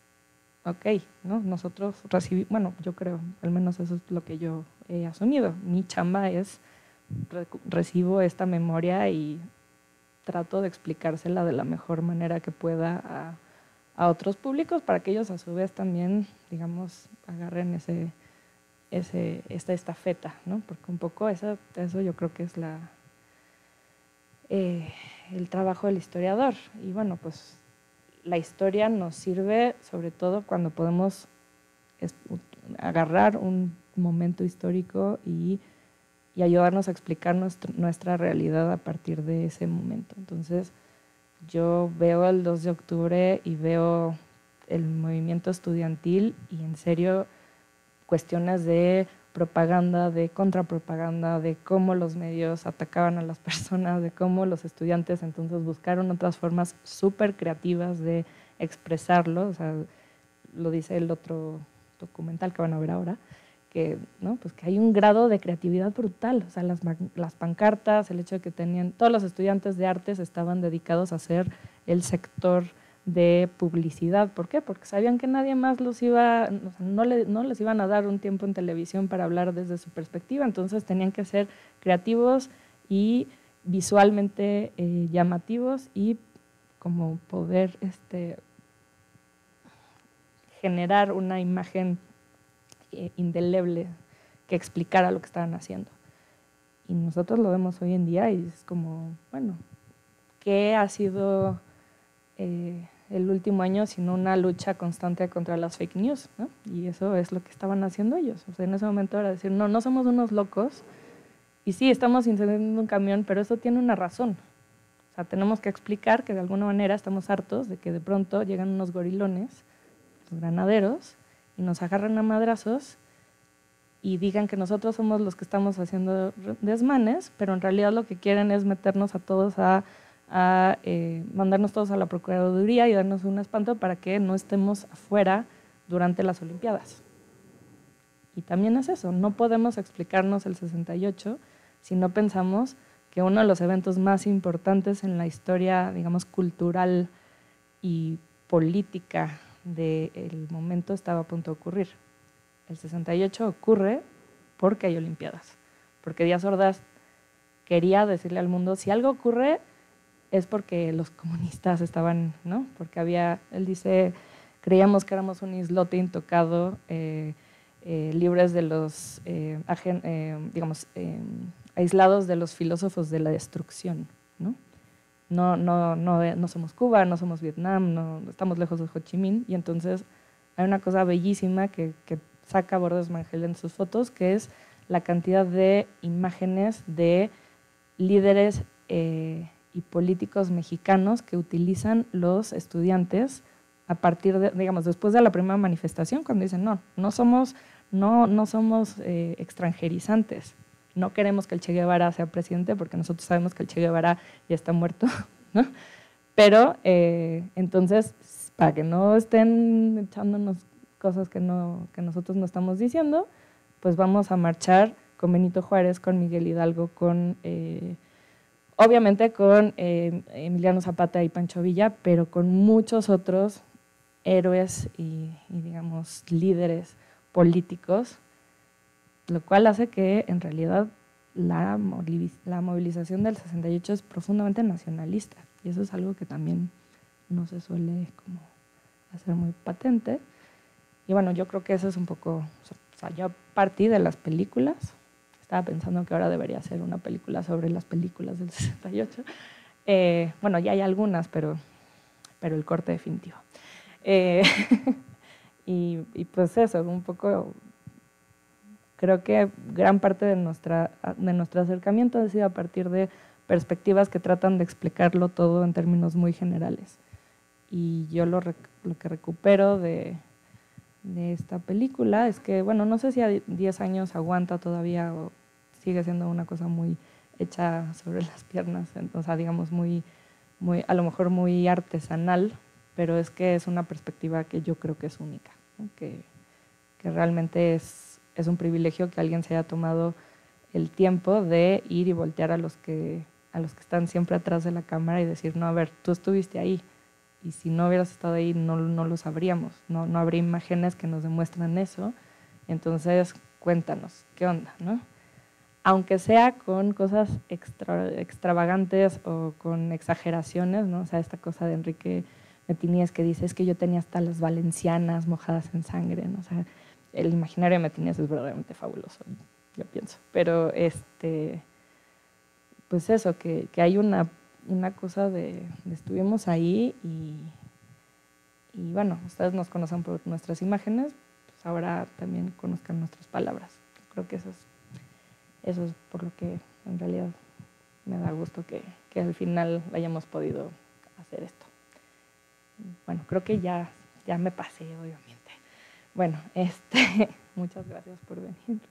ok, ¿no? Nosotros recibimos, bueno, yo creo, al menos eso es lo que yo he asumido. Mi chamba es, re recibo esta memoria y trato de explicársela de la mejor manera que pueda a, a otros públicos para que ellos a su vez también, digamos, agarren ese, ese, esta estafeta, ¿no? Porque un poco eso, eso yo creo que es la... Eh, el trabajo del historiador. Y bueno, pues la historia nos sirve sobre todo cuando podemos agarrar un momento histórico y, y ayudarnos a explicar nuestro, nuestra realidad a partir de ese momento. Entonces, yo veo el dos de octubre y veo el movimiento estudiantil y en serio cuestiones de propaganda, de contrapropaganda, de cómo los medios atacaban a las personas, de cómo los estudiantes entonces buscaron otras formas súper creativas de expresarlo. O sea, lo dice el otro documental que van a ver ahora, que, ¿no? Pues que hay un grado de creatividad brutal. O sea, las, las pancartas, el hecho de que tenían, todos los estudiantes de artes estaban dedicados a ser el sector de publicidad. ¿Por qué? Porque sabían que nadie más los iba, o sea, no, le, no les iban a dar un tiempo en televisión para hablar desde su perspectiva, entonces tenían que ser creativos y visualmente eh, llamativos y como poder este, generar una imagen eh, indeleble que explicara lo que estaban haciendo. Y nosotros lo vemos hoy en día y es como, bueno, ¿qué ha sido Eh, el último año, sino una lucha constante contra las fake news, ¿no? Y eso es lo que estaban haciendo ellos. O sea, en ese momento era decir, no, no somos unos locos, y sí, estamos incendiando un camión, pero eso tiene una razón. O sea, tenemos que explicar que de alguna manera estamos hartos de que de pronto llegan unos gorilones, los granaderos, y nos agarran a madrazos y digan que nosotros somos los que estamos haciendo desmanes, pero en realidad lo que quieren es meternos a todos a a eh, mandarnos todos a la Procuraduría y darnos un espanto para que no estemos afuera durante las Olimpiadas. Y también es eso, no podemos explicarnos el sesenta y ocho si no pensamos que uno de los eventos más importantes en la historia, digamos, cultural y política del momento estaba a punto de ocurrir. El sesenta y ocho ocurre porque hay Olimpiadas, porque Díaz Ordaz quería decirle al mundo, si algo ocurre es porque los comunistas estaban, ¿no? Porque había, él dice, creíamos que éramos un islote intocado, eh, eh, libres de los, eh, agen, eh, digamos, eh, aislados de los filósofos de la destrucción, ¿no? No, no, no, no somos Cuba, no somos Vietnam, no, estamos lejos de Ho Chi Minh, y entonces hay una cosa bellísima que, que saca Bordes Mangel en sus fotos, que es la cantidad de imágenes de líderes eh, y políticos mexicanos que utilizan los estudiantes a partir de, digamos, después de la primera manifestación, cuando dicen, no, no somos, no, no somos eh, extranjerizantes, no queremos que el Che Guevara sea presidente porque nosotros sabemos que el Che Guevara ya está muerto, ¿no? Pero eh, entonces, para que no estén echándonos cosas que, no, que nosotros no estamos diciendo, pues vamos a marchar con Benito Juárez, con Miguel Hidalgo, con, eh, obviamente con eh, Emiliano Zapata y Pancho Villa, pero con muchos otros héroes y, y, digamos, líderes políticos, lo cual hace que en realidad la, la movilización del sesenta y ocho es profundamente nacionalista, y eso es algo que también no se suele como hacer muy patente. Y bueno, yo creo que eso es un poco, o sea, yo partí de las películas, estaba pensando que ahora debería ser una película sobre las películas del sesenta y ocho, eh, bueno, ya hay algunas, pero, pero el corte definitivo. Eh, y, y pues eso, un poco, creo que gran parte de, nuestra, de nuestro acercamiento ha sido a partir de perspectivas que tratan de explicarlo todo en términos muy generales. Y yo lo, lo que recupero de, de esta película es que, bueno, no sé si a diez años aguanta todavía o sigue siendo una cosa muy hecha sobre las piernas, o sea, digamos, muy, muy, a lo mejor muy artesanal, pero es que es una perspectiva que yo creo que es única, ¿no? que, que realmente es, es un privilegio que alguien se haya tomado el tiempo de ir y voltear a los que, a los que están siempre atrás de la cámara y decir, no, a ver, tú estuviste ahí, y si no hubieras estado ahí no, no lo sabríamos, no, no habría imágenes que nos demuestran eso, entonces cuéntanos, ¿qué onda?, ¿no? Aunque sea con cosas extra, extravagantes o con exageraciones, ¿no? O sea, esta cosa de Enrique Metíñez que dice, es que yo tenía hasta las valencianas mojadas en sangre, ¿no? O sea, el imaginario de Metíñez es verdaderamente fabuloso, yo pienso, pero este, pues eso, que, que hay una, una cosa de, de estuvimos ahí y, y bueno, ustedes nos conocen por nuestras imágenes, pues ahora también conozcan nuestras palabras. Creo que eso es Eso es por lo que en realidad me da gusto que, que al final hayamos podido hacer esto. Bueno, creo que ya, ya me pasé, obviamente. Bueno, este, muchas gracias por venir.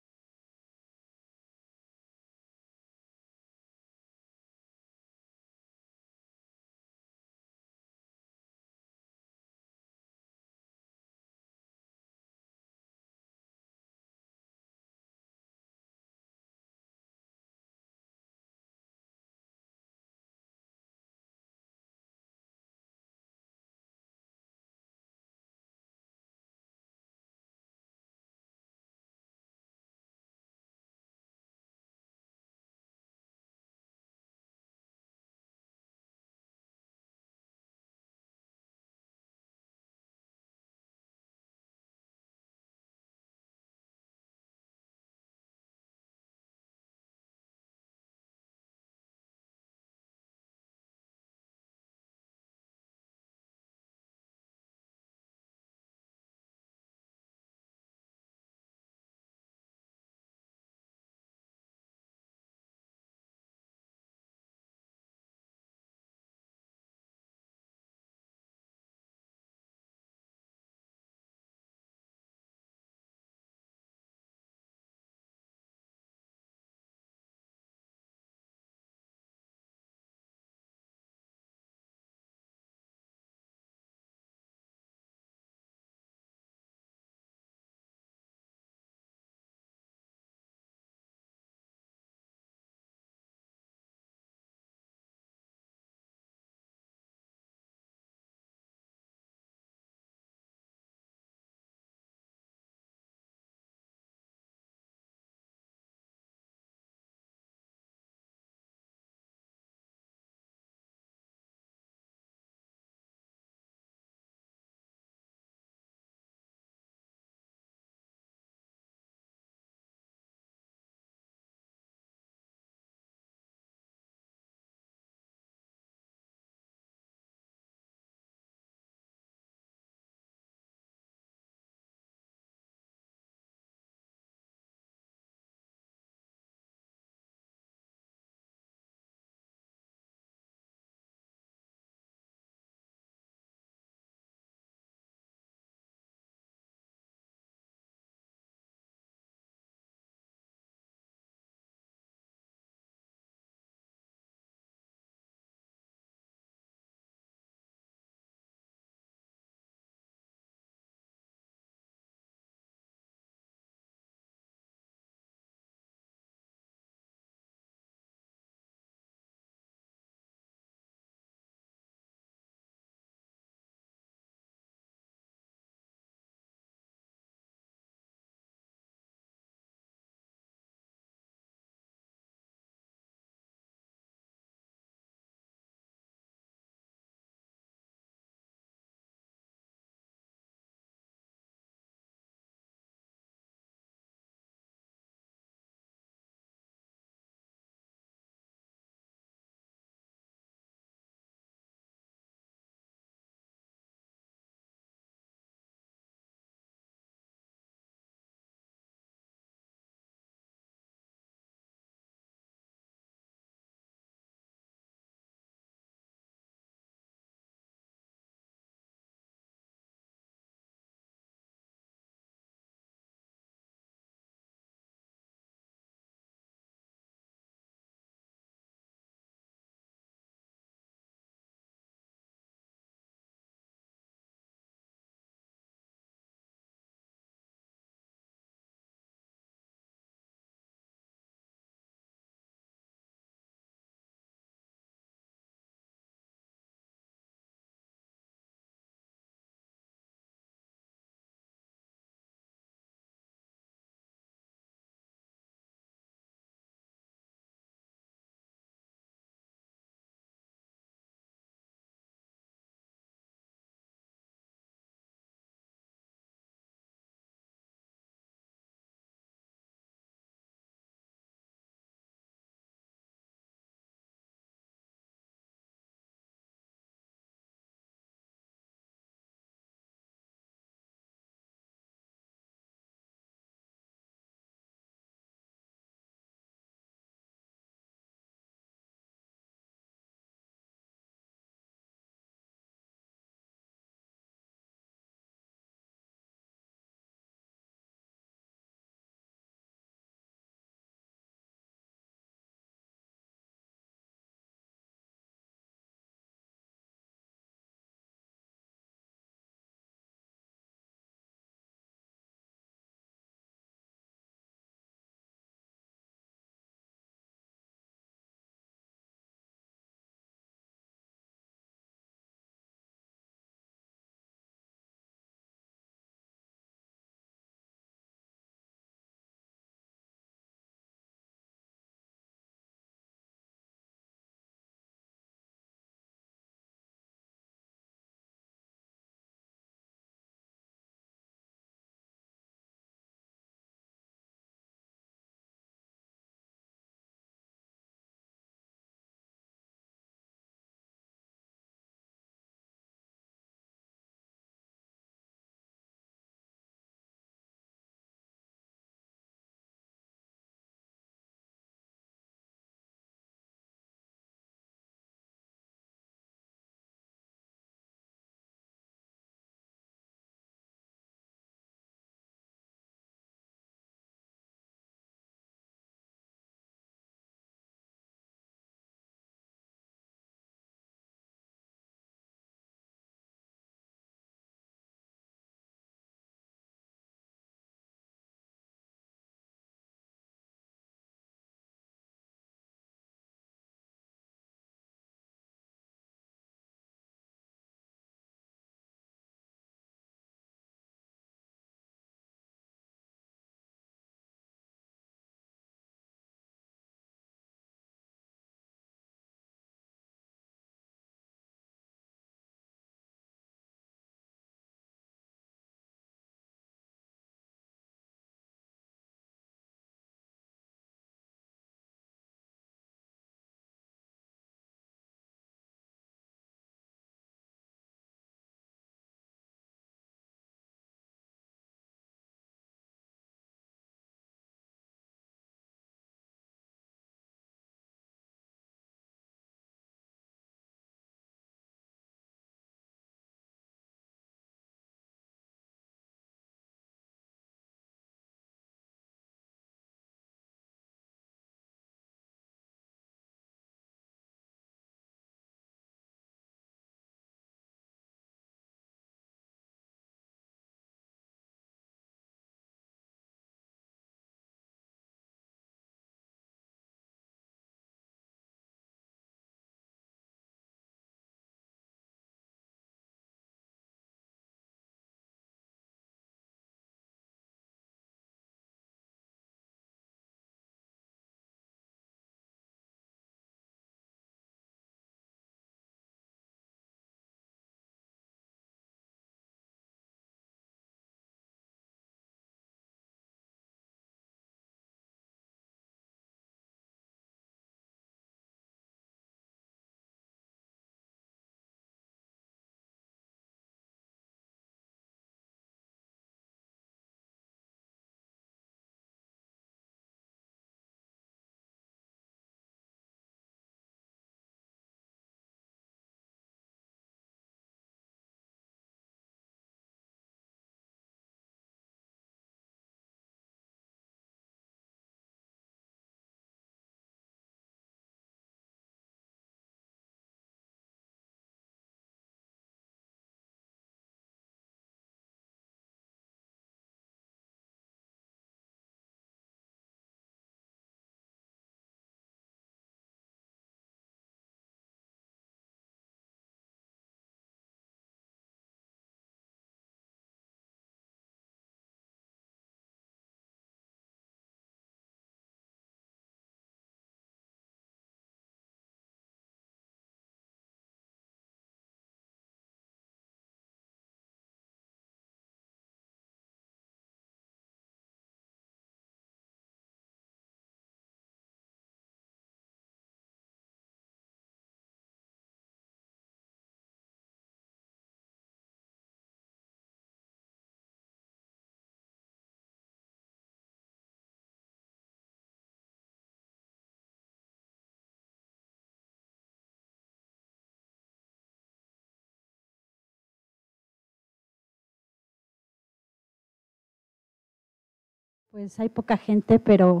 pues hay poca gente, pero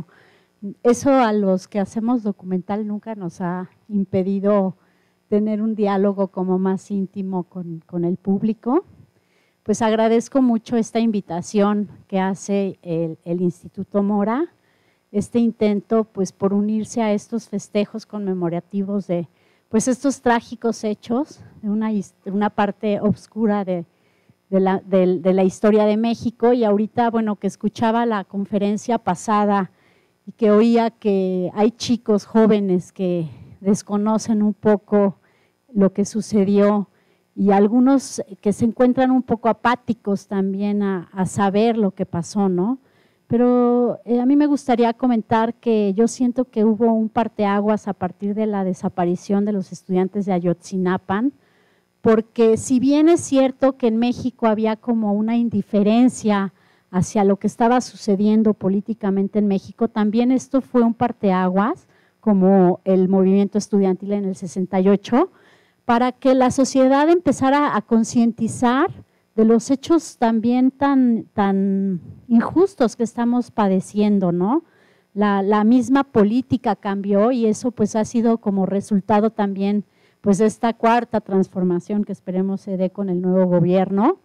eso a los que hacemos documental nunca nos ha impedido tener un diálogo como más íntimo con, con el público. Pues agradezco mucho esta invitación que hace el, el Instituto Mora, este intento pues por unirse a estos festejos conmemorativos de pues estos trágicos hechos, de una, de una parte oscura de, de, la, de, de la historia de México. Y ahorita, bueno, que escuchaba la conferencia pasada y que oía que hay chicos jóvenes que desconocen un poco lo que sucedió y algunos que se encuentran un poco apáticos también a, a saber lo que pasó, ¿no? Pero eh, a mí me gustaría comentar que yo siento que hubo un parteaguas a partir de la desaparición de los estudiantes de Ayotzinapan, porque si bien es cierto que en México había como una indiferencia hacia lo que estaba sucediendo políticamente en México, también esto fue un parteaguas, como el movimiento estudiantil en el sesenta y ocho, para que la sociedad empezara a concientizar de los hechos también tan, tan injustos que estamos padeciendo, ¿no? La, la misma política cambió y eso pues ha sido como resultado también pues de esta cuarta transformación que esperemos se dé con el nuevo gobierno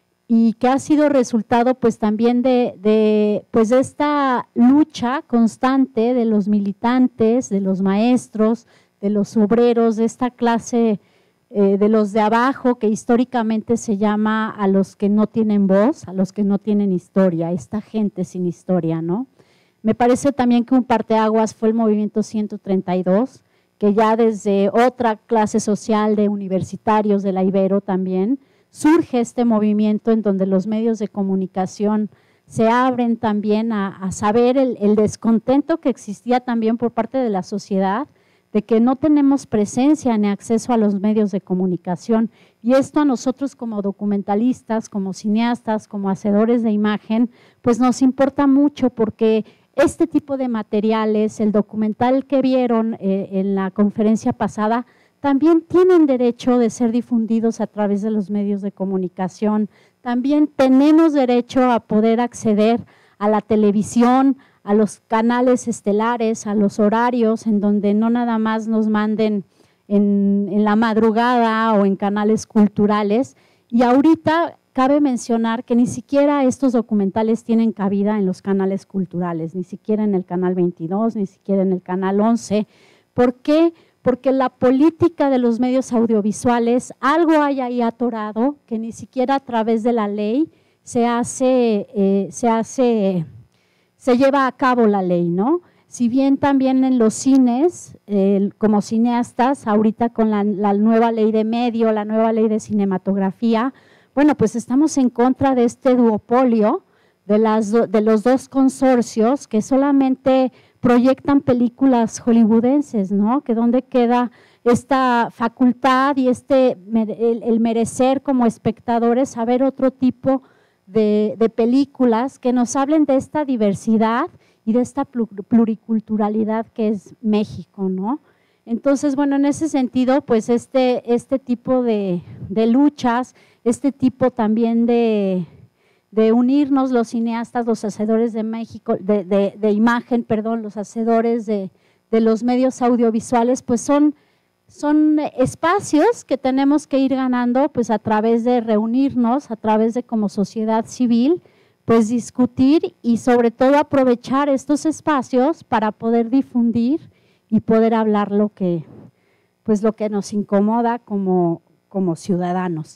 y que ha sido resultado pues también de, de, pues de esta lucha constante de los militantes, de los maestros, de los obreros, de esta clase Eh, de los de abajo, que históricamente se llama a los que no tienen voz, a los que no tienen historia, esta gente sin historia, ¿no? Me parece también que un parteaguas fue el movimiento ciento treinta y dos, que ya desde otra clase social de universitarios de la Ibero también, surge este movimiento en donde los medios de comunicación se abren también a, a saber el, el descontento que existía también por parte de la sociedad, de que no tenemos presencia ni acceso a los medios de comunicación y esto a nosotros como documentalistas, como cineastas, como hacedores de imagen, pues nos importa mucho porque este tipo de materiales, el documental que vieron eh, en la conferencia pasada, también tienen derecho de ser difundidos a través de los medios de comunicación, también tenemos derecho a poder acceder a la televisión, a los canales estelares, a los horarios en donde no nada más nos manden en, en la madrugada o en canales culturales. Y ahorita cabe mencionar que ni siquiera estos documentales tienen cabida en los canales culturales, ni siquiera en el canal veintidós, ni siquiera en el canal once. ¿Por qué? Porque la política de los medios audiovisuales, algo hay ahí atorado que ni siquiera a través de la ley se hace, eh, se hace se lleva a cabo la ley, ¿no? Si bien también en los cines, eh, como cineastas, ahorita con la, la nueva ley de medio, la nueva ley de cinematografía, bueno, pues estamos en contra de este duopolio de, las, de los dos consorcios que solamente proyectan películas hollywoodenses, ¿no? Que dónde queda esta facultad y este, el, el merecer como espectadores saber otro tipo De, de películas que nos hablen de esta diversidad y de esta pluriculturalidad que es México, ¿no? Entonces, bueno, en ese sentido, pues este, este tipo de, de luchas, este tipo también de, de unirnos los cineastas, los hacedores de México, de, de, de imagen, perdón, los hacedores de, de los medios audiovisuales, pues son Son espacios que tenemos que ir ganando pues a través de reunirnos, a través de como sociedad civil, pues discutir y sobre todo aprovechar estos espacios para poder difundir y poder hablar lo que, pues lo que nos incomoda como, como ciudadanos.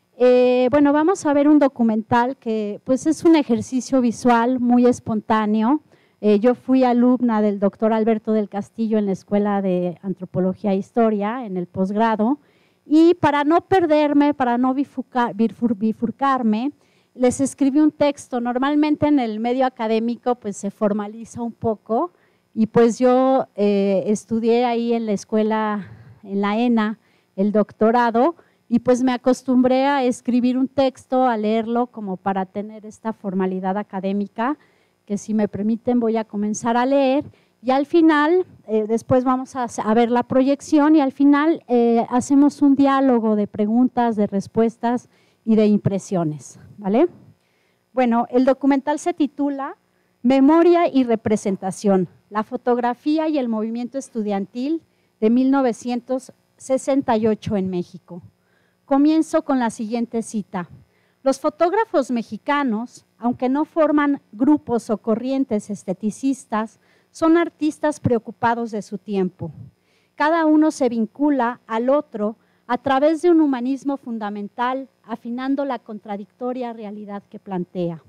Eh, bueno, vamos a ver un documental que pues es un ejercicio visual muy espontáneo. Eh, yo fui alumna del doctor Alberto del Castillo en la Escuela de Antropología e Historia, en el posgrado, y para no perderme, para no bifurcar, bifur, bifurcarme, les escribí un texto. Normalmente en el medio académico pues se formaliza un poco, y pues yo eh, estudié ahí en la escuela, en la ENA, el doctorado, y pues me acostumbré a escribir un texto, a leerlo como para tener esta formalidad académica, que si me permiten voy a comenzar a leer y al final, eh, después vamos a, a ver la proyección y al final eh, hacemos un diálogo de preguntas, de respuestas y de impresiones, ¿vale? Bueno, el documental se titula Memoria y representación, la fotografía y el movimiento estudiantil de mil novecientos sesenta y ocho en México. Comienzo con la siguiente cita. Los fotógrafos mexicanos, aunque no forman grupos o corrientes esteticistas, son artistas preocupados de su tiempo. Cada uno se vincula al otro a través de un humanismo fundamental, afinando la contradictoria realidad que plantea.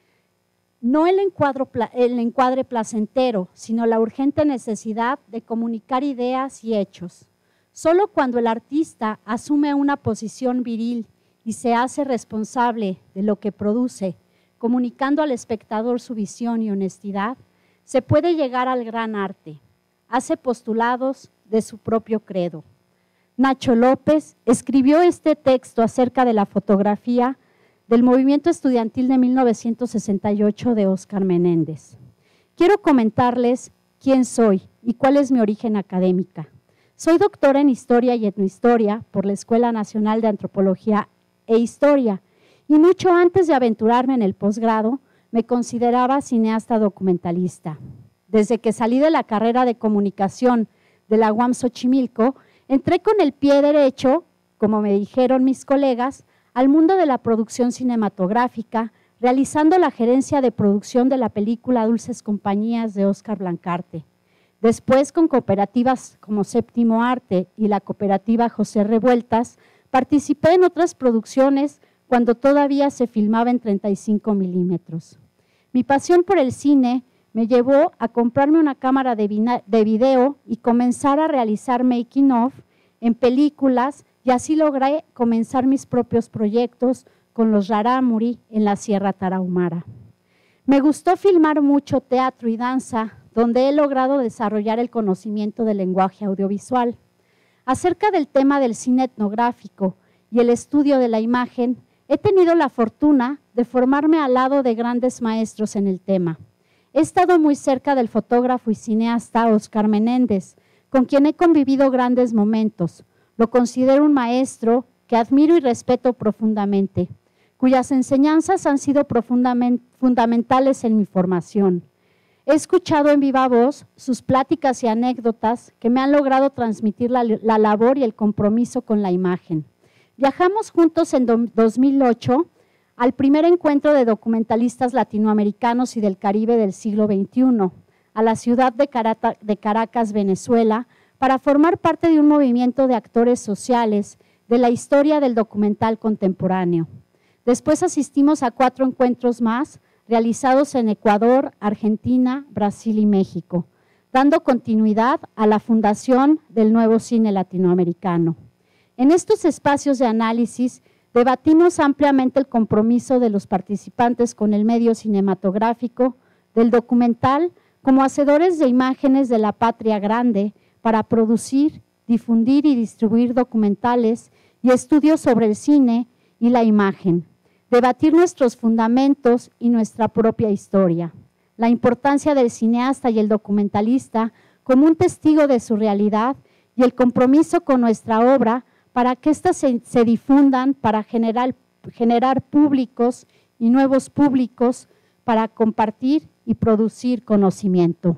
No el, encuadro, el encuadre placentero, sino la urgente necesidad de comunicar ideas y hechos. Solo cuando el artista asume una posición viril y se hace responsable de lo que produce, comunicando al espectador su visión y honestidad, se puede llegar al gran arte. Hace postulados de su propio credo. Nacho López escribió este texto acerca de la fotografía del movimiento estudiantil de mil novecientos sesenta y ocho de Óscar Menéndez. Quiero comentarles quién soy y cuál es mi origen académica. Soy doctora en Historia y Etnohistoria por la Escuela Nacional de Antropología e Historia, y mucho antes de aventurarme en el posgrado, me consideraba cineasta documentalista. Desde que salí de la carrera de comunicación de la U A M Xochimilco, entré con el pie derecho, como me dijeron mis colegas, al mundo de la producción cinematográfica, realizando la gerencia de producción de la película Dulces Compañías de Óscar Blancarte. Después, con cooperativas como Séptimo Arte y la cooperativa José Revueltas, participé en otras producciones cuando todavía se filmaba en treinta y cinco milímetros. Mi pasión por el cine me llevó a comprarme una cámara de, de video y comenzar a realizar making of en películas, y así logré comenzar mis propios proyectos con los Rarámuri en la Sierra Tarahumara. Me gustó filmar mucho teatro y danza, donde he logrado desarrollar el conocimiento del lenguaje audiovisual. Acerca del tema del cine etnográfico y el estudio de la imagen, he tenido la fortuna de formarme al lado de grandes maestros en el tema. He estado muy cerca del fotógrafo y cineasta Óscar Menéndez, con quien he convivido grandes momentos. Lo considero un maestro que admiro y respeto profundamente, cuyas enseñanzas han sido profundamente fundamentales en mi formación. He escuchado en viva voz sus pláticas y anécdotas que me han logrado transmitir la, la labor y el compromiso con la imagen. Viajamos juntos en dos mil ocho al primer encuentro de documentalistas latinoamericanos y del Caribe del siglo veintiuno, a la ciudad de Carata, de Caracas, Venezuela, para formar parte de un movimiento de actores sociales de la historia del documental contemporáneo. Después asistimos a cuatro encuentros más realizados en Ecuador, Argentina, Brasil y México, dando continuidad a la fundación del nuevo cine latinoamericano. En estos espacios de análisis debatimos ampliamente el compromiso de los participantes con el medio cinematográfico, del documental, como hacedores de imágenes de la patria grande, para producir, difundir y distribuir documentales y estudios sobre el cine y la imagen, debatir nuestros fundamentos y nuestra propia historia, la importancia del cineasta y el documentalista como un testigo de su realidad y el compromiso con nuestra obra para que éstas se, se difundan, para generar, generar públicos y nuevos públicos para compartir y producir conocimiento.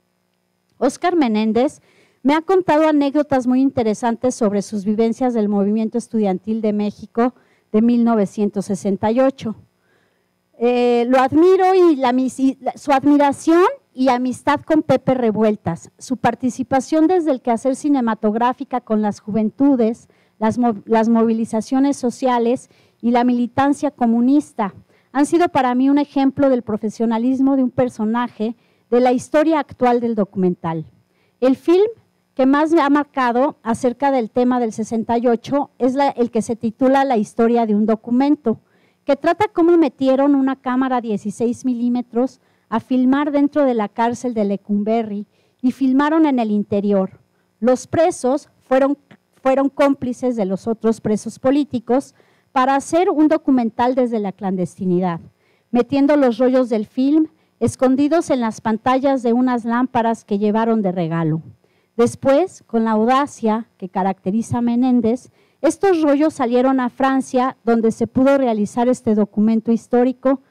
Óscar Menéndez me ha contado anécdotas muy interesantes sobre sus vivencias del movimiento estudiantil de México de mil novecientos sesenta y ocho. Eh, lo admiro y la, su admiración y amistad con Pepe Revueltas, su participación desde el quehacer cinematográfica con las juventudes, las, las movilizaciones sociales y la militancia comunista han sido para mí un ejemplo del profesionalismo de un personaje de la historia actual del documental. El film que más me ha marcado acerca del tema del sesenta y ocho es la, el que se titula La historia de un documento, que trata cómo metieron una cámara dieciséis milímetros a filmar dentro de la cárcel de Lecumberri y filmaron en el interior. Los presos fueron, fueron cómplices de los otros presos políticos para hacer un documental desde la clandestinidad, metiendo los rollos del film escondidos en las pantallas de unas lámparas que llevaron de regalo. Después, con la audacia que caracteriza a Menéndez, estos rollos salieron a Francia, donde se pudo realizar este documento histórico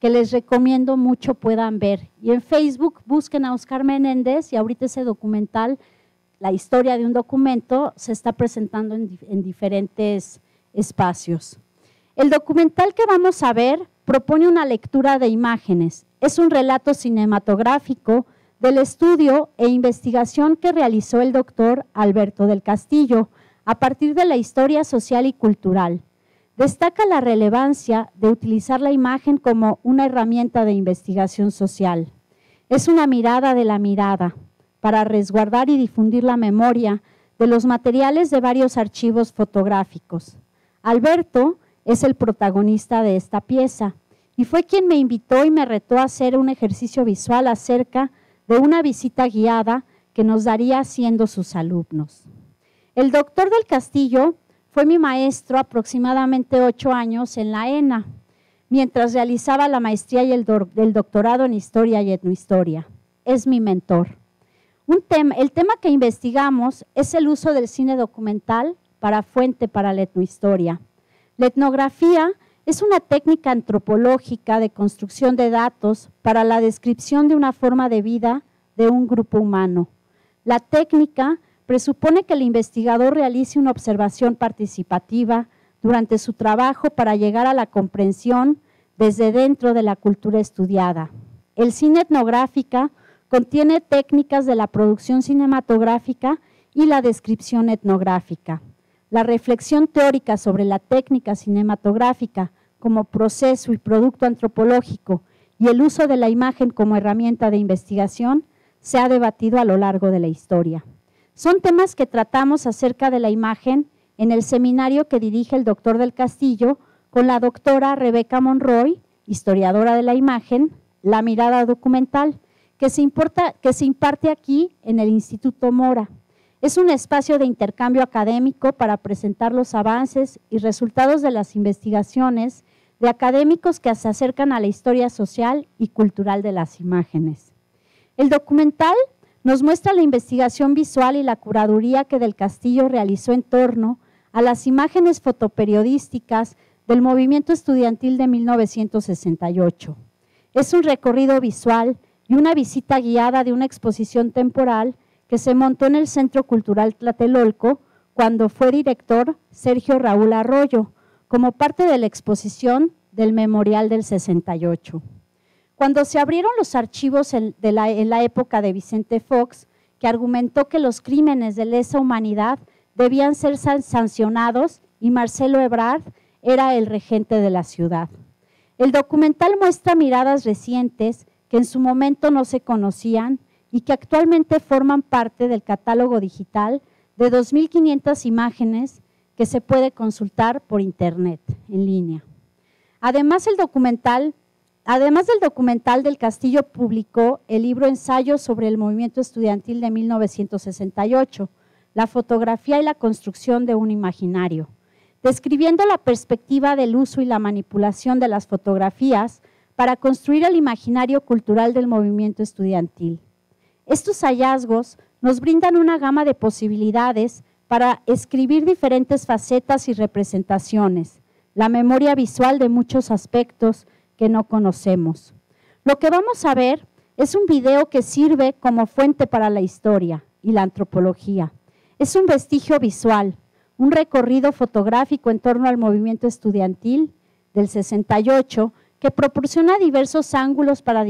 que les recomiendo mucho puedan ver. Y en Facebook busquen a Oscar Menéndez y ahorita ese documental, la historia de un documento, se está presentando en, en diferentes espacios. El documental que vamos a ver propone una lectura de imágenes. Es un relato cinematográfico del estudio e investigación que realizó el doctor Alberto del Castillo a partir de la historia social y cultural. Destaca la relevancia de utilizar la imagen como una herramienta de investigación social. Es una mirada de la mirada para resguardar y difundir la memoria de los materiales de varios archivos fotográficos. Alberto es el protagonista de esta pieza y fue quien me invitó y me retó a hacer un ejercicio visual acerca de una visita guiada que nos daría siendo sus alumnos. El doctor del Castillo fue mi maestro aproximadamente ocho años en la ENA, mientras realizaba la maestría y el, do el doctorado en Historia y Etnohistoria. Es mi mentor. Un tema, el tema que investigamos es el uso del cine documental para fuente para la etnohistoria. La etnografía es una técnica antropológica de construcción de datos para la descripción de una forma de vida de un grupo humano. La técnica presupone que el investigador realice una observación participativa durante su trabajo para llegar a la comprensión desde dentro de la cultura estudiada. El cine etnográfica contiene técnicas de la producción cinematográfica y la descripción etnográfica. La reflexión teórica sobre la técnica cinematográfica como proceso y producto antropológico y el uso de la imagen como herramienta de investigación se ha debatido a lo largo de la historia. Son temas que tratamos acerca de la imagen en el seminario que dirige el doctor del Castillo con la doctora Rebeca Monroy, historiadora de la imagen, La mirada documental, que se, importa, que se imparte aquí en el Instituto Mora. Es un espacio de intercambio académico para presentar los avances y resultados de las investigaciones de académicos que se acercan a la historia social y cultural de las imágenes. El documental nos muestra la investigación visual y la curaduría que del Castillo realizó en torno a las imágenes fotoperiodísticas del movimiento estudiantil de mil novecientos sesenta y ocho. Es un recorrido visual y una visita guiada de una exposición temporal que se montó en el Centro Cultural Tlatelolco cuando fue director Sergio Raúl Arroyo, como parte de la exposición del Memorial del sesenta y ocho. Cuando se abrieron los archivos en, de la, en la época de Vicente Fox, que argumentó que los crímenes de lesa humanidad debían ser sancionados y Marcelo Ebrard era el regente de la ciudad. El documental muestra miradas recientes que en su momento no se conocían y que actualmente forman parte del catálogo digital de dos mil quinientas imágenes que se puede consultar por internet, en línea. Además, el documental, además del documental del Castillo publicó el libro Ensayo sobre el movimiento estudiantil de mil novecientos sesenta y ocho, la fotografía y la construcción de un imaginario, describiendo la perspectiva del uso y la manipulación de las fotografías para construir el imaginario cultural del movimiento estudiantil. Estos hallazgos nos brindan una gama de posibilidades para escribir diferentes facetas y representaciones, la memoria visual de muchos aspectos que no conocemos. Lo que vamos a ver es un video que sirve como fuente para la historia y la antropología. Es un vestigio visual, un recorrido fotográfico en torno al movimiento estudiantil del sesenta y ocho que proporciona diversos ángulos para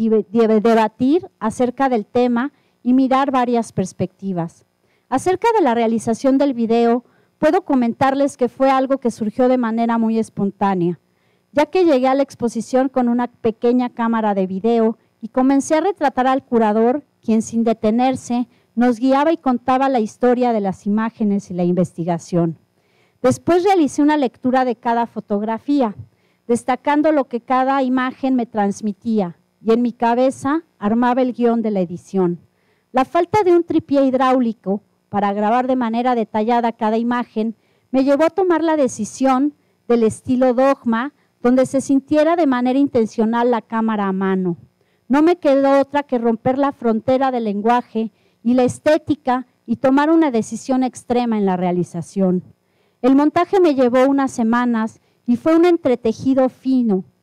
debatir acerca del tema y mirar varias perspectivas. Acerca de la realización del video, puedo comentarles que fue algo que surgió de manera muy espontánea, ya que llegué a la exposición con una pequeña cámara de video y comencé a retratar al curador, quien sin detenerse nos guiaba y contaba la historia de las imágenes y la investigación. Después realicé una lectura de cada fotografía, destacando lo que cada imagen me transmitía, y en mi cabeza armaba el guión de la edición. La falta de un tripié hidráulico para grabar de manera detallada cada imagen me llevó a tomar la decisión del estilo dogma, donde se sintiera de manera intencional la cámara a mano. No me quedó otra que romper la frontera del lenguaje y la estética y tomar una decisión extrema en la realización. El montaje me llevó unas semanas y fue un entretejido fino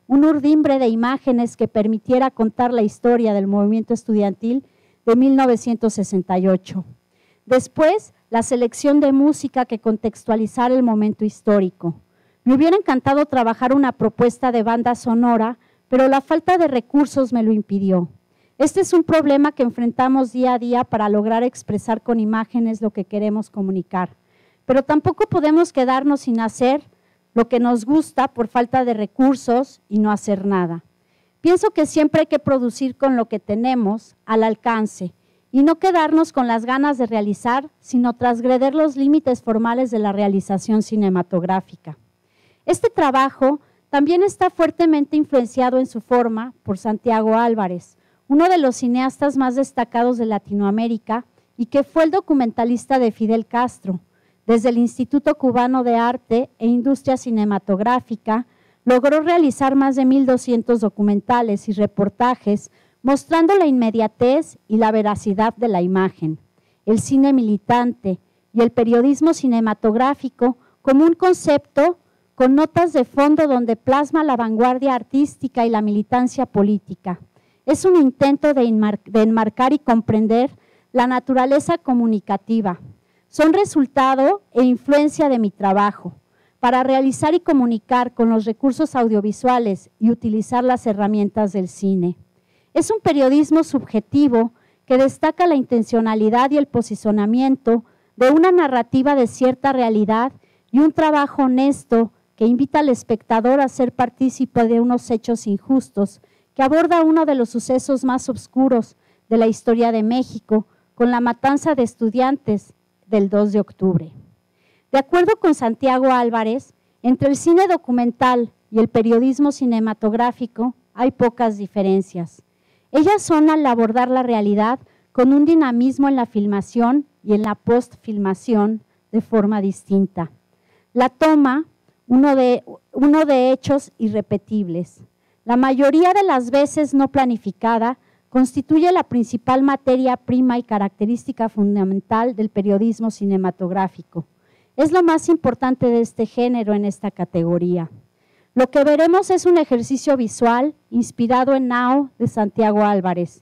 un urdimbre de imágenes que permitiera contar la historia del movimiento estudiantil de mil novecientos sesenta y ocho. Después, la selección de música que contextualizara el momento histórico. Me hubiera encantado trabajar una propuesta de banda sonora, pero la falta de recursos me lo impidió. Este es un problema que enfrentamos día a día para lograr expresar con imágenes lo que queremos comunicar. Pero tampoco podemos quedarnos sin hacer lo que nos gusta por falta de recursos y no hacer nada. Pienso que siempre hay que producir con lo que tenemos al alcance y no quedarnos con las ganas de realizar, sino transgreder los límites formales de la realización cinematográfica. Este trabajo también está fuertemente influenciado en su forma por Santiago Álvarez, uno de los cineastas más destacados de Latinoamérica y que fue el documentalista de Fidel Castro. Desde el Instituto Cubano de Arte e Industria Cinematográfica, logró realizar más de mil doscientos documentales y reportajes mostrando la inmediatez y la veracidad de la imagen, el cine militante y el periodismo cinematográfico como un concepto con notas de fondo donde plasma la vanguardia artística y la militancia política. Es un intento de, enmar- de enmarcar y comprender la naturaleza comunicativa. Son resultado e influencia de mi trabajo para realizar y comunicar con los recursos audiovisuales y utilizar las herramientas del cine. Es un periodismo subjetivo que destaca la intencionalidad y el posicionamiento de una narrativa de cierta realidad y un trabajo honesto que invita al espectador a ser partícipe de unos hechos injustos, que aborda uno de los sucesos más oscuros de la historia de México, con la matanza de estudiantes del dos de octubre. De acuerdo con Santiago Álvarez, entre el cine documental y el periodismo cinematográfico hay pocas diferencias. Ellas son al abordar la realidad con un dinamismo en la filmación y en la postfilmación de forma distinta. La toma, uno de, uno de hechos irrepetibles. La mayoría de las veces no planificada, constituye la principal materia prima y característica fundamental del periodismo cinematográfico. Es lo más importante de este género en esta categoría. Lo que veremos es un ejercicio visual inspirado en Now de Santiago Álvarez,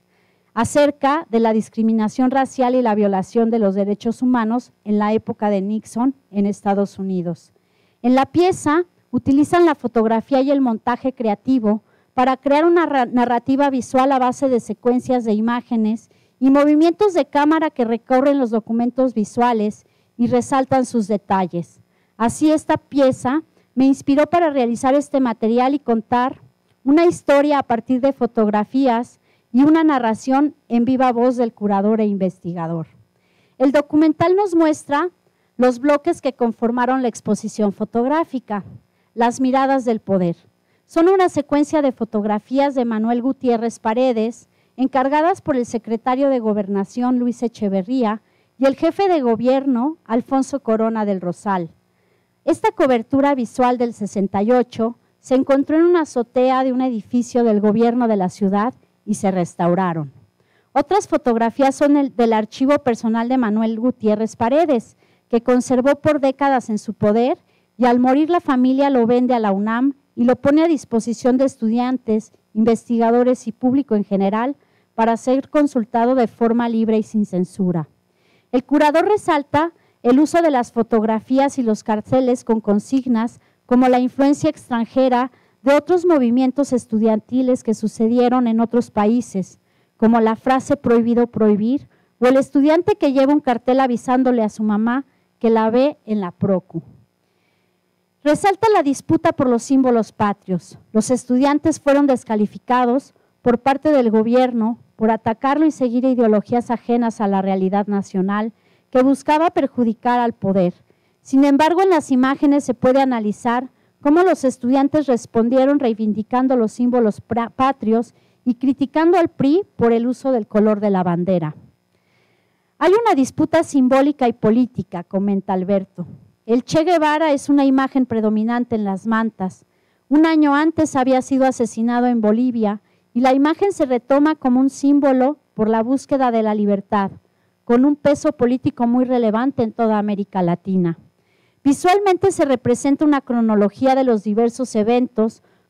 acerca de la discriminación racial y la violación de los derechos humanos en la época de Nixon en Estados Unidos. En la pieza utilizan la fotografía y el montaje creativo para crear una narrativa visual a base de secuencias de imágenes y movimientos de cámara que recorren los documentos visuales y resaltan sus detalles. Así, esta pieza me inspiró para realizar este material y contar una historia a partir de fotografías y una narración en viva voz del curador e investigador. El documental nos muestra los bloques que conformaron la exposición fotográfica, las miradas del poder. Son una secuencia de fotografías de Manuel Gutiérrez Paredes, encargadas por el secretario de Gobernación Luis Echeverría y el jefe de gobierno Alfonso Corona del Rosal. Esta cobertura visual del sesenta y ocho se encontró en una azotea de un edificio del gobierno de la ciudad y se restauraron. Otras fotografías son el, del archivo personal de Manuel Gutiérrez Paredes, que conservó por décadas en su poder y al morir la familia lo vende a la UNAM y lo pone a disposición de estudiantes, investigadores y público en general para ser consultado de forma libre y sin censura. El curador resalta el uso de las fotografías y los carteles con consignas como la influencia extranjera de otros movimientos estudiantiles que sucedieron en otros países, como la frase prohibido prohibir o el estudiante que lleva un cartel avisándole a su mamá que la ve en la Procu. Resalta la disputa por los símbolos patrios. Los estudiantes fueron descalificados por parte del gobierno por atacarlo y seguir ideologías ajenas a la realidad nacional que buscaba perjudicar al poder. Sin embargo, en las imágenes se puede analizar cómo los estudiantes respondieron reivindicando los símbolos patrios y criticando al P R I por el uso del color de la bandera. Hay una disputa simbólica y política, comenta Alberto. El Che Guevara es una imagen predominante en las mantas. Un año antes había sido asesinado en Bolivia y la imagen se retoma como un símbolo por la búsqueda de la libertad, con un peso político muy relevante en toda América Latina. Visualmente se representa una cronología de los diversos eventos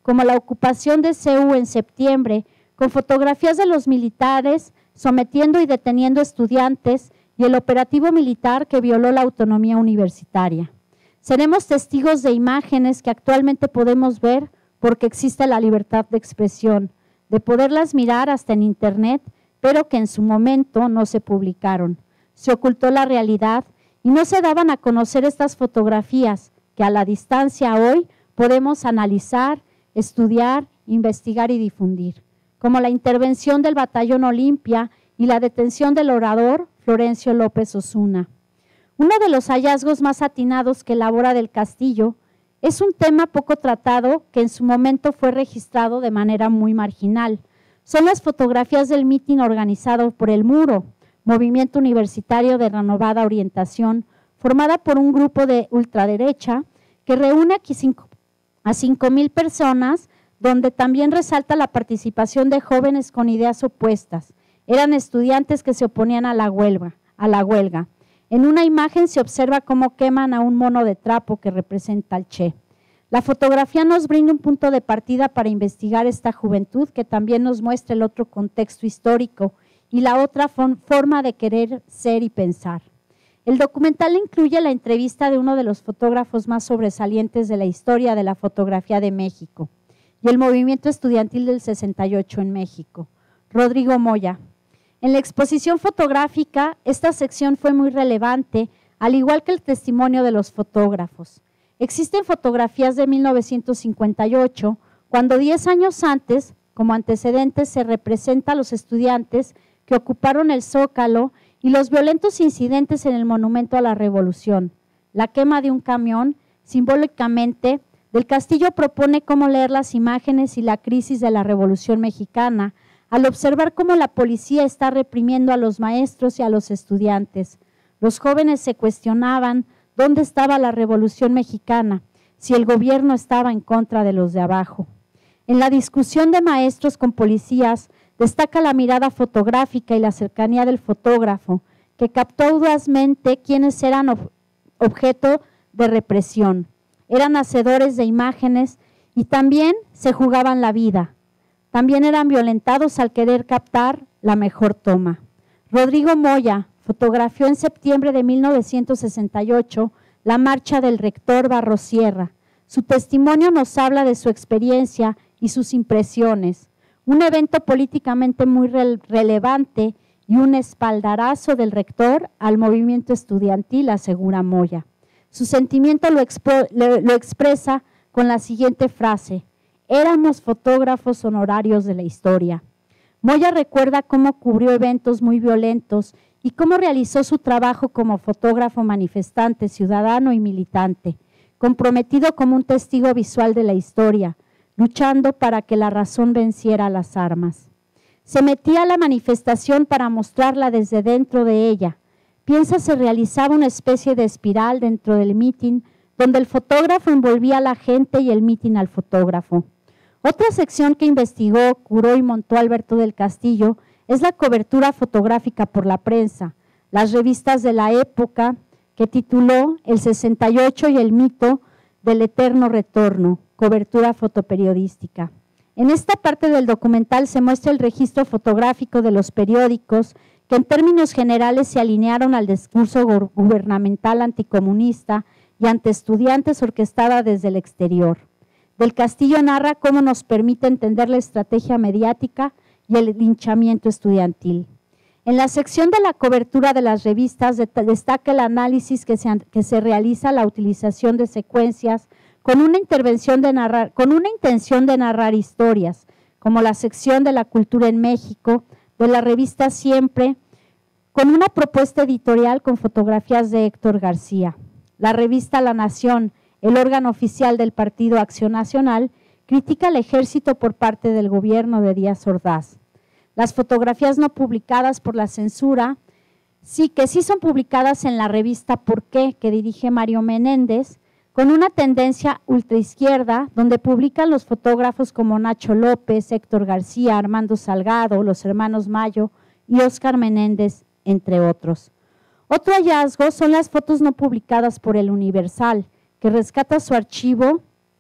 como la ocupación de C E U en septiembre, con fotografías de los militares sometiendo y deteniendo estudiantes y el operativo militar que violó la autonomía universitaria. Seremos testigos de imágenes que actualmente podemos ver porque existe la libertad de expresión, de poderlas mirar hasta en internet, pero que en su momento no se publicaron. Se ocultó la realidad y no se daban a conocer estas fotografías que a la distancia hoy podemos analizar, estudiar, investigar y difundir, como la intervención del Batallón Olimpia y la detención del orador Florencio López Osuna. Uno de los hallazgos más atinados que elabora del Castillo es un tema poco tratado que en su momento fue registrado de manera muy marginal. Son las fotografías del mitin organizado por el Muro, Movimiento Universitario de Renovada Orientación, formada por un grupo de ultraderecha que reúne aquí cinco, a cinco mil personas, donde también resalta la participación de jóvenes con ideas opuestas. Eran estudiantes que se oponían a la huelga. A la huelga. En una imagen se observa cómo queman a un mono de trapo que representa al Che. La fotografía nos brinda un punto de partida para investigar esta juventud que también nos muestra el otro contexto histórico y la otra forma de querer ser y pensar. El documental incluye la entrevista de uno de los fotógrafos más sobresalientes de la historia de la fotografía de México y el movimiento estudiantil del sesenta y ocho en México, Rodrigo Moya. En la exposición fotográfica, esta sección fue muy relevante, al igual que el testimonio de los fotógrafos. Existen fotografías de mil novecientos cincuenta y ocho, cuando diez años antes, como antecedentes, se representa a los estudiantes que ocuparon el Zócalo y los violentos incidentes en el Monumento a la Revolución. La quema de un camión, simbólicamente, del Castillo propone cómo leer las imágenes y la crisis de la Revolución Mexicana, al observar cómo la policía está reprimiendo a los maestros y a los estudiantes. Los jóvenes se cuestionaban dónde estaba la Revolución Mexicana, si el gobierno estaba en contra de los de abajo. En la discusión de maestros con policías, destaca la mirada fotográfica y la cercanía del fotógrafo, que captó audazmente quiénes eran ob- objeto de represión. Eran hacedores de imágenes y también se jugaban la vida. También eran violentados al querer captar la mejor toma. Rodrigo Moya fotografió en septiembre de mil novecientos sesenta y ocho la marcha del rector Barrosierra. Su testimonio nos habla de su experiencia y sus impresiones. Un evento políticamente muy re- relevante y un espaldarazo del rector al movimiento estudiantil, asegura Moya. Su sentimiento lo, expo- lo, lo expresa con la siguiente frase: éramos fotógrafos honorarios de la historia. Moya recuerda cómo cubrió eventos muy violentos y cómo realizó su trabajo como fotógrafo manifestante, ciudadano y militante, comprometido como un testigo visual de la historia, luchando para que la razón venciera a las armas. Se metía a la manifestación para mostrarla desde dentro de ella. Piensa se realizaba una especie de espiral dentro del mitin, donde el fotógrafo envolvía a la gente y el mitin al fotógrafo. Otra sección que investigó, curó y montó Alberto del Castillo es la cobertura fotográfica por la prensa, las revistas de la época, que tituló El sesenta y ocho y el mito del eterno retorno, cobertura fotoperiodística. En esta parte del documental se muestra el registro fotográfico de los periódicos que en términos generales se alinearon al discurso gubernamental anticomunista y ante estudiantes orquestada desde el exterior. Del Castillo narra cómo nos permite entender la estrategia mediática y el linchamiento estudiantil. En la sección de la cobertura de las revistas destaca el análisis que se, que se realiza la utilización de secuencias con una, intervención de narrar, con una intención de narrar historias, como la sección de la cultura en México, de la revista Siempre, con una propuesta editorial con fotografías de Héctor García. La revista La Nación, el órgano oficial del Partido Acción Nacional, critica al ejército por parte del gobierno de Díaz Ordaz. Las fotografías no publicadas por la censura, sí que sí son publicadas en la revista ¿Por qué?, que dirige Mario Menéndez, con una tendencia ultraizquierda, donde publican los fotógrafos como Nacho López, Héctor García, Armando Salgado, los hermanos Mayo y Óscar Menéndez, entre otros. Otro hallazgo son las fotos no publicadas por El Universal, que rescata su archivo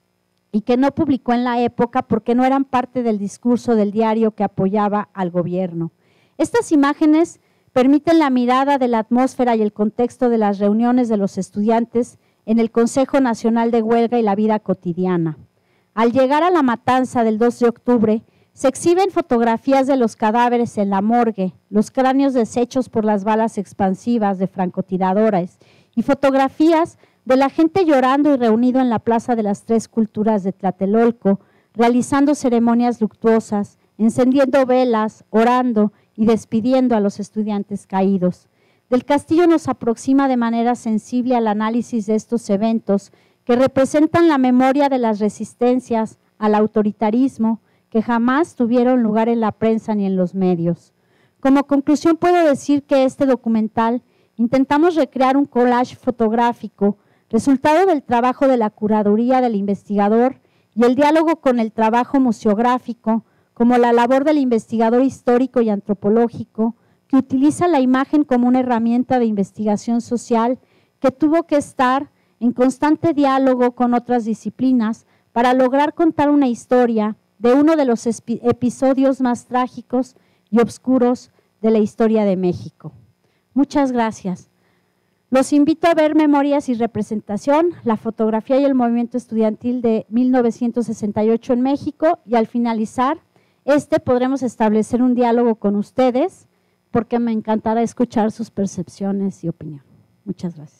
y que no publicó en la época porque no eran parte del discurso del diario que apoyaba al gobierno. Estas imágenes permiten la mirada de la atmósfera y el contexto de las reuniones de los estudiantes en el Consejo Nacional de Huelga y la vida cotidiana. Al llegar a la matanza del dos de octubre, se exhiben fotografías de los cadáveres en la morgue, los cráneos deshechos por las balas expansivas de francotiradores y fotografías de la gente llorando y reunido en la Plaza de las Tres Culturas de Tlatelolco, realizando ceremonias luctuosas, encendiendo velas, orando y despidiendo a los estudiantes caídos. Del Castillo nos aproxima de manera sensible al análisis de estos eventos que representan la memoria de las resistencias al autoritarismo que jamás tuvieron lugar en la prensa ni en los medios. Como conclusión puedo decir que este documental intentamos recrear un collage fotográfico, resultado del trabajo de la curaduría del investigador y el diálogo con el trabajo museográfico, como la labor del investigador histórico y antropológico, que utiliza la imagen como una herramienta de investigación social que tuvo que estar en constante diálogo con otras disciplinas para lograr contar una historia de uno de los episodios más trágicos y oscuros de la historia de México. Muchas gracias. Los invito a ver Memorias y Representación, la fotografía y el movimiento estudiantil de mil novecientos sesenta y ocho en México, y al finalizar este podremos establecer un diálogo con ustedes porque me encantará escuchar sus percepciones y opinión. Muchas gracias.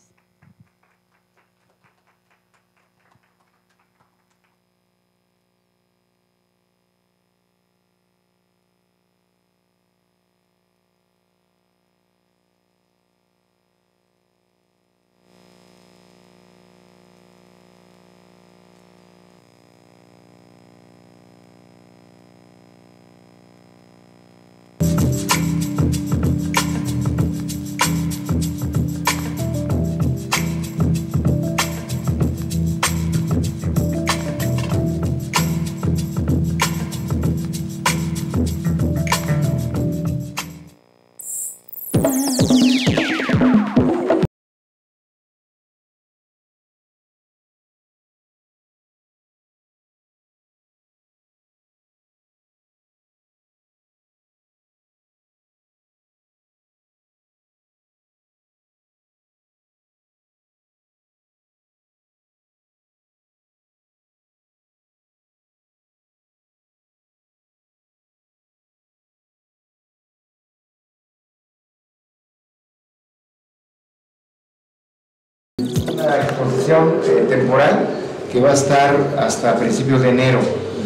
Una exposición eh, temporal que va a estar hasta principios de enero.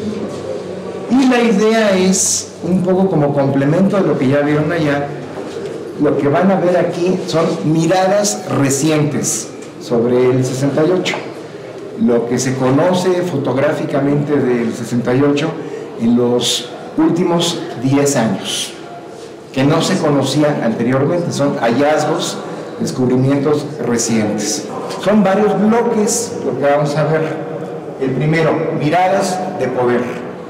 Y la idea es, un poco como complemento de lo que ya vieron allá, lo que van a ver aquí son miradas recientes sobre el sesenta y ocho. Lo que se conoce fotográficamente del sesenta y ocho en los últimos diez años, que no se conocía anteriormente, son hallazgos, descubrimientos recientes. Son varios bloques lo que vamos a ver. El primero, miradas de poder.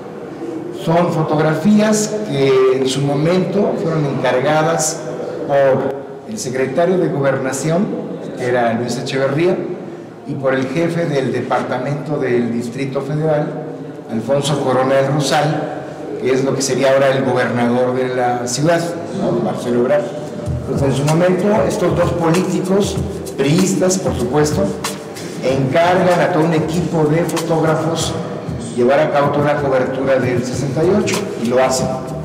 Son fotografías que en su momento fueron encargadas por el secretario de Gobernación, que era Luis Echeverría, y por el jefe del Departamento del Distrito Federal, Alfonso Coronel Rosal, que es lo que sería ahora el gobernador de la ciudad, ¿no? Marcelo Ebrard. Entonces, en su momento, estos dos políticos, priistas, por supuesto, encargan a todo un equipo de fotógrafos llevar a cabo toda la cobertura del sesenta y ocho, y lo hacen.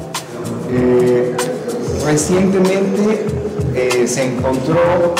Eh, recientemente eh, se encontró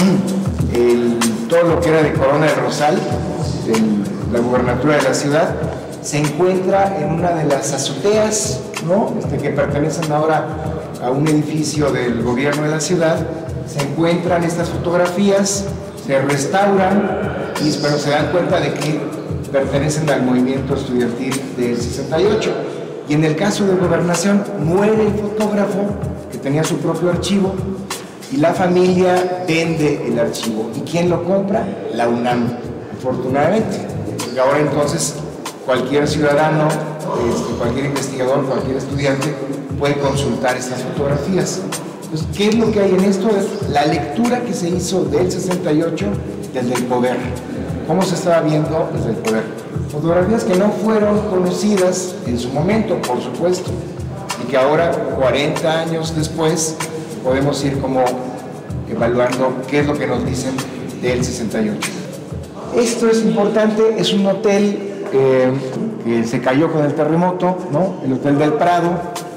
el, todo lo que era de Corona del Rosal, el, la gubernatura de la ciudad, se encuentra en una de las azoteas, ¿no? este, que pertenecen ahora a un edificio del gobierno de la ciudad. Se encuentran estas fotografías, se restauran, y pero se dan cuenta de que pertenecen al movimiento estudiantil del sesenta y ocho. Y en el caso de Gobernación, muere el fotógrafo que tenía su propio archivo y la familia vende el archivo. ¿Y quién lo compra? La UNAM, afortunadamente. Porque ahora entonces cualquier ciudadano, este, cualquier investigador, cualquier estudiante puede consultar estas fotografías. Entonces, ¿qué es lo que hay en esto? Es la lectura que se hizo del sesenta y ocho desde el poder. ¿Cómo se estaba viendo desde el poder? Fotografías que no fueron conocidas en su momento, por supuesto, y que ahora, cuarenta años después, podemos ir como evaluando qué es lo que nos dicen del sesenta y ocho. Esto es importante, es un hotel eh, que se cayó con el terremoto, ¿no? El Hotel del Prado,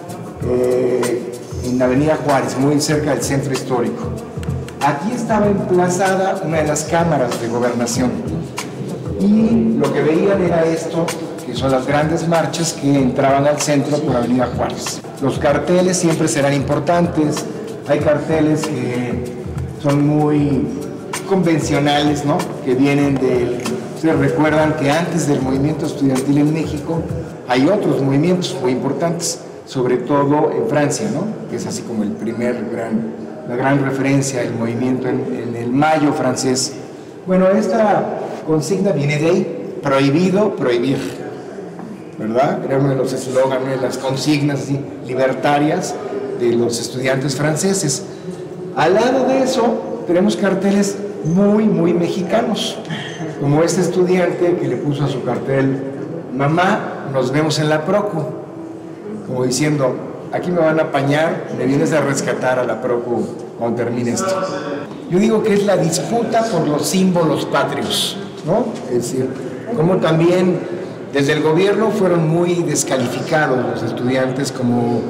eh, en la Avenida Juárez, muy cerca del centro histórico. Aquí estaba emplazada una de las cámaras de gobernación y lo que veían era esto, que son las grandes marchas que entraban al centro por Avenida Juárez. Los carteles siempre serán importantes, hay carteles que son muy convencionales, ¿no? Que vienen del... Ustedes recuerdan que antes del movimiento estudiantil en México hay otros movimientos muy importantes, sobre todo en Francia, ¿no? Que es así como el primer gran, la gran referencia, el movimiento en, en el Mayo francés. Bueno, esta consigna viene de ahí, prohibido prohibir, ¿verdad? Era uno de los eslóganes, de las consignas así, libertarias de los estudiantes franceses. Al lado de eso tenemos carteles muy, muy mexicanos, como este estudiante que le puso a su cartel: mamá, nos vemos en la Procu, como diciendo, aquí me van a apañar, me vienes a rescatar a la Procu cuando termine esto. Yo digo que es la disputa por los símbolos patrios, ¿no? Es decir, como también desde el gobierno fueron muy descalificados los estudiantes como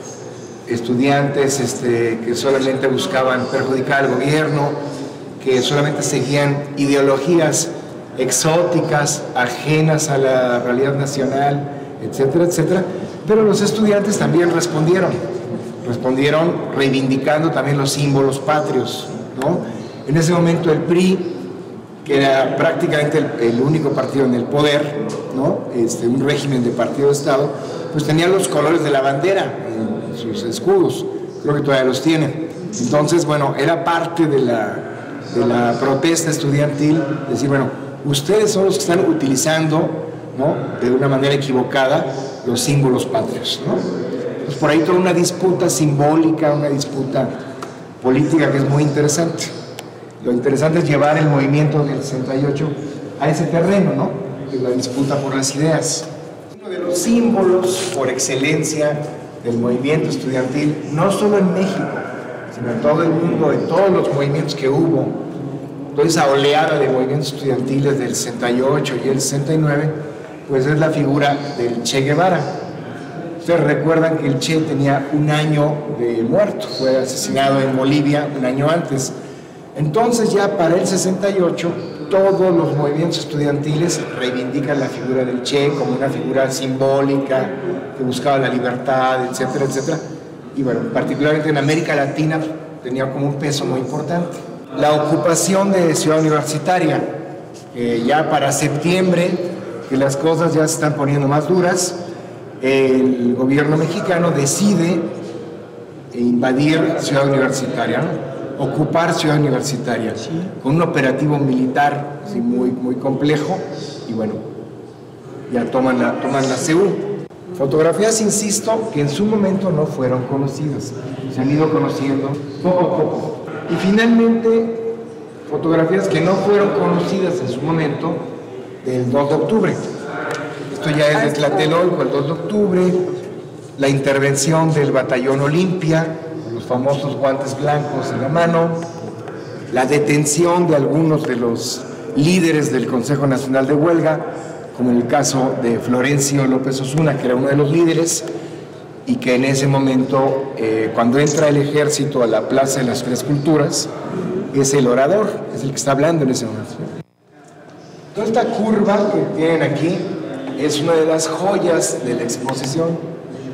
estudiantes este, que solamente buscaban perjudicar al gobierno, que solamente seguían ideologías exóticas, ajenas a la realidad nacional, etcétera, etcétera. Pero los estudiantes también respondieron, respondieron reivindicando también los símbolos patrios, ¿no? En ese momento el P R I, que era prácticamente el, el único partido en el poder, ¿no? Este, un régimen de partido de Estado, pues tenía los colores de la bandera en sus escudos, creo que todavía los tienen. Entonces, bueno, era parte de la, de la protesta estudiantil, decir, bueno, ustedes son los que están utilizando, ¿no? De una manera equivocada los símbolos patrios, ¿no? Pues por ahí toda una disputa simbólica, una disputa política que es muy interesante. Lo interesante es llevar el movimiento del sesenta y ocho a ese terreno, ¿no? Que es la disputa por las ideas. Uno de los símbolos por excelencia del movimiento estudiantil, no solo en México, sino en todo el mundo, en todos los movimientos que hubo, toda esa oleada de movimientos estudiantiles del sesenta y ocho y el sesenta y nueve, pues es la figura del Che Guevara. Ustedes recuerdan que el Che tenía un año de muerto, fue asesinado en Bolivia un año antes. Entonces ya para el sesenta y ocho todos los movimientos estudiantiles reivindican la figura del Che como una figura simbólica que buscaba la libertad, etcétera, etcétera. Y bueno, particularmente en América Latina tenía como un peso muy importante. La ocupación de Ciudad Universitaria, eh, ya para septiembre, que las cosas ya se están poniendo más duras, el gobierno mexicano decide invadir Ciudad Universitaria, ¿no? Ocupar Ciudad Universitaria, con un operativo militar así, muy, muy complejo, y bueno, ya toman la, toman la C U. Fotografías, insisto, que en su momento no fueron conocidas, se han ido conociendo poco a poco. Y finalmente, fotografías que no fueron conocidas en su momento, del dos de octubre. Esto ya es de Tlatelolco, el dos de octubre, la intervención del Batallón Olimpia, los famosos guantes blancos en la mano, la detención de algunos de los líderes del Consejo Nacional de Huelga, como en el caso de Florencio López Osuna, que era uno de los líderes, y que en ese momento, eh, cuando entra el ejército a la Plaza de las Tres Culturas, es el orador, es el que está hablando en ese momento. Toda esta curva que tienen aquí es una de las joyas de la exposición.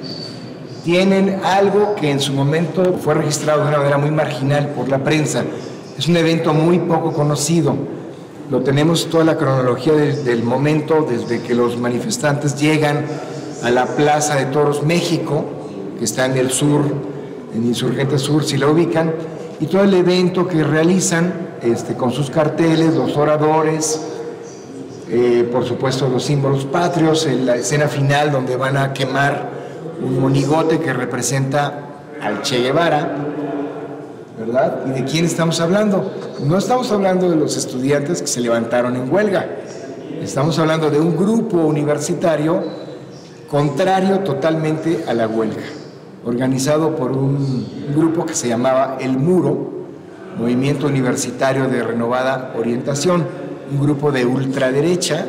Tienen algo que en su momento fue registrado de una manera muy marginal por la prensa. Es un evento muy poco conocido. Lo tenemos toda la cronología de, del momento, desde que los manifestantes llegan a la Plaza de Toros México, que está en el sur, en Insurgente Sur, si la ubican, y todo el evento que realizan este, con sus carteles, los oradores, eh, por supuesto los símbolos patrios, en la escena final donde van a quemar un monigote que representa al Che Guevara, ¿verdad? ¿Y de quién estamos hablando? No estamos hablando de los estudiantes que se levantaron en huelga, Estamos hablando de un grupo universitario contrario totalmente a la huelga, organizado por un grupo que se llamaba El Muro, Movimiento Universitario de Renovada Orientación, un grupo de ultraderecha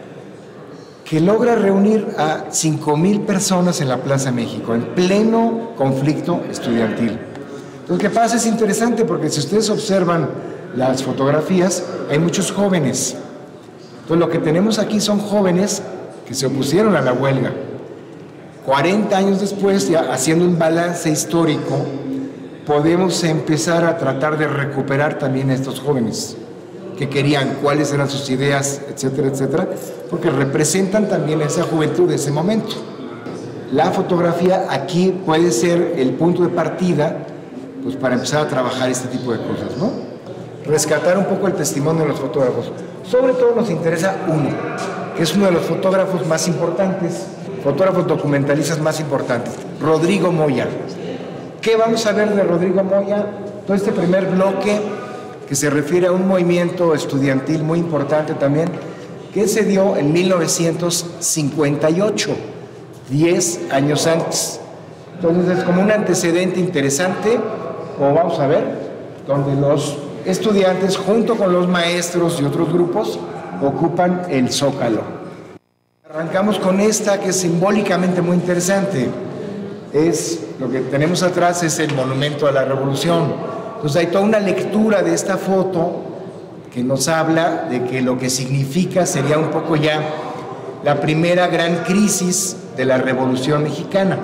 que logra reunir a cinco mil personas en la Plaza México, en pleno conflicto estudiantil. Entonces, ¿qué pasa? Es interesante porque si ustedes observan las fotografías, hay muchos jóvenes. Entonces, lo que tenemos aquí son jóvenes que se opusieron a la huelga. cuarenta años después, ya haciendo un balance histórico, podemos empezar a tratar de recuperar también a estos jóvenes que querían, cuáles eran sus ideas, etcétera, etcétera, porque representan también esa juventud de ese momento. La fotografía aquí puede ser el punto de partida, pues, para empezar a trabajar este tipo de cosas, ¿no? Rescatar un poco el testimonio de los fotógrafos. Sobre todo nos interesa uno, que es uno de los fotógrafos más importantes, fotógrafos documentalistas más importantes, Rodrigo Moya. ¿Qué vamos a ver de Rodrigo Moya? Todo este primer bloque que se refiere a un movimiento estudiantil muy importante también, que se dio en mil novecientos cincuenta y ocho, diez años antes. Entonces es como un antecedente interesante, como vamos a ver, donde los estudiantes junto con los maestros y otros grupos ocupan el Zócalo. Arrancamos con esta que es simbólicamente muy interesante. Es, lo que tenemos atrás es el Monumento a la Revolución. Entonces hay toda una lectura de esta foto que nos habla de que lo que significa sería un poco ya la primera gran crisis de la Revolución Mexicana.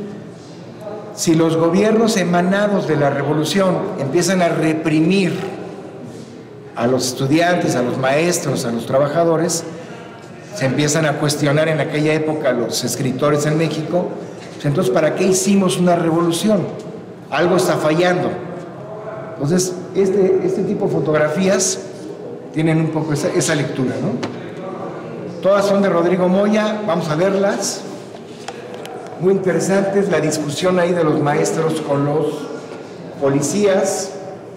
Si los gobiernos emanados de la Revolución empiezan a reprimir a los estudiantes, a los maestros, a los trabajadores, se empiezan a cuestionar en aquella época los escritores en México, pues entonces, ¿para qué hicimos una revolución? Algo está fallando. Entonces, este, este tipo de fotografías tienen un poco esa, esa lectura, ¿no? Todas son de Rodrigo Moya, vamos a verlas. Muy interesantes, la discusión ahí de los maestros con los policías.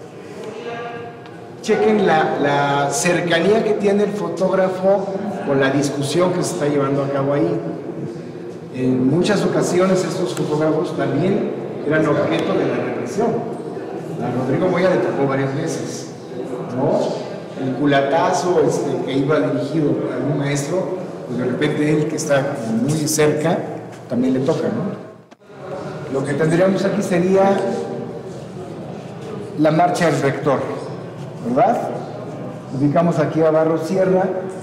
Chequen la, la cercanía que tiene el fotógrafo con la discusión que se está llevando a cabo ahí. En muchas ocasiones estos fotógrafos también eran objeto de la represión. A Rodrigo Moya le tocó varias veces, ¿no? El culatazo este, que iba dirigido a algún maestro, pues de repente él que está muy cerca, también le toca, ¿no? Lo que tendríamos aquí sería la marcha del rector, ¿verdad? Ubicamos aquí a Barros Sierra,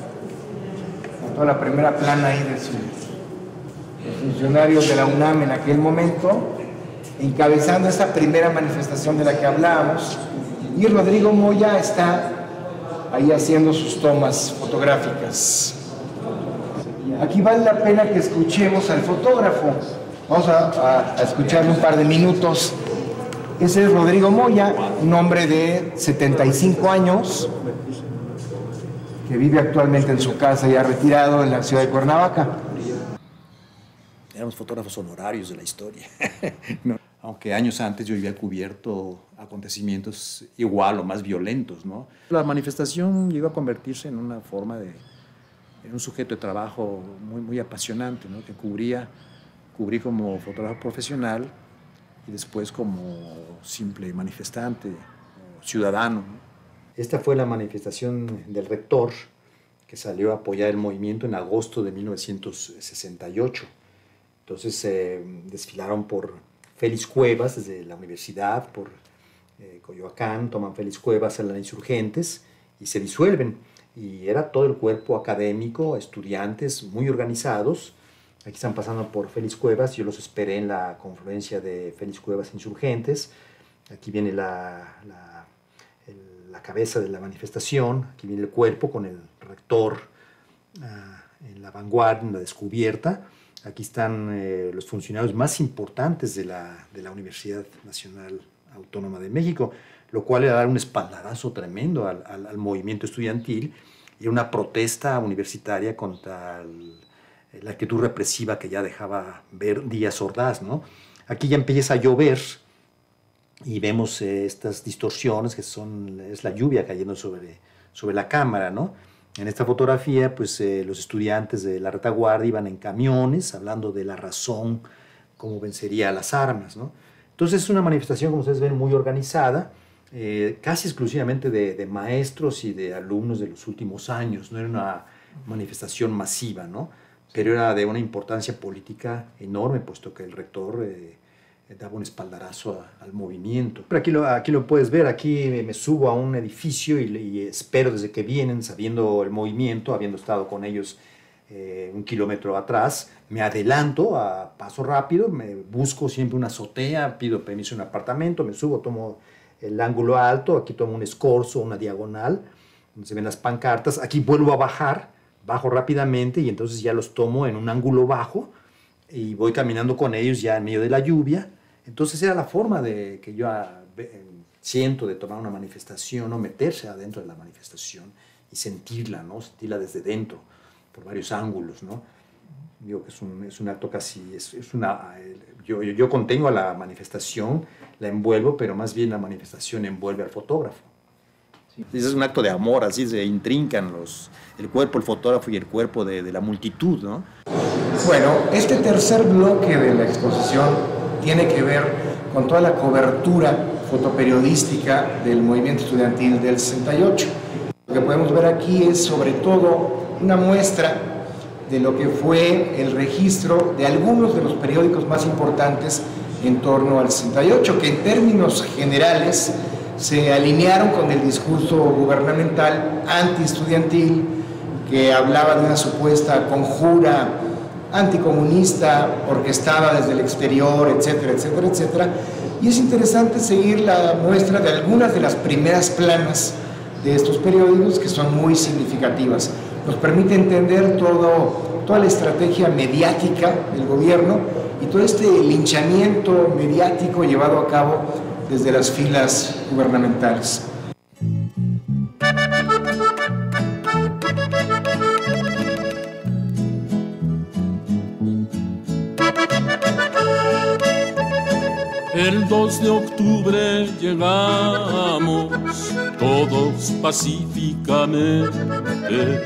con toda la primera plana ahí de su, los funcionarios de la UNAM en aquel momento, encabezando esta primera manifestación de la que hablábamos, y Rodrigo Moya está ahí haciendo sus tomas fotográficas. Aquí vale la pena que escuchemos al fotógrafo. Vamos a, a, a escucharle un par de minutos. Ese es Rodrigo Moya, un hombre de setenta y cinco años, que vive actualmente en su casa ya retirado en la ciudad de Cuernavaca. Éramos fotógrafos honorarios de la historia. No. Aunque años antes yo había cubierto acontecimientos igual o más violentos, ¿no? La manifestación llegó a convertirse en una forma de, en un sujeto de trabajo muy, muy apasionante, ¿no? Que cubría, cubrí como fotógrafo profesional y después como simple manifestante, ciudadano, ¿no? Esta fue la manifestación del rector que salió a apoyar el movimiento en agosto de mil novecientos sesenta y ocho. Entonces eh, desfilaron por Félix Cuevas desde la universidad, por eh, Coyoacán, toman Félix Cuevas a las Insurgentes y se disuelven. Y era todo el cuerpo académico, estudiantes muy organizados. Aquí están pasando por Félix Cuevas, yo los esperé en la confluencia de Félix Cuevas Insurgentes. Aquí viene la, la, el, la cabeza de la manifestación, aquí viene el cuerpo con el rector uh, en la vanguardia, en la descubierta. Aquí están eh, los funcionarios más importantes de la, de la Universidad Nacional Autónoma de México, lo cual era dar un espaldarazo tremendo al, al, al movimiento estudiantil y una protesta universitaria contra el, la actitud represiva que ya dejaba ver Díaz Ordaz, ¿no? Aquí ya empieza a llover y vemos eh, estas distorsiones que son, es la lluvia cayendo sobre, sobre la cámara, ¿no? En esta fotografía, pues eh, los estudiantes de la retaguardia iban en camiones hablando de la razón, cómo vencería a las armas, ¿no? Entonces es una manifestación, como ustedes ven, muy organizada, eh, casi exclusivamente de, de maestros y de alumnos de los últimos años. No era una manifestación masiva, ¿no? Pero era de una importancia política enorme, puesto que el rector eh, daba un espaldarazo a, al movimiento. Pero aquí lo, aquí lo puedes ver, aquí me, me subo a un edificio y, y espero desde que vienen, sabiendo el movimiento, habiendo estado con ellos eh, un kilómetro atrás, me adelanto a paso rápido, me busco siempre una azotea, pido permiso en un apartamento, me subo, tomo el ángulo alto, aquí tomo un escorzo, una diagonal, donde se ven las pancartas, aquí vuelvo a bajar, bajo rápidamente y entonces ya los tomo en un ángulo bajo y voy caminando con ellos ya en medio de la lluvia. Entonces era la forma de que yo a, eh, siento de tomar una manifestación o meterse adentro de la manifestación y sentirla, ¿no? Sentirla desde dentro, por varios ángulos, ¿no? Digo que es un, es un acto casi, es, es una, yo, yo, yo contengo a la manifestación, la envuelvo, pero más bien la manifestación envuelve al fotógrafo. Sí. Ese es un acto de amor, así se intrincan los, el cuerpo, el fotógrafo y el cuerpo de, de la multitud, ¿no? Bueno, este tercer bloque de la exposición tiene que ver con toda la cobertura fotoperiodística del movimiento estudiantil del sesenta y ocho. Lo que podemos ver aquí es sobre todo una muestra de lo que fue el registro de algunos de los periódicos más importantes en torno al sesenta y ocho, que en términos generales se alinearon con el discurso gubernamental antiestudiantil que hablaba de una supuesta conjura anticomunista orquestada desde el exterior, etcétera, etcétera, etcétera. Y es interesante seguir la muestra de algunas de las primeras planas de estos periódicos que son muy significativas. Nos permite entender todo, toda la estrategia mediática del gobierno y todo este linchamiento mediático llevado a cabo desde las filas gubernamentales. El dos de octubre llegamos todos pacíficamente.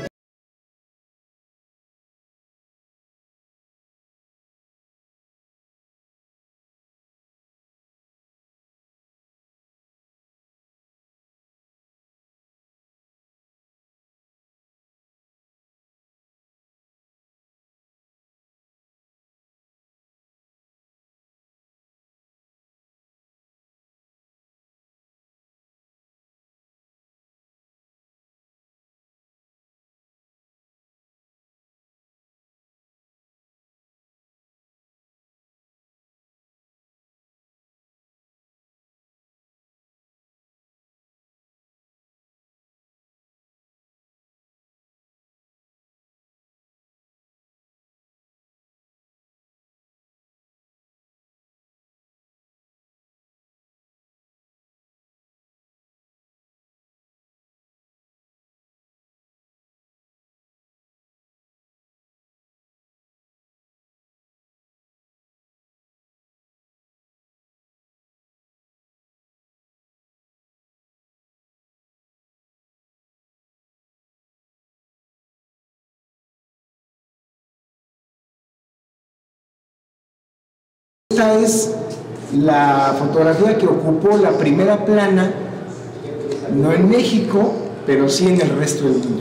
Esta es la fotografía que ocupó la primera plana, no en México, pero sí en el resto del mundo.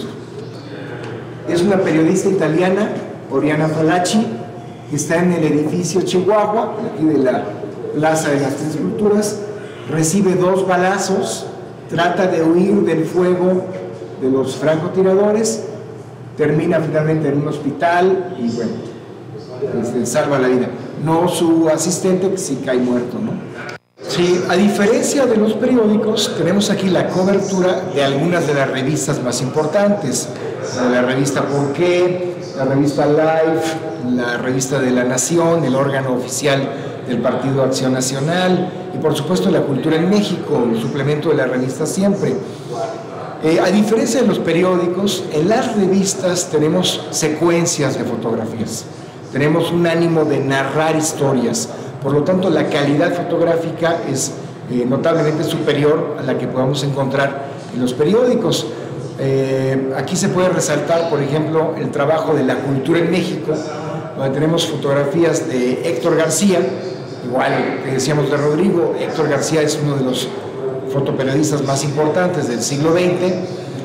Es una periodista italiana, Oriana Fallaci, que está en el edificio Chihuahua, aquí de la Plaza de las Tres Culturas, recibe dos balazos, trata de huir del fuego de los francotiradores, termina finalmente en un hospital y bueno, este, salva la vida. No su asistente, que sí cae muerto, ¿no? Sí, a diferencia de los periódicos, tenemos aquí la cobertura de algunas de las revistas más importantes, como la revista Por qué, la revista Life, la revista de La Nación, el órgano oficial del Partido Acción Nacional y por supuesto La Cultura en México, el suplemento de la revista Siempre. Eh, a diferencia de los periódicos, en las revistas tenemos secuencias de fotografías. Tenemos un ánimo de narrar historias, por lo tanto la calidad fotográfica es eh, notablemente superior a la que podamos encontrar en los periódicos. Eh, aquí se puede resaltar, por ejemplo, el trabajo de la cultura en México, donde tenemos fotografías de Héctor García, igual que decíamos de Rodrigo. Héctor García es uno de los fotoperiodistas más importantes del siglo veinte,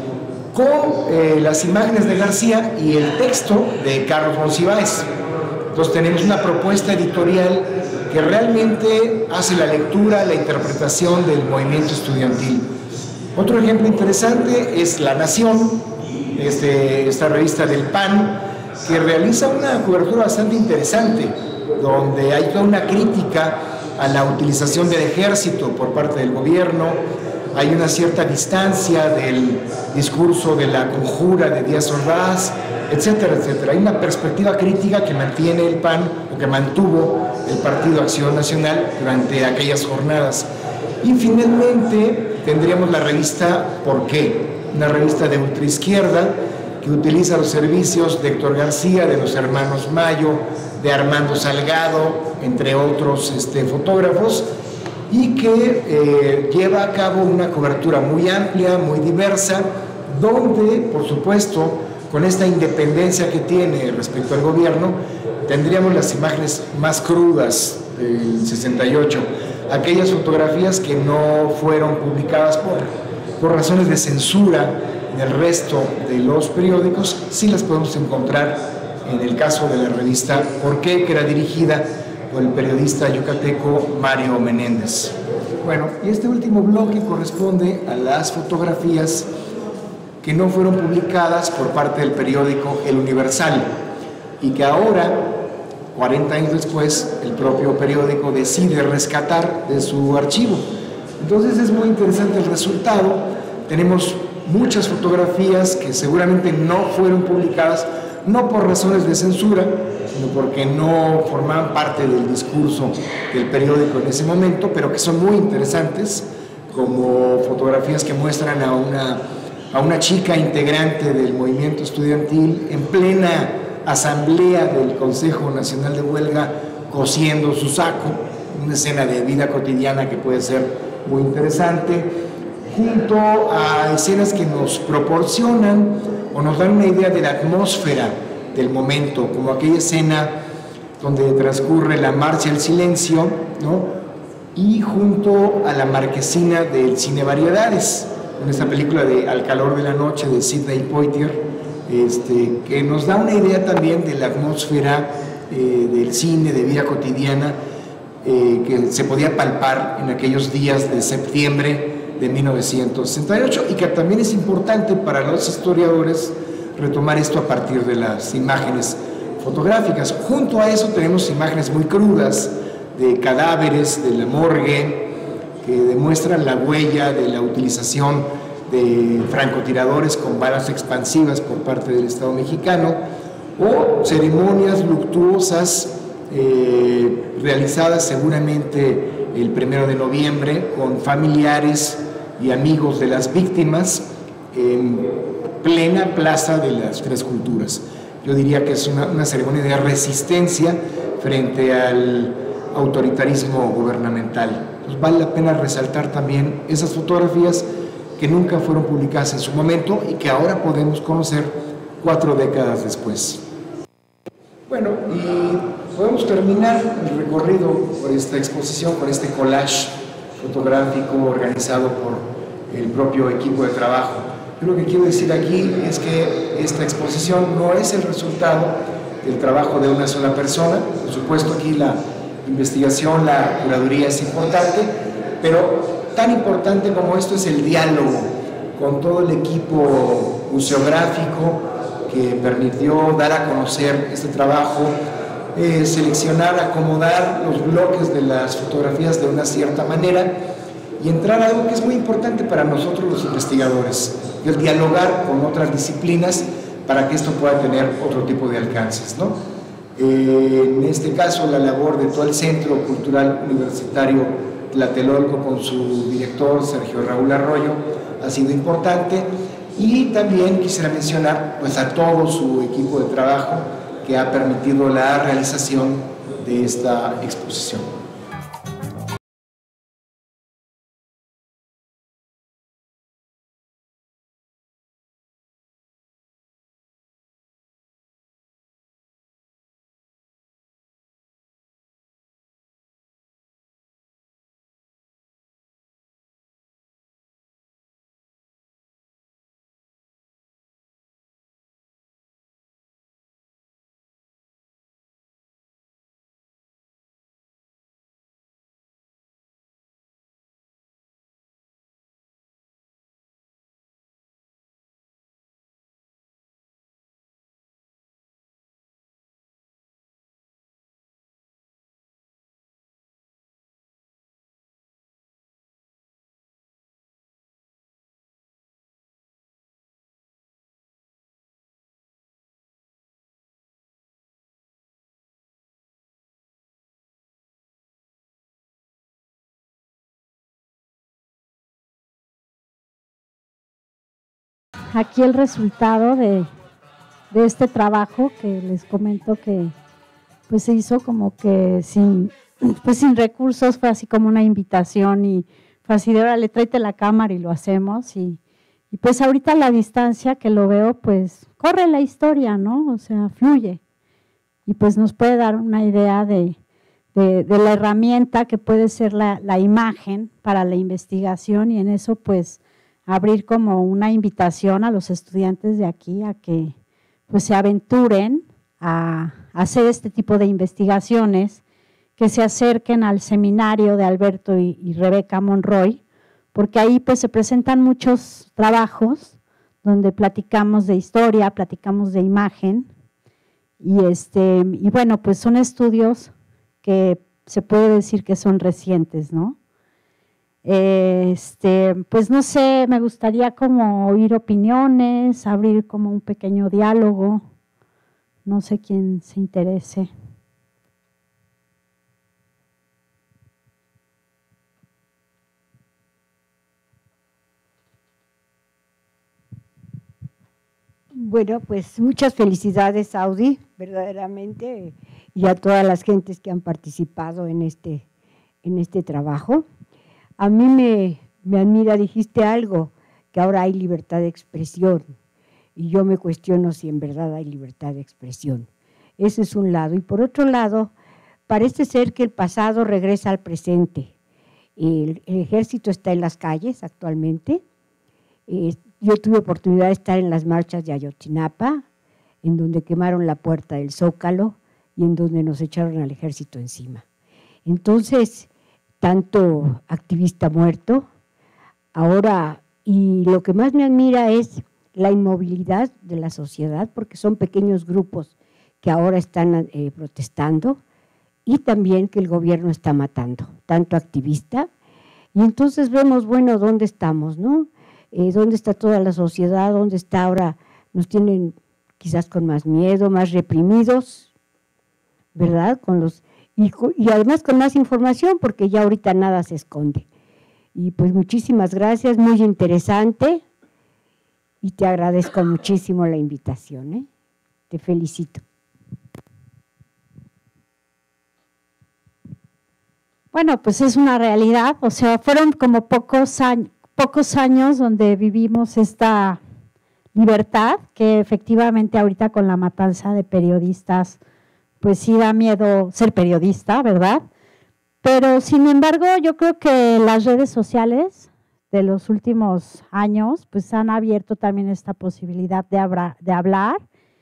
con eh, las imágenes de García y el texto de Carlos Monsiváis. Entonces tenemos una propuesta editorial que realmente hace la lectura, la interpretación del movimiento estudiantil. Otro ejemplo interesante es La Nación, este, esta revista del P A N, que realiza una cobertura bastante interesante, donde hay toda una crítica a la utilización del ejército por parte del gobierno. Hay una cierta distancia del discurso de la conjura de Díaz Ordaz, etcétera, etcétera. Hay una perspectiva crítica que mantiene el P A N, o que mantuvo el Partido Acción Nacional durante aquellas jornadas. Y finalmente tendríamos la revista ¿Por qué?, una revista de ultraizquierda que utiliza los servicios de Héctor García, de los hermanos Mayo, de Armando Salgado, entre otros este, fotógrafos, y que eh, lleva a cabo una cobertura muy amplia, muy diversa, donde, por supuesto, con esta independencia que tiene respecto al gobierno, tendríamos las imágenes más crudas del sesenta y ocho, aquellas fotografías que no fueron publicadas por, por razones de censura del resto de los periódicos, sí las podemos encontrar en el caso de la revista ¿Por qué?, que era dirigida por el periodista yucateco Mario Menéndez. Bueno, y este último bloque corresponde a las fotografías que no fueron publicadas por parte del periódico El Universal y que ahora, cuarenta años después, el propio periódico decide rescatar de su archivo. Entonces es muy interesante el resultado. Tenemos muchas fotografías que seguramente no fueron publicadas, no por razones de censura, sino porque no formaban parte del discurso del periódico en ese momento, pero que son muy interesantes, como fotografías que muestran a una, a una chica integrante del movimiento estudiantil en plena asamblea del Consejo Nacional de Huelga cosiendo su saco, una escena de vida cotidiana que puede ser muy interesante, junto a escenas que nos proporcionan o nos dan una idea de la atmósfera del momento, como aquella escena donde transcurre la Marcha del Silencio, ¿no?, y junto a la marquesina del Cine Variedades, en esta película de Al calor de la noche de Sidney Poitier, este, que nos da una idea también de la atmósfera eh, del cine, de vida cotidiana, eh, que se podía palpar en aquellos días de septiembre de mil novecientos sesenta y ocho, y que también es importante para los historiadores retomar esto a partir de las imágenes fotográficas. Junto a eso tenemos imágenes muy crudas de cadáveres de la morgue que demuestran la huella de la utilización de francotiradores con balas expansivas por parte del Estado mexicano, o ceremonias luctuosas eh, realizadas seguramente el primero de noviembre con familiares y amigos de las víctimas en plena Plaza de las Tres Culturas. Yo diría que es una, una ceremonia de resistencia frente al autoritarismo gubernamental. Entonces vale la pena resaltar también esas fotografías que nunca fueron publicadas en su momento y que ahora podemos conocer cuatro décadas después. Bueno, y podemos terminar el recorrido por esta exposición, por este collage fotográfico organizado por el propio equipo de trabajo. Yo lo que quiero decir aquí es que esta exposición no es el resultado del trabajo de una sola persona. Por supuesto, aquí la investigación, la curaduría es importante, pero tan importante como esto es el diálogo con todo el equipo museográfico que permitió dar a conocer este trabajo, eh, seleccionar, acomodar los bloques de las fotografías de una cierta manera y entrar a algo que es muy importante para nosotros los investigadores, el dialogar con otras disciplinas para que esto pueda tener otro tipo de alcances, ¿no? Eh, en este caso, la labor de todo el Centro Cultural Universitario Tlatelolco con su director Sergio Raúl Arroyo ha sido importante, y también quisiera mencionar pues a todo su equipo de trabajo que ha permitido la realización de esta exposición. aquí el resultado de, de este trabajo que les comento que pues se hizo como que sin, pues sin recursos, fue así como una invitación y fue así de órale, tráete la cámara y lo hacemos y, y pues ahorita a la distancia que lo veo pues corre la historia, ¿no? O sea, fluye y pues nos puede dar una idea de, de, de la herramienta que puede ser la, la imagen para la investigación y en eso pues abrir como una invitación a los estudiantes de aquí a que pues se aventuren a hacer este tipo de investigaciones, que se acerquen al seminario de Alberto y, y Rebeca Monroy, porque ahí pues se presentan muchos trabajos donde platicamos de historia, platicamos de imagen y, este, y bueno, pues son estudios que se puede decir que son recientes, ¿no? Este, pues no sé, me gustaría como oír opiniones, abrir como un pequeño diálogo, no sé quién se interese. Bueno, pues muchas felicidades, Audi, verdaderamente, y a todas las gentes que han participado en este, en este trabajo. A mí me, me admira, dijiste algo, que ahora hay libertad de expresión, y yo me cuestiono si en verdad hay libertad de expresión. Ese es un lado. Y por otro lado, parece ser que el pasado regresa al presente. El, el ejército está en las calles actualmente. Eh, yo tuve oportunidad de estar en las marchas de Ayotzinapa, en donde quemaron la puerta del Zócalo y en donde nos echaron al ejército encima. Entonces, tanto activista muerto, ahora, y lo que más me admira es la inmovilidad de la sociedad, porque son pequeños grupos que ahora están eh, protestando, y también que el gobierno está matando, tanto activista, y entonces vemos, bueno, ¿dónde estamos, no? Eh, ¿Dónde está toda la sociedad? ¿Dónde está ahora? Nos tienen quizás con más miedo, más reprimidos, ¿verdad? Con los, y, y además con más información, porque ya ahorita nada se esconde. Y pues muchísimas gracias, muy interesante, y te agradezco muchísimo la invitación, ¿eh? Te felicito. Bueno, pues es una realidad, o sea, fueron como pocos años, pocos años donde vivimos esta libertad, que efectivamente ahorita con la matanza de periodistas, pues sí da miedo ser periodista, ¿verdad? Pero sin embargo, yo creo que las redes sociales de los últimos años, pues han abierto también esta posibilidad de, hablar, de hablar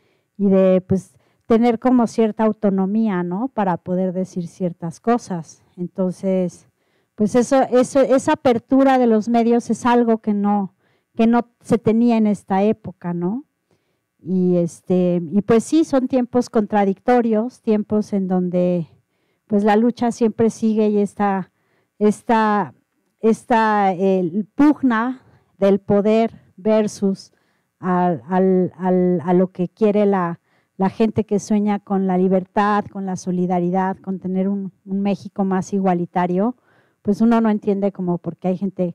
y de pues tener como cierta autonomía, ¿no? Para poder decir ciertas cosas. Entonces, pues eso, eso, esa apertura de los medios es algo que no, que no se tenía en esta época, ¿no? Y, este, y pues sí, son tiempos contradictorios, tiempos en donde pues la lucha siempre sigue y esta, esta, esta el pugna del poder versus al, al, al, a lo que quiere la, la gente que sueña con la libertad, con la solidaridad, con tener un, un México más igualitario, pues uno no entiende como porque hay gente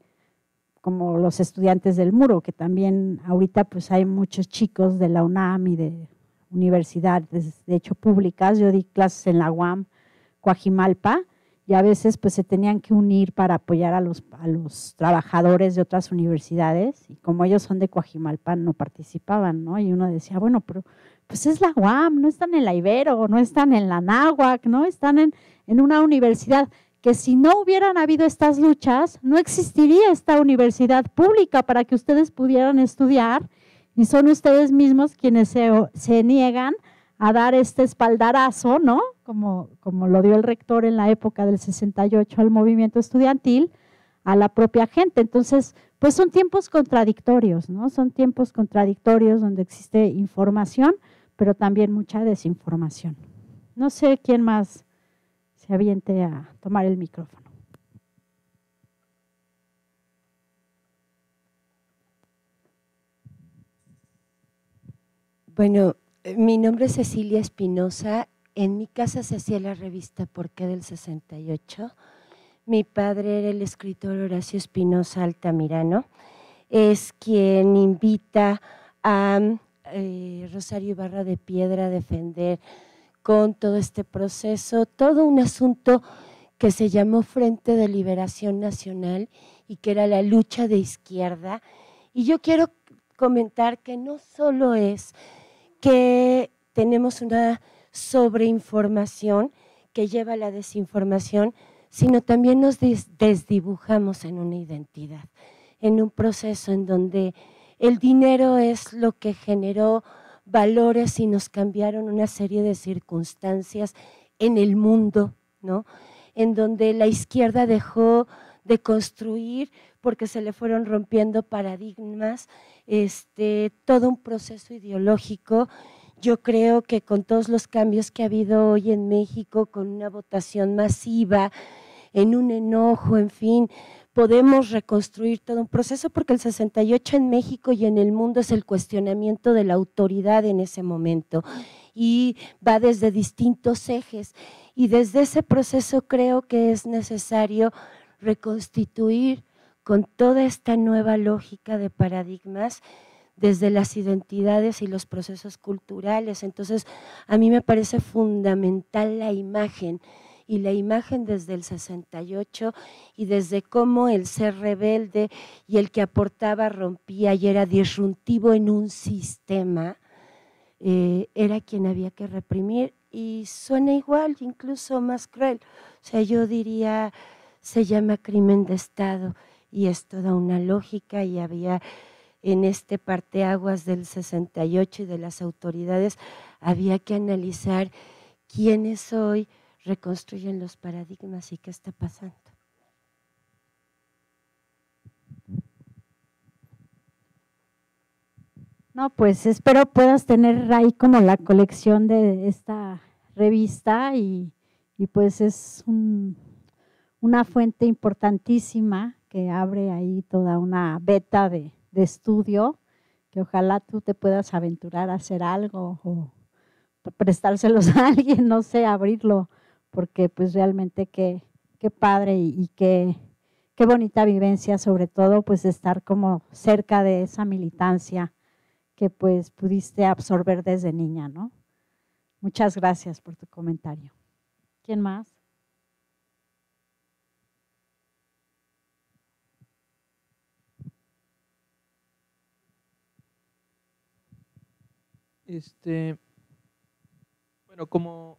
como los estudiantes del Muro, que también ahorita pues hay muchos chicos de la UNAM y de universidades, de hecho públicas. Yo di clases en la U A M, Coajimalpa, y a veces pues se tenían que unir para apoyar a los, a los trabajadores de otras universidades, y como ellos son de Coajimalpa no participaban, ¿no? Y uno decía, bueno, pero pues es la U A M, no están en la Ibero, no están en la Náhuac, no están en, en una universidad que si no hubieran habido estas luchas, no existiría esta universidad pública para que ustedes pudieran estudiar, y son ustedes mismos quienes se, se niegan a dar este espaldarazo, ¿no? Como, como lo dio el rector en la época del sesenta y ocho al movimiento estudiantil, a la propia gente. Entonces, pues son tiempos contradictorios, ¿no? Son tiempos contradictorios donde existe información, pero también mucha desinformación. No sé quién más se aviente a tomar el micrófono. Bueno, mi nombre es Cecilia Espinosa. En mi casa se hacía la revista ¿Por qué? Del sesenta y ocho. Mi padre era el escritor Horacio Espinosa Altamirano. es quien invita a eh, Rosario Ibarra de Piedra a defender con todo este proceso, todo un asunto que se llamó Frente de Liberación Nacional y que era la lucha de izquierda. Y yo quiero comentar que no solo es que tenemos una sobreinformación que lleva a la desinformación, sino también nos des desdibujamos en una identidad, en un proceso en donde el dinero es lo que generó valores y nos cambiaron una serie de circunstancias en el mundo, ¿no? En donde la izquierda dejó de construir porque se le fueron rompiendo paradigmas, este, todo un proceso ideológico. Yo creo que con todos los cambios que ha habido hoy en México, con una votación masiva, en un enojo, en fin, podemos reconstruir todo un proceso, porque el sesenta y ocho en México y en el mundo es el cuestionamiento de la autoridad en ese momento y va desde distintos ejes, y desde ese proceso creo que es necesario reconstituir con toda esta nueva lógica de paradigmas desde las identidades y los procesos culturales. Entonces, a mí me parece fundamental la imagen, y la imagen desde el sesenta y ocho y desde cómo el ser rebelde y el que aportaba, rompía y era disruptivo en un sistema, eh, era quien había que reprimir, y suena igual, incluso más cruel. O sea, yo diría, se llama crimen de Estado y es toda una lógica, y había en este parteaguas del sesenta y ocho y de las autoridades, había que analizar quiénes hoy reconstruyen los paradigmas y qué está pasando. No, pues espero puedas tener ahí como la colección de esta revista, y, y pues es un, una fuente importantísima que abre ahí toda una beta de, de estudio, que ojalá tú te puedas aventurar a hacer algo o prestárselos a alguien, no sé, abrirlo, porque pues realmente qué, qué padre y, y qué, qué bonita vivencia, sobre todo pues estar como cerca de esa militancia que pues pudiste absorber desde niña, ¿no? Muchas gracias por tu comentario. ¿Quién más? Este, bueno, como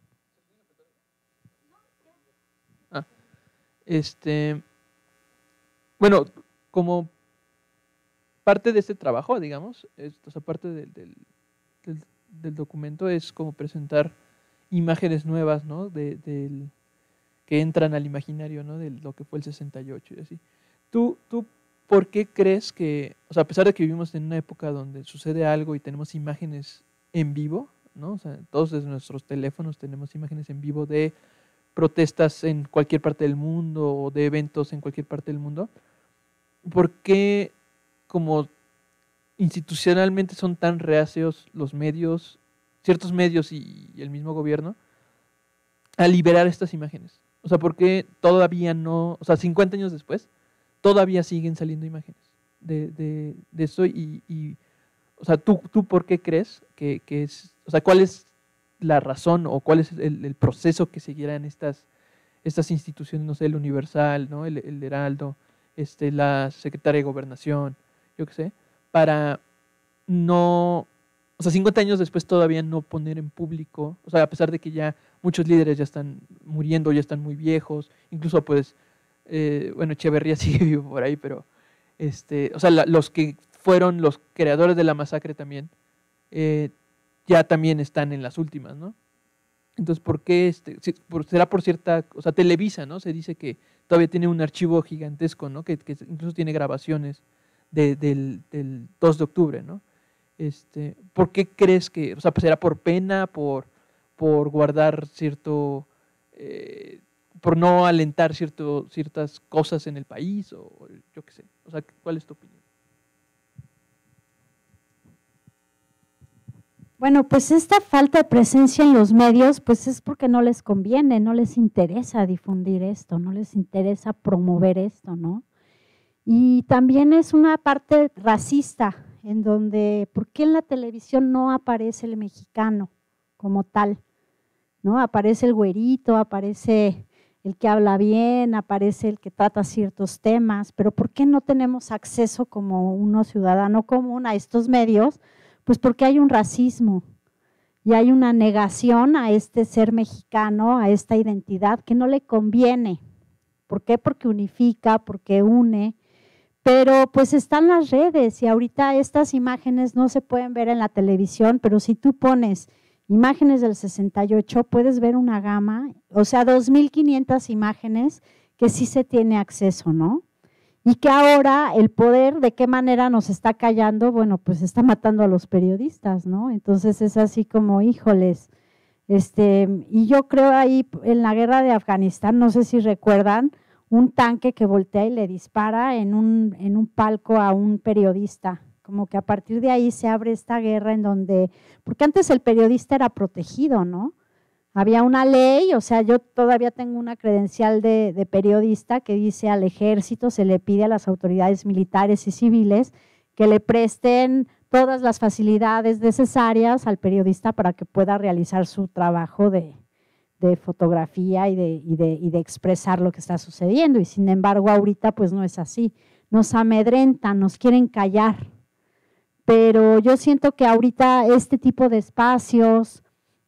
ah, este, bueno, como parte de este trabajo, digamos, esto, o sea, parte del, del, del, del documento es como presentar imágenes nuevas, ¿no? De, del, que entran al imaginario, ¿no? De lo que fue el sesenta y ocho y así. ¿Tú, tú por qué crees que, o sea, a pesar de que vivimos en una época donde sucede algo y tenemos imágenes en vivo, ¿no? O sea, todos desde nuestros teléfonos tenemos imágenes en vivo de protestas en cualquier parte del mundo o de eventos en cualquier parte del mundo, ¿por qué como institucionalmente son tan reacios los medios, ciertos medios y, y el mismo gobierno a liberar estas imágenes? O sea, ¿por qué todavía no, o sea, cincuenta años después, todavía siguen saliendo imágenes de, de, de eso? Y, y, o sea, ¿tú, tú por qué crees que, que es, o sea, cuál es la razón o cuál es el, el proceso que seguirán estas, estas instituciones, no sé, el Universal, ¿no? el, el Heraldo, este, la Secretaria de Gobernación, yo qué sé, para no, o sea, cincuenta años después todavía no poner en público, o sea, a pesar de que ya muchos líderes ya están muriendo, ya están muy viejos, incluso pues, eh, bueno, Echeverría sigue vivo por ahí, pero, este, o sea, la, los que fueron los creadores de la masacre también, eh, ya también están en las últimas, ¿no? Entonces, ¿por qué? Este, será por cierta, o sea, Televisa, ¿no? Se dice que todavía tiene un archivo gigantesco, ¿no? Que, que incluso tiene grabaciones de, del, del dos de octubre, ¿no? Este, ¿por qué crees que, o sea, pues será por pena, por, por guardar cierto, eh, por no alentar cierto, ciertas cosas en el país, o yo qué sé? O sea, ¿cuál es tu opinión? Bueno, pues esta falta de presencia en los medios, pues es porque no les conviene, no les interesa difundir esto, no les interesa promover esto, ¿no? Y también es una parte racista, en donde, ¿por qué en la televisión no aparece el mexicano como tal? ¿No? Aparece el güerito, aparece el que habla bien, aparece el que trata ciertos temas, pero ¿por qué no tenemos acceso como uno ciudadano común a estos medios? Pues porque hay un racismo y hay una negación a este ser mexicano, a esta identidad que no le conviene. ¿Por qué? Porque unifica, porque une, pero pues están las redes y ahorita estas imágenes no se pueden ver en la televisión, pero si tú pones imágenes del sesenta y ocho, puedes ver una gama, o sea, dos mil quinientas imágenes que sí se tiene acceso, ¿no? Y que ahora el poder, ¿de qué manera nos está callando? Bueno, pues está matando a los periodistas, ¿no? Entonces es así como, híjoles, este, y yo creo ahí en la guerra de Afganistán, no sé si recuerdan, un tanque que voltea y le dispara en un, en un palco a un periodista, como que a partir de ahí se abre esta guerra en donde, porque antes el periodista era protegido, ¿no? Había una ley, o sea, yo todavía tengo una credencial de, de periodista que dice al ejército, se le pide a las autoridades militares y civiles que le presten todas las facilidades necesarias al periodista para que pueda realizar su trabajo de, de fotografía y de, y, de, y de expresar lo que está sucediendo. Y sin embargo, ahorita pues no es así. Nos amedrentan, nos quieren callar. Pero yo siento que ahorita este tipo de espacios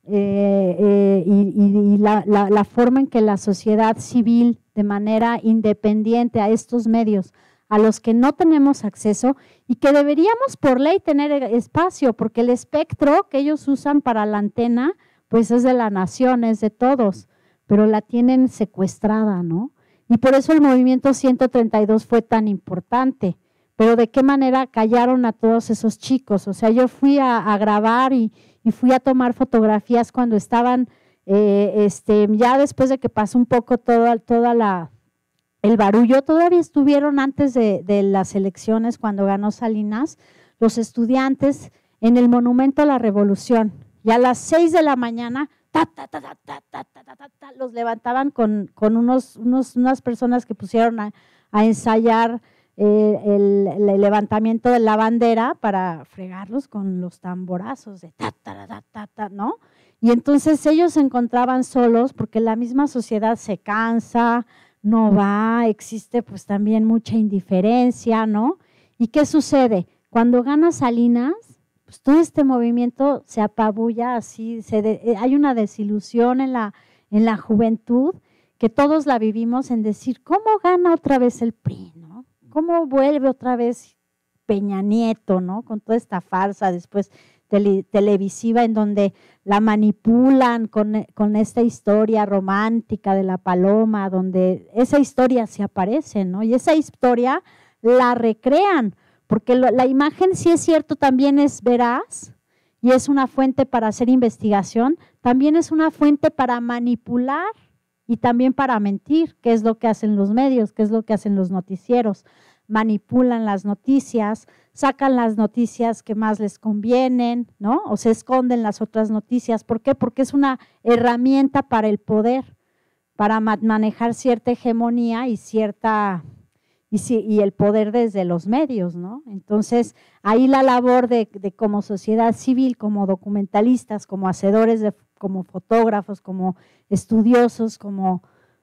eh, eh, y, y, y la, la, la forma en que la sociedad civil de manera independiente a estos medios a los que no tenemos acceso y que deberíamos por ley tener espacio, porque el espectro que ellos usan para la antena pues es de la nación, es de todos, pero la tienen secuestrada, ¿no? Y por eso el movimiento ciento treinta y dos fue tan importante. Pero ¿de qué manera callaron a todos esos chicos? O sea, yo fui a, a grabar y, y fui a tomar fotografías cuando estaban, eh, este, ya después de que pasó un poco todo, toda la, el barullo, todavía estuvieron antes de, de las elecciones cuando ganó Salinas, los estudiantes en el Monumento a la Revolución. Y a las seis de la mañana, ta, ta, ta, ta, ta, ta, ta, ta, ta, los levantaban con, con unos, unos, unas personas que pusieron a, a ensayar Eh, el, el levantamiento de la bandera para fregarlos con los tamborazos de ta, ta, ta, ta, ta, ¿no? Y entonces ellos se encontraban solos porque la misma sociedad se cansa, no va, existe pues también mucha indiferencia, ¿no? ¿Y qué sucede? Cuando gana Salinas, pues todo este movimiento se apabulla así, se de, hay una desilusión en la, en la juventud que todos la vivimos en decir, ¿cómo gana otra vez el P R I, ¿no? ¿Cómo vuelve otra vez Peña Nieto, ¿no? Con toda esta farsa después tele, televisiva en donde la manipulan con, con esta historia romántica de la paloma, donde esa historia se aparece, ¿no? Y esa historia la recrean, porque lo, la imagen, sí es cierto, también es veraz y es una fuente para hacer investigación, también es una fuente para manipular y también para mentir, que es lo que hacen los medios, que es lo que hacen los noticieros. Manipulan las noticias, sacan las noticias que más les convienen, ¿no? O se esconden las otras noticias. ¿Por qué? Porque es una herramienta para el poder, para manejar cierta hegemonía y cierta y, si, y el poder desde los medios, ¿no? Entonces, ahí la labor de, de como sociedad civil, como documentalistas, como hacedores, de, como fotógrafos, como estudiosos, como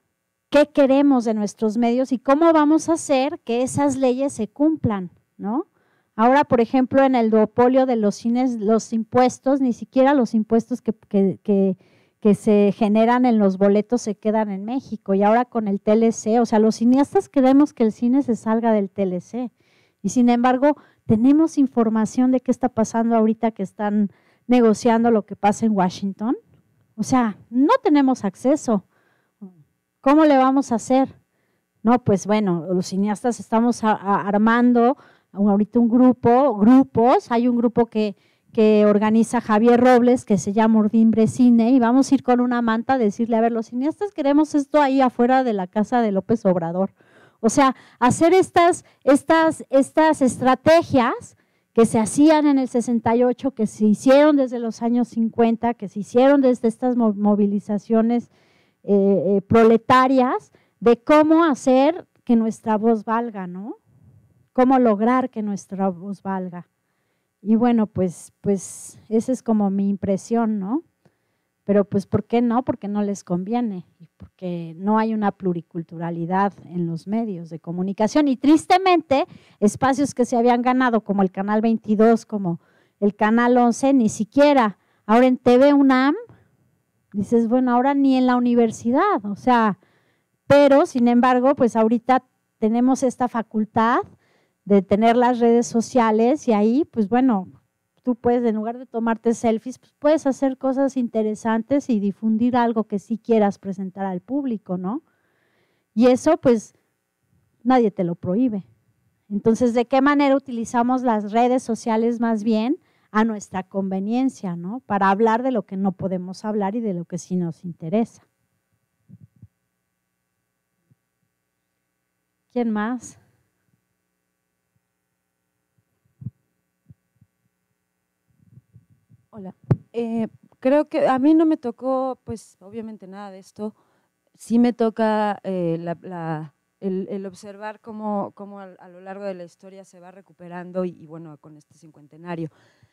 qué queremos de nuestros medios y cómo vamos a hacer que esas leyes se cumplan, ¿no? Ahora, por ejemplo, en el duopolio de los cines, los impuestos, ni siquiera los impuestos que, que, que, que se generan en los boletos se quedan en México. Y ahora con el T L C, o sea, los cineastas queremos que el cine se salga del T L C. Y sin embargo, tenemos información de qué está pasando ahorita que están negociando lo que pasa en Washington. O sea, no tenemos acceso. ¿Cómo le vamos a hacer? No, pues bueno, los cineastas estamos a, a, armando ahorita un grupo, grupos, hay un grupo que, que organiza Javier Robles que se llama Urdimbre Cine y vamos a ir con una manta a decirle, a ver, los cineastas queremos esto ahí afuera de la casa de López Obrador. O sea, hacer estas, estas, estas estrategias que se hacían en el sesenta y ocho, que se hicieron desde los años cincuenta, que se hicieron desde estas movilizaciones eh, eh, proletarias, de cómo hacer que nuestra voz valga, ¿no? cómo lograr que nuestra voz valga. Y bueno, pues, pues esa es como mi impresión, ¿no? Pero pues, ¿por qué no? Porque no les conviene, y porque no hay una pluriculturalidad en los medios de comunicación. Y tristemente, espacios que se habían ganado, como el Canal veintidós, como el Canal once, ni siquiera. Ahora en T V UNAM, dices, bueno, ahora ni en la universidad, o sea, pero sin embargo, pues ahorita tenemos esta facultad de tener las redes sociales y ahí, pues bueno, tú puedes, en lugar de tomarte selfies, pues puedes hacer cosas interesantes y difundir algo que sí quieras presentar al público, ¿no? Y eso, pues, nadie te lo prohíbe. Entonces, ¿de qué manera utilizamos las redes sociales más bien a nuestra conveniencia, ¿no? Para hablar de lo que no podemos hablar y de lo que sí nos interesa. ¿Quién más? Hola. Eh, creo que a mí no me tocó, pues obviamente nada de esto. Sí me toca eh, la, la, el, el observar cómo, cómo a, a lo largo de la historia se va recuperando y, y bueno, con este cincuentenario.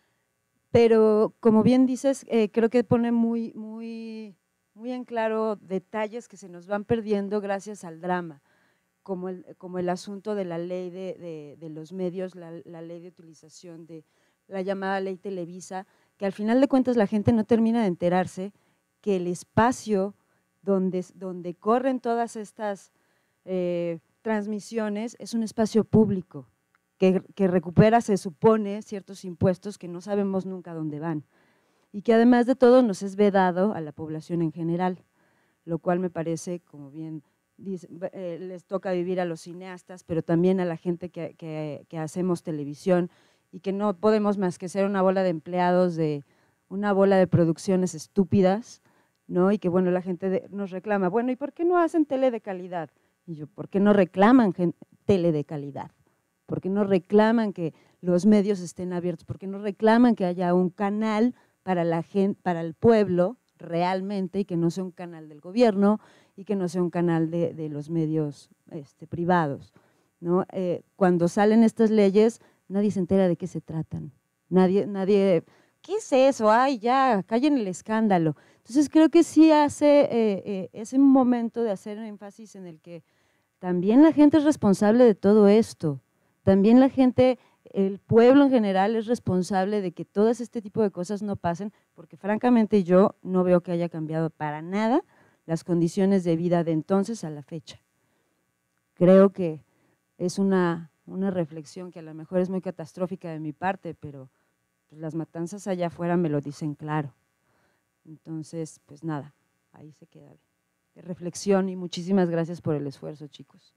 Pero como bien dices, eh, creo que pone muy, muy, muy en claro detalles que se nos van perdiendo gracias al drama, como el, como el asunto de la ley de, de, de los medios, la, la ley de utilización de la llamada ley Televisa, que al final de cuentas la gente no termina de enterarse que el espacio donde, donde corren todas estas eh, transmisiones es un espacio público, que, que recupera, se supone, ciertos impuestos que no sabemos nunca dónde van, y que además de todo nos es vedado a la población en general, lo cual me parece, como bien dice, eh, les toca vivir a los cineastas, pero también a la gente que, que, que hacemos televisión, y que no podemos más que ser una bola de empleados de una bola de producciones estúpidas, ¿no? Y que bueno, la gente de, nos reclama, bueno, ¿y por qué no hacen tele de calidad? Y yo, ¿por qué no reclaman tele de calidad? ¿Por qué no reclaman que los medios estén abiertos? ¿Por qué no reclaman que haya un canal para la gente, para el pueblo realmente, y que no sea un canal del gobierno y que no sea un canal de, de los medios este, privados, ¿no? Eh, cuando salen estas leyes, nadie se entera de qué se tratan, nadie, nadie, ¿qué es eso? Ay, ya, callen el escándalo. Entonces creo que sí hace eh, eh, ese momento de hacer énfasis en el que también la gente es responsable de todo esto, también la gente, el pueblo en general es responsable de que todo este tipo de cosas no pasen, porque francamente yo no veo que haya cambiado para nada las condiciones de vida de entonces a la fecha. Creo que es una… una reflexión que a lo mejor es muy catastrófica de mi parte, pero pues, las matanzas allá afuera me lo dicen claro. Entonces, pues nada, ahí se queda de reflexión y muchísimas gracias por el esfuerzo, chicos.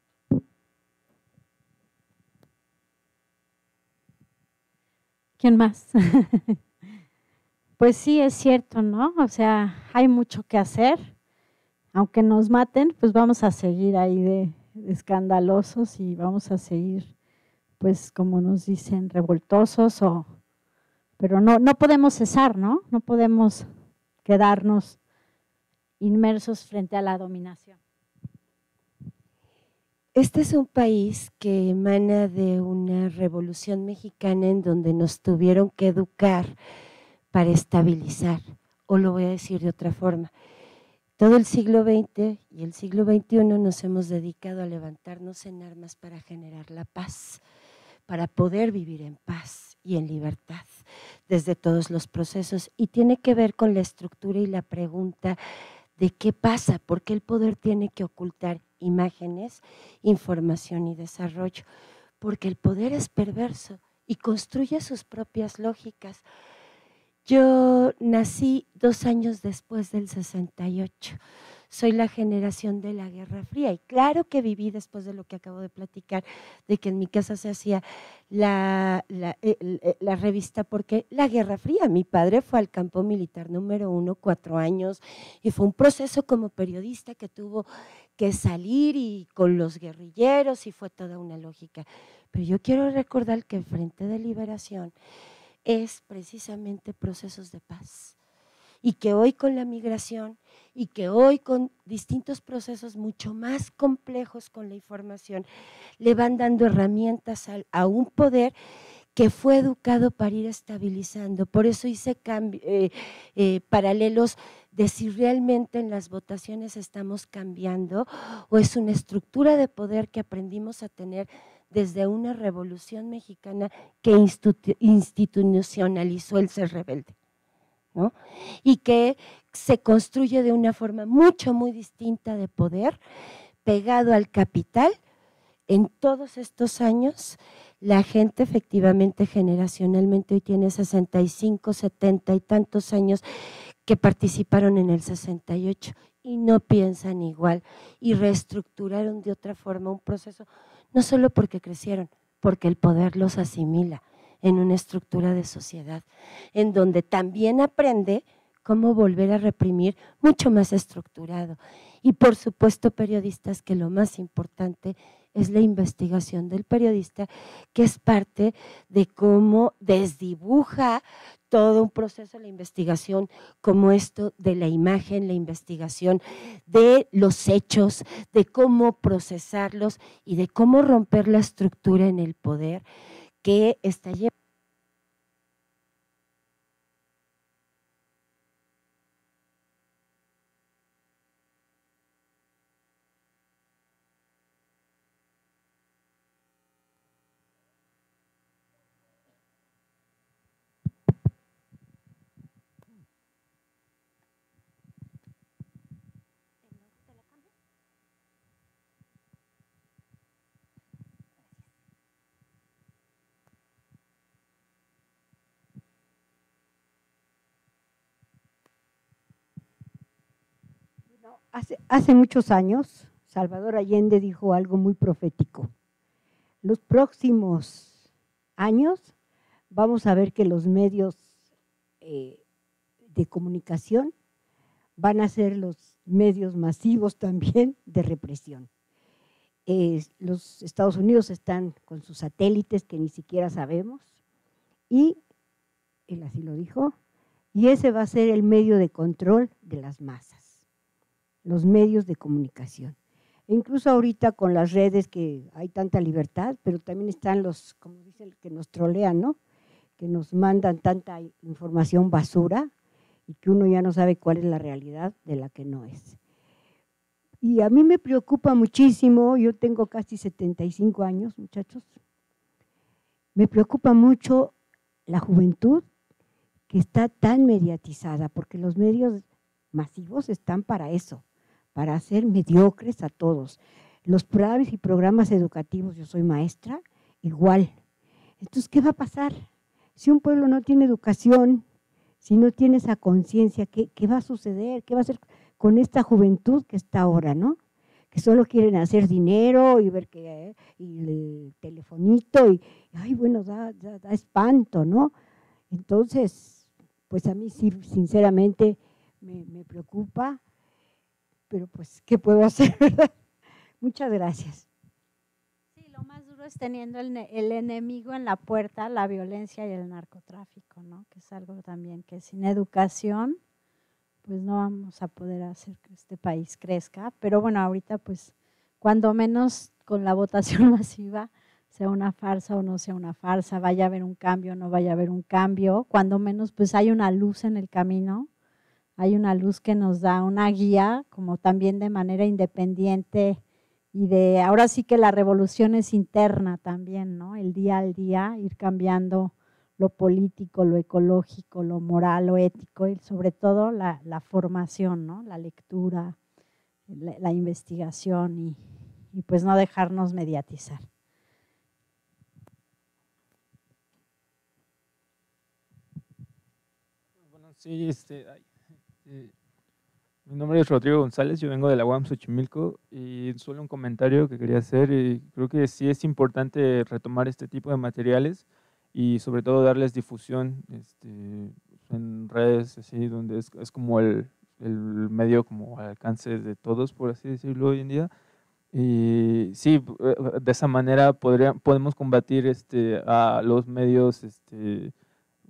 ¿Quién más? Pues sí, es cierto, ¿no? O sea, hay mucho que hacer. Aunque nos maten, pues vamos a seguir ahí de escandalosos y vamos a seguir, pues como nos dicen, revoltosos, o, pero no, no podemos cesar, ¿no? No podemos quedarnos inmersos frente a la dominación. Este es un país que emana de una revolución mexicana en donde nos tuvieron que educar para estabilizar, o lo voy a decir de otra forma. Todo el siglo veinte y el siglo veintiuno nos hemos dedicado a levantarnos en armas para generar la paz, para poder vivir en paz y en libertad desde todos los procesos, y tiene que ver con la estructura y la pregunta de qué pasa, por qué el poder tiene que ocultar imágenes, información y desarrollo, porque el poder es perverso y construye sus propias lógicas. Yo nací dos años después del sesenta y ocho, soy la generación de la Guerra Fría y claro que viví después de lo que acabo de platicar, de que en mi casa se hacía la, la, la, la revista, porque la Guerra Fría, mi padre fue al campo militar número uno, cuatro años, y fue un proceso como periodista que tuvo que salir y con los guerrilleros y fue toda una lógica. Pero yo quiero recordar que el Frente de Liberación es precisamente procesos de paz. y que hoy con la migración y que hoy con distintos procesos mucho más complejos con la información le van dando herramientas a, a un poder que fue educado para ir estabilizando. Por eso hice cambio, eh, eh, paralelos de si realmente en las votaciones estamos cambiando o es una estructura de poder que aprendimos a tener desde una revolución mexicana que institucionalizó el ser rebelde, ¿no? Y que se construye de una forma mucho, muy distinta de poder, pegado al capital. En todos estos años, la gente efectivamente generacionalmente hoy tiene sesenta y cinco, setenta y tantos años que participaron en el sesenta y ocho y no piensan igual y reestructuraron de otra forma un proceso, no solo porque crecieron, porque el poder los asimila en una estructura de sociedad, en donde también aprende cómo volver a reprimir mucho más estructurado. Y por supuesto periodistas, que lo más importante es la investigación del periodista, que es parte de cómo desdibuja todo un proceso de la investigación, como esto de la imagen, la investigación de los hechos, de cómo procesarlos y de cómo romper la estructura en el poder que está llevando. Hace, hace muchos años, Salvador Allende dijo algo muy profético. Los próximos años vamos a ver que los medios eh, de comunicación van a ser los medios masivos también de represión. Eh, los Estados Unidos están con sus satélites que ni siquiera sabemos y, él así lo dijo, y ese va a ser el medio de control de las masas, los medios de comunicación. E incluso ahorita con las redes que hay tanta libertad, pero también están los, como dicen, que nos trolean, ¿no? Que nos mandan tanta información basura y que uno ya no sabe cuál es la realidad de la que no es. Y a mí me preocupa muchísimo, yo tengo casi setenta y cinco años, muchachos, me preocupa mucho la juventud que está tan mediatizada, porque los medios masivos están para eso, para hacer mediocres a todos. Los programas y programas educativos, yo soy maestra, igual. Entonces, ¿qué va a pasar? Si un pueblo no tiene educación, si no tiene esa conciencia, ¿qué, ¿qué va a suceder? ¿Qué va a hacer con esta juventud que está ahora, no? Que solo quieren hacer dinero y ver que eh, y el telefonito y, ay, bueno, da, da, da espanto, ¿no? Entonces, pues a mí sí, sinceramente, me, me preocupa, pero pues, ¿qué puedo hacer, verdad? Muchas gracias. Sí, lo más duro es teniendo el, el enemigo en la puerta, la violencia y el narcotráfico, ¿no? Que es algo también que sin educación, pues no vamos a poder hacer que este país crezca. Pero bueno, ahorita pues, cuando menos con la votación masiva, sea una farsa o no sea una farsa, vaya a haber un cambio o no vaya a haber un cambio, cuando menos pues hay una luz en el camino, hay una luz que nos da una guía, como también de manera independiente y de, ahora sí que la revolución es interna también, ¿no? El día al día, ir cambiando lo político, lo ecológico, lo moral, lo ético y sobre todo la, la formación, ¿no? La lectura, la, la investigación y, y pues no dejarnos mediatizar. Bueno, sí, este, ay, eh, mi nombre es Rodrigo González, yo vengo de la U A M Xochimilco y solo un comentario que quería hacer, y creo que sí es importante retomar este tipo de materiales y sobre todo darles difusión este, en redes, así, donde es, es como el, el medio como al alcance de todos, por así decirlo, hoy en día. Y sí, de esa manera podría, podemos combatir este, a los medios este,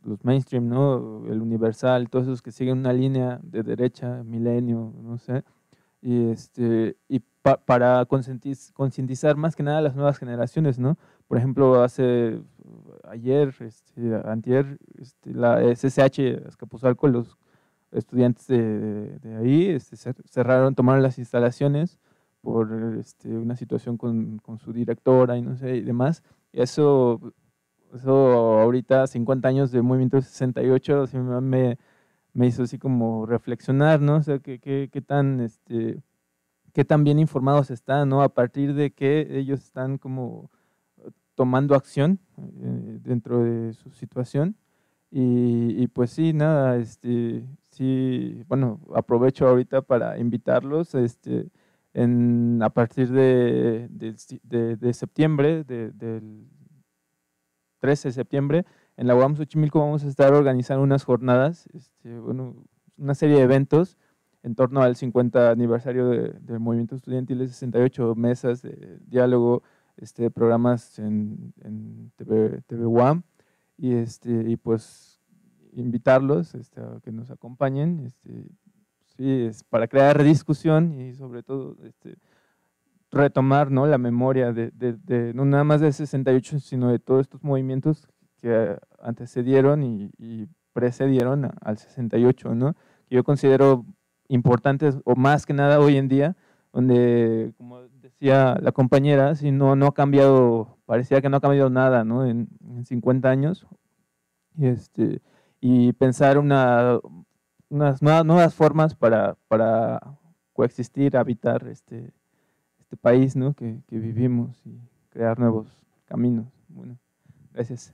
los mainstream, ¿no? El Universal, todos esos que siguen una línea de derecha, Milenio, no sé, y, este, y pa, para concientizar más que nada a las nuevas generaciones, ¿no? Por ejemplo, hace ayer, este, antier, este, la S S H Azcapotzalco, los estudiantes de, de, de ahí este, cerraron, tomaron las instalaciones por este, una situación con, con su directora y no sé, y demás. Y eso, eso ahorita, cincuenta años del movimiento sesenta y ocho, así me, me hizo así como reflexionar, ¿no? O sea, qué, qué, qué tan, este, qué tan bien informados están, ¿no? A partir de que ellos están como tomando acción eh, dentro de su situación. Y, y pues sí, nada, este, sí, bueno, aprovecho ahorita para invitarlos, este, en, a partir de, de, de, de septiembre, de, del trece de septiembre, en la U A M Xochimilco vamos a estar organizando unas jornadas, este, bueno, una serie de eventos en torno al cincuenta aniversario de, del movimiento estudiantil de sesenta y ocho, mesas de diálogo, este, programas en, en T V, T V U A M, y, este, y pues invitarlos este, a que nos acompañen, este, sí, es para crear discusión y sobre todo este, retomar, ¿no? La memoria de, de, de, no nada más de sesenta y ocho, sino de todos estos movimientos que antecedieron y, y precedieron al sesenta y ocho, ¿no? Que yo considero importantes, o más que nada hoy en día, donde, como decía la compañera, si no, no ha cambiado, parecía que no ha cambiado nada, ¿no? En, en cincuenta años, y, este, y pensar una, unas nuevas, nuevas formas para, para coexistir, habitar este, este país, ¿no? que, que vivimos y crear nuevos caminos. Bueno, gracias.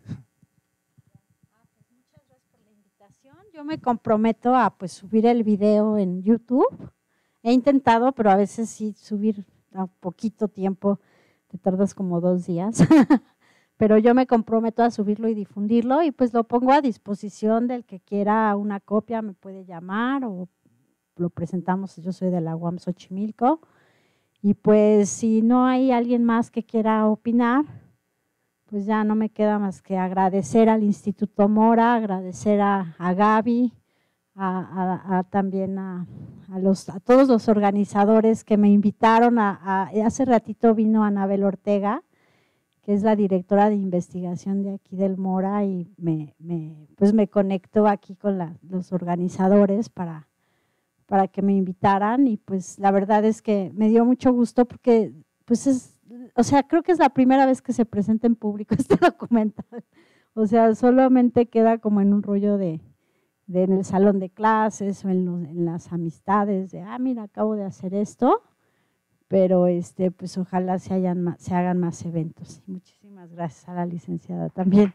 Yo me comprometo a pues subir el video en YouTube. He intentado, pero a veces sí subir a poquito tiempo, te tardas como dos días. Pero yo me comprometo a subirlo y difundirlo y pues lo pongo a disposición del que quiera una copia, me puede llamar o lo presentamos. Yo soy de la U A M Xochimilco y pues si no hay alguien más que quiera opinar, pues ya no me queda más que agradecer al Instituto Mora, agradecer a, a Gaby, a, a, a también a, a, los, a todos los organizadores que me invitaron. A, a, hace ratito vino Anabel Ortega, que es la directora de investigación de aquí del Mora, y me, me, pues me conectó aquí con la, los organizadores para, para que me invitaran, y pues la verdad es que me dio mucho gusto porque pues es, o sea, creo que es la primera vez que se presenta en público este documental, o sea, solamente queda como en un rollo de, de en el salón de clases o en, los, en las amistades, de, ah, mira, acabo de hacer esto, pero este, pues ojalá se, hayan más, se hagan más eventos. Y muchísimas gracias a la licenciada también.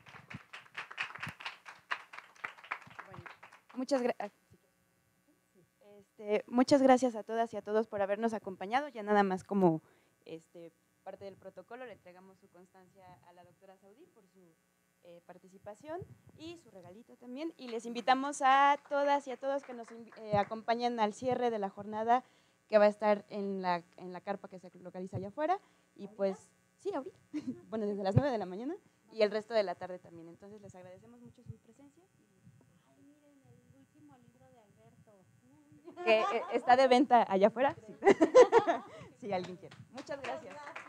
Bueno, muchas, gra este, muchas gracias a todas y a todos por habernos acompañado. Ya nada más como este, parte del protocolo, le entregamos su constancia a la doctora Saudí por su eh, participación y su regalito también. Y les invitamos a todas y a todos que nos eh, acompañen al cierre de la jornada, que va a estar en la, en la carpa que se localiza allá afuera, y pues, sí, ahorita, bueno, desde las nueve de la mañana y el resto de la tarde también. Entonces les agradecemos mucho su presencia. Ay, miren, el último libro de Alberto. Que está de venta allá afuera, sí. Si alguien quiere. Muchas gracias.